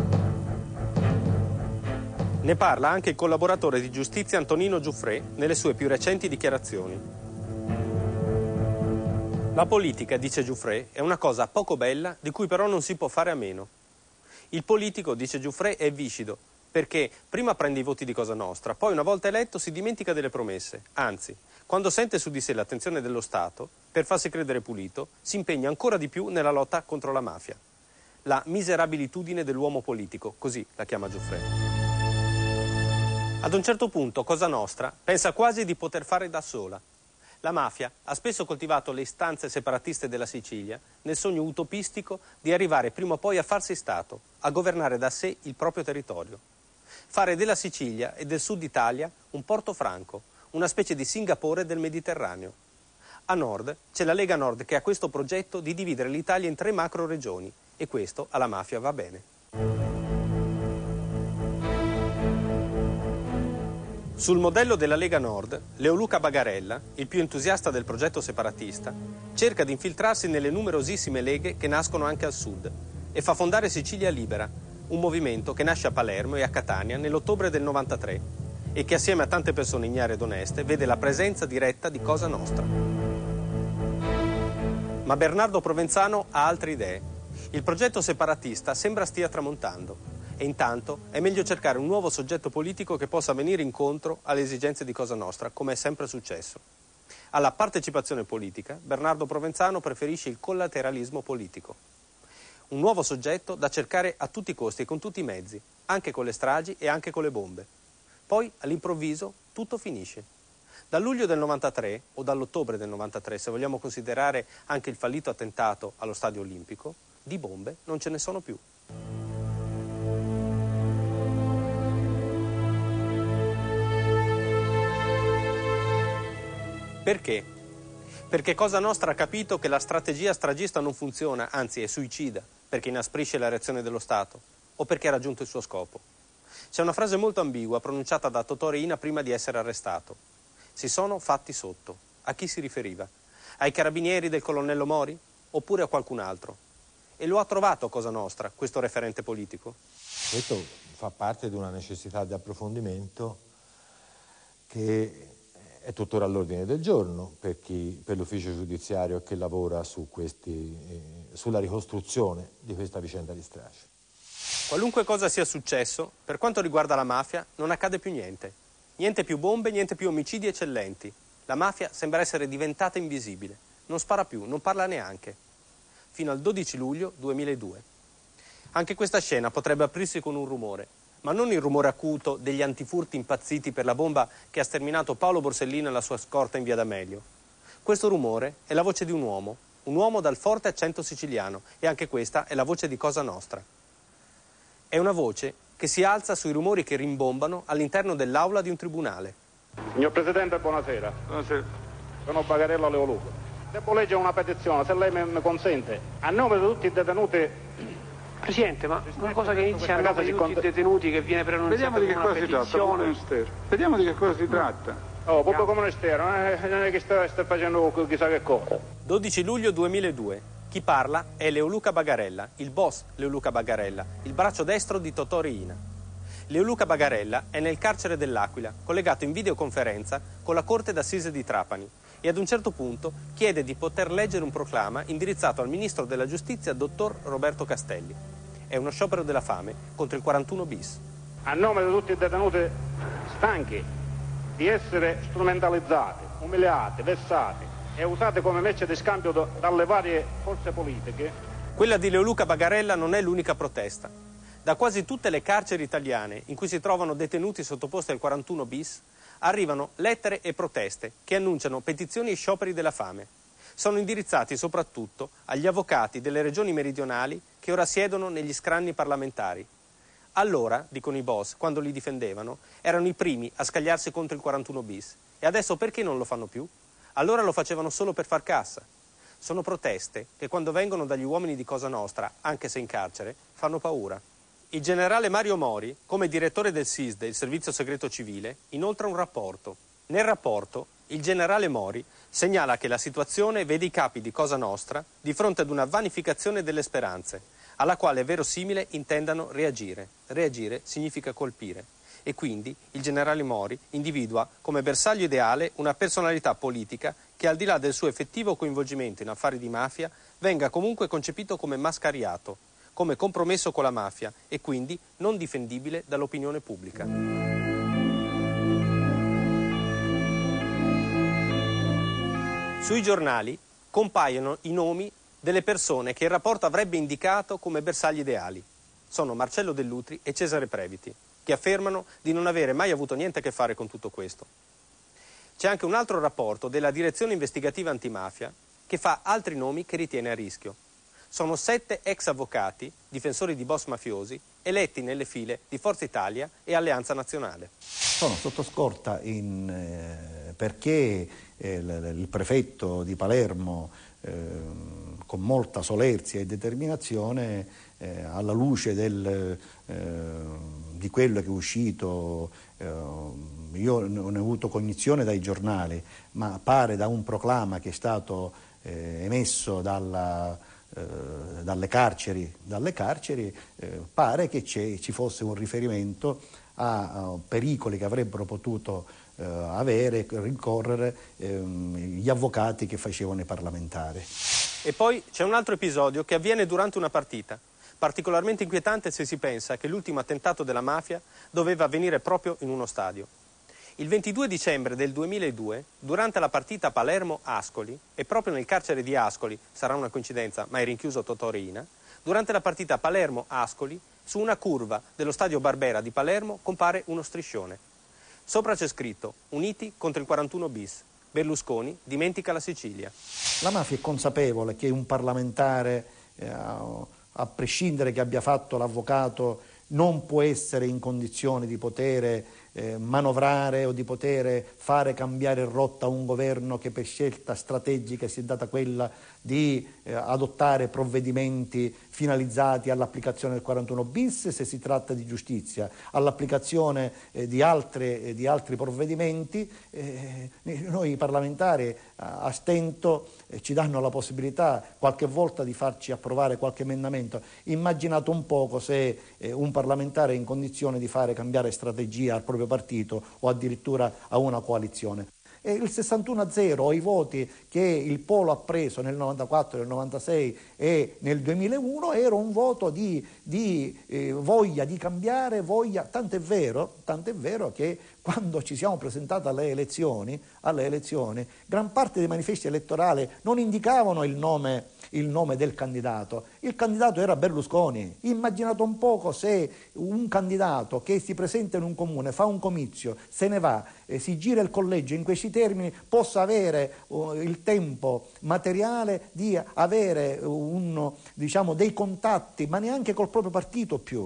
Ne parla anche il collaboratore di giustizia Antonino Giuffrè nelle sue più recenti dichiarazioni. La politica, dice Giuffrè, è una cosa poco bella di cui però non si può fare a meno. Il politico, dice Giuffrè, è viscido, perché prima prende i voti di Cosa Nostra, poi una volta eletto si dimentica delle promesse. Anzi, quando sente su di sé l'attenzione dello Stato, per farsi credere pulito, si impegna ancora di più nella lotta contro la mafia. La miserabilitudine dell'uomo politico, così la chiama Giuffrè. Ad un certo punto Cosa Nostra pensa quasi di poter fare da sola. La mafia ha spesso coltivato le istanze separatiste della Sicilia nel sogno utopistico di arrivare prima o poi a farsi Stato, a governare da sé il proprio territorio. Fare della Sicilia e del Sud Italia un porto franco, una specie di Singapore del Mediterraneo. A nord c'è la Lega Nord che ha questo progetto di dividere l'Italia in 3 macro regioni e questo alla mafia va bene. Sul modello della Lega Nord, Leoluca Bagarella, il più entusiasta del progetto separatista, cerca di infiltrarsi nelle numerosissime leghe che nascono anche al sud e fa fondare Sicilia Libera, un movimento che nasce a Palermo e a Catania nell'ottobre del 93 e che assieme a tante persone ignare ed oneste vede la presenza diretta di Cosa Nostra. Ma Bernardo Provenzano ha altre idee. Il progetto separatista sembra stia tramontando. E intanto è meglio cercare un nuovo soggetto politico che possa venire incontro alle esigenze di Cosa Nostra, come è sempre successo. Alla partecipazione politica, Bernardo Provenzano preferisce il collateralismo politico. Un nuovo soggetto da cercare a tutti i costi e con tutti i mezzi, anche con le stragi e anche con le bombe. Poi, all'improvviso, tutto finisce. Dal luglio del 93, o dall'ottobre del 93, se vogliamo considerare anche il fallito attentato allo Stadio Olimpico, di bombe non ce ne sono più. Perché? Perché Cosa Nostra ha capito che la strategia stragista non funziona, anzi è suicida, perché inasprisce la reazione dello Stato, o perché ha raggiunto il suo scopo. C'è una frase molto ambigua pronunciata da Totò Riina prima di essere arrestato. Si sono fatti sotto. A chi si riferiva? Ai carabinieri del colonnello Mori? Oppure a qualcun altro? E lo ha trovato Cosa Nostra, questo referente politico? Questo fa parte di una necessità di approfondimento che è tuttora all'ordine del giorno per l'ufficio giudiziario che lavora sulla ricostruzione di questa vicenda di strage. Qualunque cosa sia successo, per quanto riguarda la mafia, non accade più niente. Niente più bombe, niente più omicidi eccellenti. La mafia sembra essere diventata invisibile. Non spara più, non parla neanche. Fino al 12 luglio 2002. Anche questa scena potrebbe aprirsi con un rumore, ma non il rumore acuto degli antifurti impazziti per la bomba che ha sterminato Paolo Borsellino e la sua scorta in via D'Amelio. Questo rumore è la voce di un uomo dal forte accento siciliano, e anche questa è la voce di Cosa Nostra. È una voce che si alza sui rumori che rimbombano all'interno dell'aula di un tribunale. Signor Presidente, buonasera. Buonasera. Sono Bagarella Leoluca. Devo leggere una petizione, se lei mi consente, a nome di tutti i detenuti Presidente, ma una cosa che inizia a nome di tutti i detenuti che viene preannunciata come una petizione... Vediamo di che cosa si tratta. Oh, Popolo Comunistero, non è che sta facendo chissà che cosa. 12 luglio 2002. Chi parla è Leoluca Bagarella, il boss Leoluca Bagarella, il braccio destro di Totò Riina. Leoluca Bagarella è nel carcere dell'Aquila, collegato in videoconferenza con la Corte d'Assise di Trapani e ad un certo punto chiede di poter leggere un proclama indirizzato al Ministro della Giustizia, dottor Roberto Castelli. È uno sciopero della fame contro il 41 bis. A nome di tutti i detenuti stanchi di essere strumentalizzati, umiliati, vessati e usate come merce di scambio dalle varie forze politiche. Quella di Leoluca Bagarella non è l'unica protesta. Da quasi tutte le carceri italiane in cui si trovano detenuti sottoposti al 41 bis arrivano lettere e proteste che annunciano petizioni e scioperi della fame. Sono indirizzati soprattutto agli avvocati delle regioni meridionali che ora siedono negli scranni parlamentari. Allora, dicono i boss, quando li difendevano, erano i primi a scagliarsi contro il 41 bis. E adesso perché non lo fanno più? Allora lo facevano solo per far cassa. Sono proteste che quando vengono dagli uomini di Cosa Nostra, anche se in carcere, fanno paura. Il generale Mario Mori, come direttore del SISDE, il Servizio Segreto Civile, inoltra un rapporto. Nel rapporto, il generale Mori segnala che la situazione vede i capi di Cosa Nostra di fronte ad una vanificazione delle speranze, alla quale è verosimile intendano reagire. Reagire significa colpire. E quindi il generale Mori individua come bersaglio ideale una personalità politica che, al di là del suo effettivo coinvolgimento in affari di mafia, venga comunque concepito come mascariato, come compromesso con la mafia e quindi non difendibile dall'opinione pubblica. Sui giornali compaiono i nomi delle persone che il rapporto avrebbe indicato come bersagli ideali. Sono Marcello Dell'Utri e Cesare Previti, che affermano di non avere mai avuto niente a che fare con tutto questo. C'è anche un altro rapporto della Direzione Investigativa Antimafia che fa altri nomi che ritiene a rischio. Sono 7 ex avvocati, difensori di boss mafiosi, eletti nelle file di Forza Italia e Alleanza Nazionale. Sono sotto scorta perché il prefetto di Palermo, con molta solerzia e determinazione, alla luce di quello che è uscito, io non ho avuto cognizione dai giornali, ma pare da un proclama che è stato emesso dalle carceri, pare che ci fosse un riferimento a pericoli che avrebbero potuto rincorrere gli avvocati che facevano i parlamentari. E poi c'è un altro episodio che avviene durante una partita, particolarmente inquietante se si pensa che l'ultimo attentato della mafia doveva avvenire proprio in uno stadio. Il 22 dicembre del 2002, durante la partita Palermo-Ascoli, e proprio nel carcere di Ascoli, sarà una coincidenza, ma è rinchiuso Totò Riina, durante la partita Palermo-Ascoli, su una curva dello stadio Barbera di Palermo compare uno striscione. Sopra c'è scritto: Uniti contro il 41 bis. Berlusconi dimentica la Sicilia. La mafia è consapevole che un parlamentare, a prescindere che abbia fatto l'avvocato, non può essere in condizione di poter manovrare o di poter fare cambiare rotta a un governo che per scelta strategica si è data quella di adottare provvedimenti finalizzati all'applicazione del 41 bis se si tratta di giustizia, all'applicazione di altri provvedimenti. Noi parlamentari a stento ci danno la possibilità qualche volta di farci approvare qualche emendamento. Immaginate un poco se un parlamentare è in condizione di fare cambiare strategia al proprio partito o addirittura a una coalizione. E il 61-0 o i voti che il Polo ha preso nel 94, nel 96 e nel 2001 era un voto di voglia di cambiare, tant'è vero che quando ci siamo presentati alle elezioni, gran parte dei manifesti elettorali non indicavano il nome del candidato. Il candidato era Berlusconi. Immaginate un poco se un candidato che si presenta in un comune, fa un comizio, se ne va, si gira il collegio in questi termini, possa avere il tempo materiale di avere dei contatti, ma neanche col proprio partito più.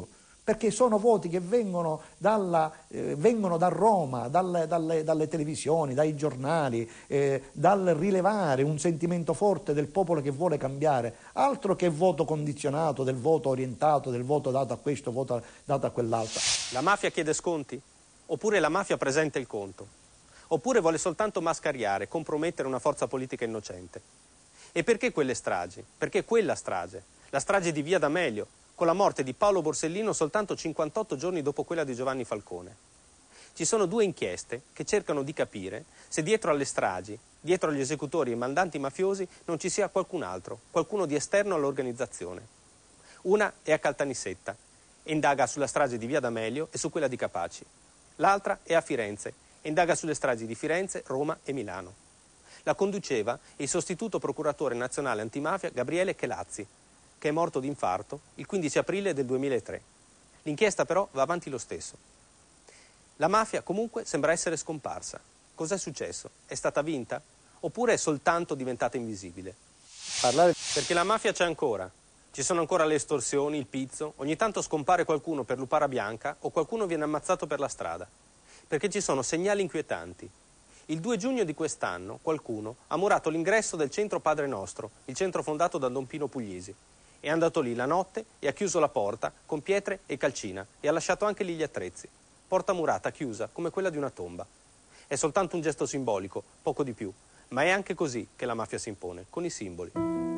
perché sono voti che vengono da Roma, dalle televisioni, dai giornali, dal rilevare un sentimento forte del popolo che vuole cambiare, altro che voto condizionato, del voto orientato, del voto dato a questo, voto dato a quell'altro. La mafia chiede sconti? Oppure la mafia presenta il conto? Oppure vuole soltanto mascariare, compromettere una forza politica innocente? E perché quelle stragi? Perché quella strage? La strage di Via D'Amelio, con la morte di Paolo Borsellino soltanto 58 giorni dopo quella di Giovanni Falcone. Ci sono 2 inchieste che cercano di capire se dietro alle stragi, dietro agli esecutori e ai mandanti mafiosi non ci sia qualcun altro, qualcuno di esterno all'organizzazione. Una è a Caltanissetta e indaga sulla strage di Via D'Amelio e su quella di Capaci. L'altra è a Firenze e indaga sulle stragi di Firenze, Roma e Milano. La conduceva il sostituto procuratore nazionale antimafia Gabriele Chelazzi, che è morto di infarto il 15 aprile del 2003. L'inchiesta però va avanti lo stesso. La mafia comunque sembra essere scomparsa. Cos'è successo? È stata vinta? Oppure è soltanto diventata invisibile? Perché la mafia c'è ancora. Ci sono ancora le estorsioni, il pizzo, ogni tanto scompare qualcuno per lupara bianca o qualcuno viene ammazzato per la strada. Perché ci sono segnali inquietanti. Il 2 giugno di quest'anno qualcuno ha murato l'ingresso del centro Padre Nostro, il centro fondato da Don Pino Puglisi. È andato lì la notte e ha chiuso la porta con pietre e calcina e ha lasciato anche lì gli attrezzi. Porta murata, chiusa, come quella di una tomba. È soltanto un gesto simbolico, poco di più, ma è anche così che la mafia si impone, con i simboli.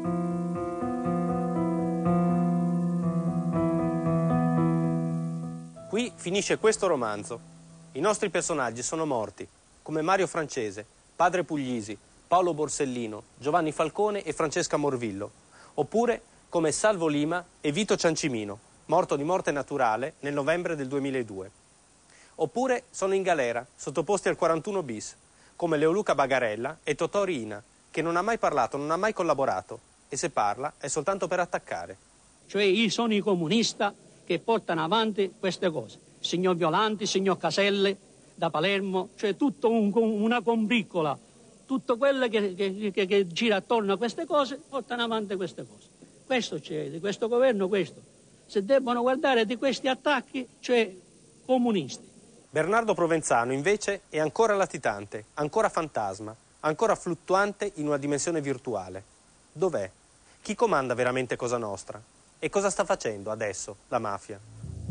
Qui finisce questo romanzo. I nostri personaggi sono morti, come Mario Francese, Padre Puglisi, Paolo Borsellino, Giovanni Falcone e Francesca Morvillo, oppure come Salvo Lima e Vito Ciancimino, morto di morte naturale nel novembre del 2002. Oppure sono in galera, sottoposti al 41 bis, come Leoluca Bagarella e Totò Riina, che non ha mai parlato, non ha mai collaborato, e se parla è soltanto per attaccare. Cioè sono i comunisti che portano avanti queste cose. Il signor Violanti, il signor Caselle da Palermo, cioè tutto una combriccola, tutto quello che gira attorno a queste cose portano avanti queste cose. Questo c'è, di questo governo questo. Se debbono guardare di questi attacchi, cioè comunisti. Bernardo Provenzano invece è ancora latitante, ancora fantasma, ancora fluttuante in una dimensione virtuale. Dov'è? Chi comanda veramente Cosa Nostra? E cosa sta facendo adesso la mafia?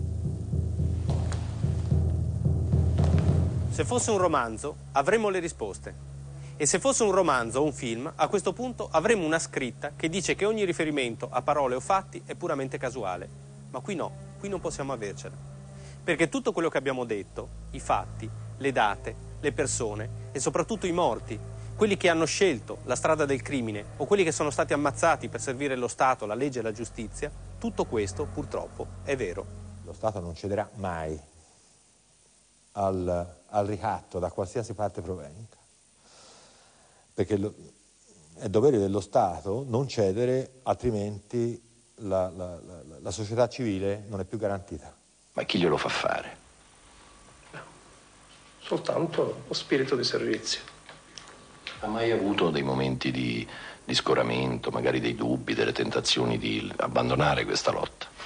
Se fosse un romanzo avremmo le risposte. E se fosse un romanzo o un film, a questo punto avremmo una scritta che dice che ogni riferimento a parole o fatti è puramente casuale. Ma qui no, qui non possiamo avercela. Perché tutto quello che abbiamo detto, i fatti, le date, le persone e soprattutto i morti, quelli che hanno scelto la strada del crimine o quelli che sono stati ammazzati per servire lo Stato, la legge e la giustizia, tutto questo purtroppo è vero. Lo Stato non cederà mai al ricatto da qualsiasi parte provenga. Perché è dovere dello Stato non cedere, altrimenti la società civile non è più garantita. Ma chi glielo fa fare? Soltanto lo spirito di servizio. Ha mai avuto dei momenti di scoramento, magari dei dubbi, delle tentazioni di abbandonare questa lotta?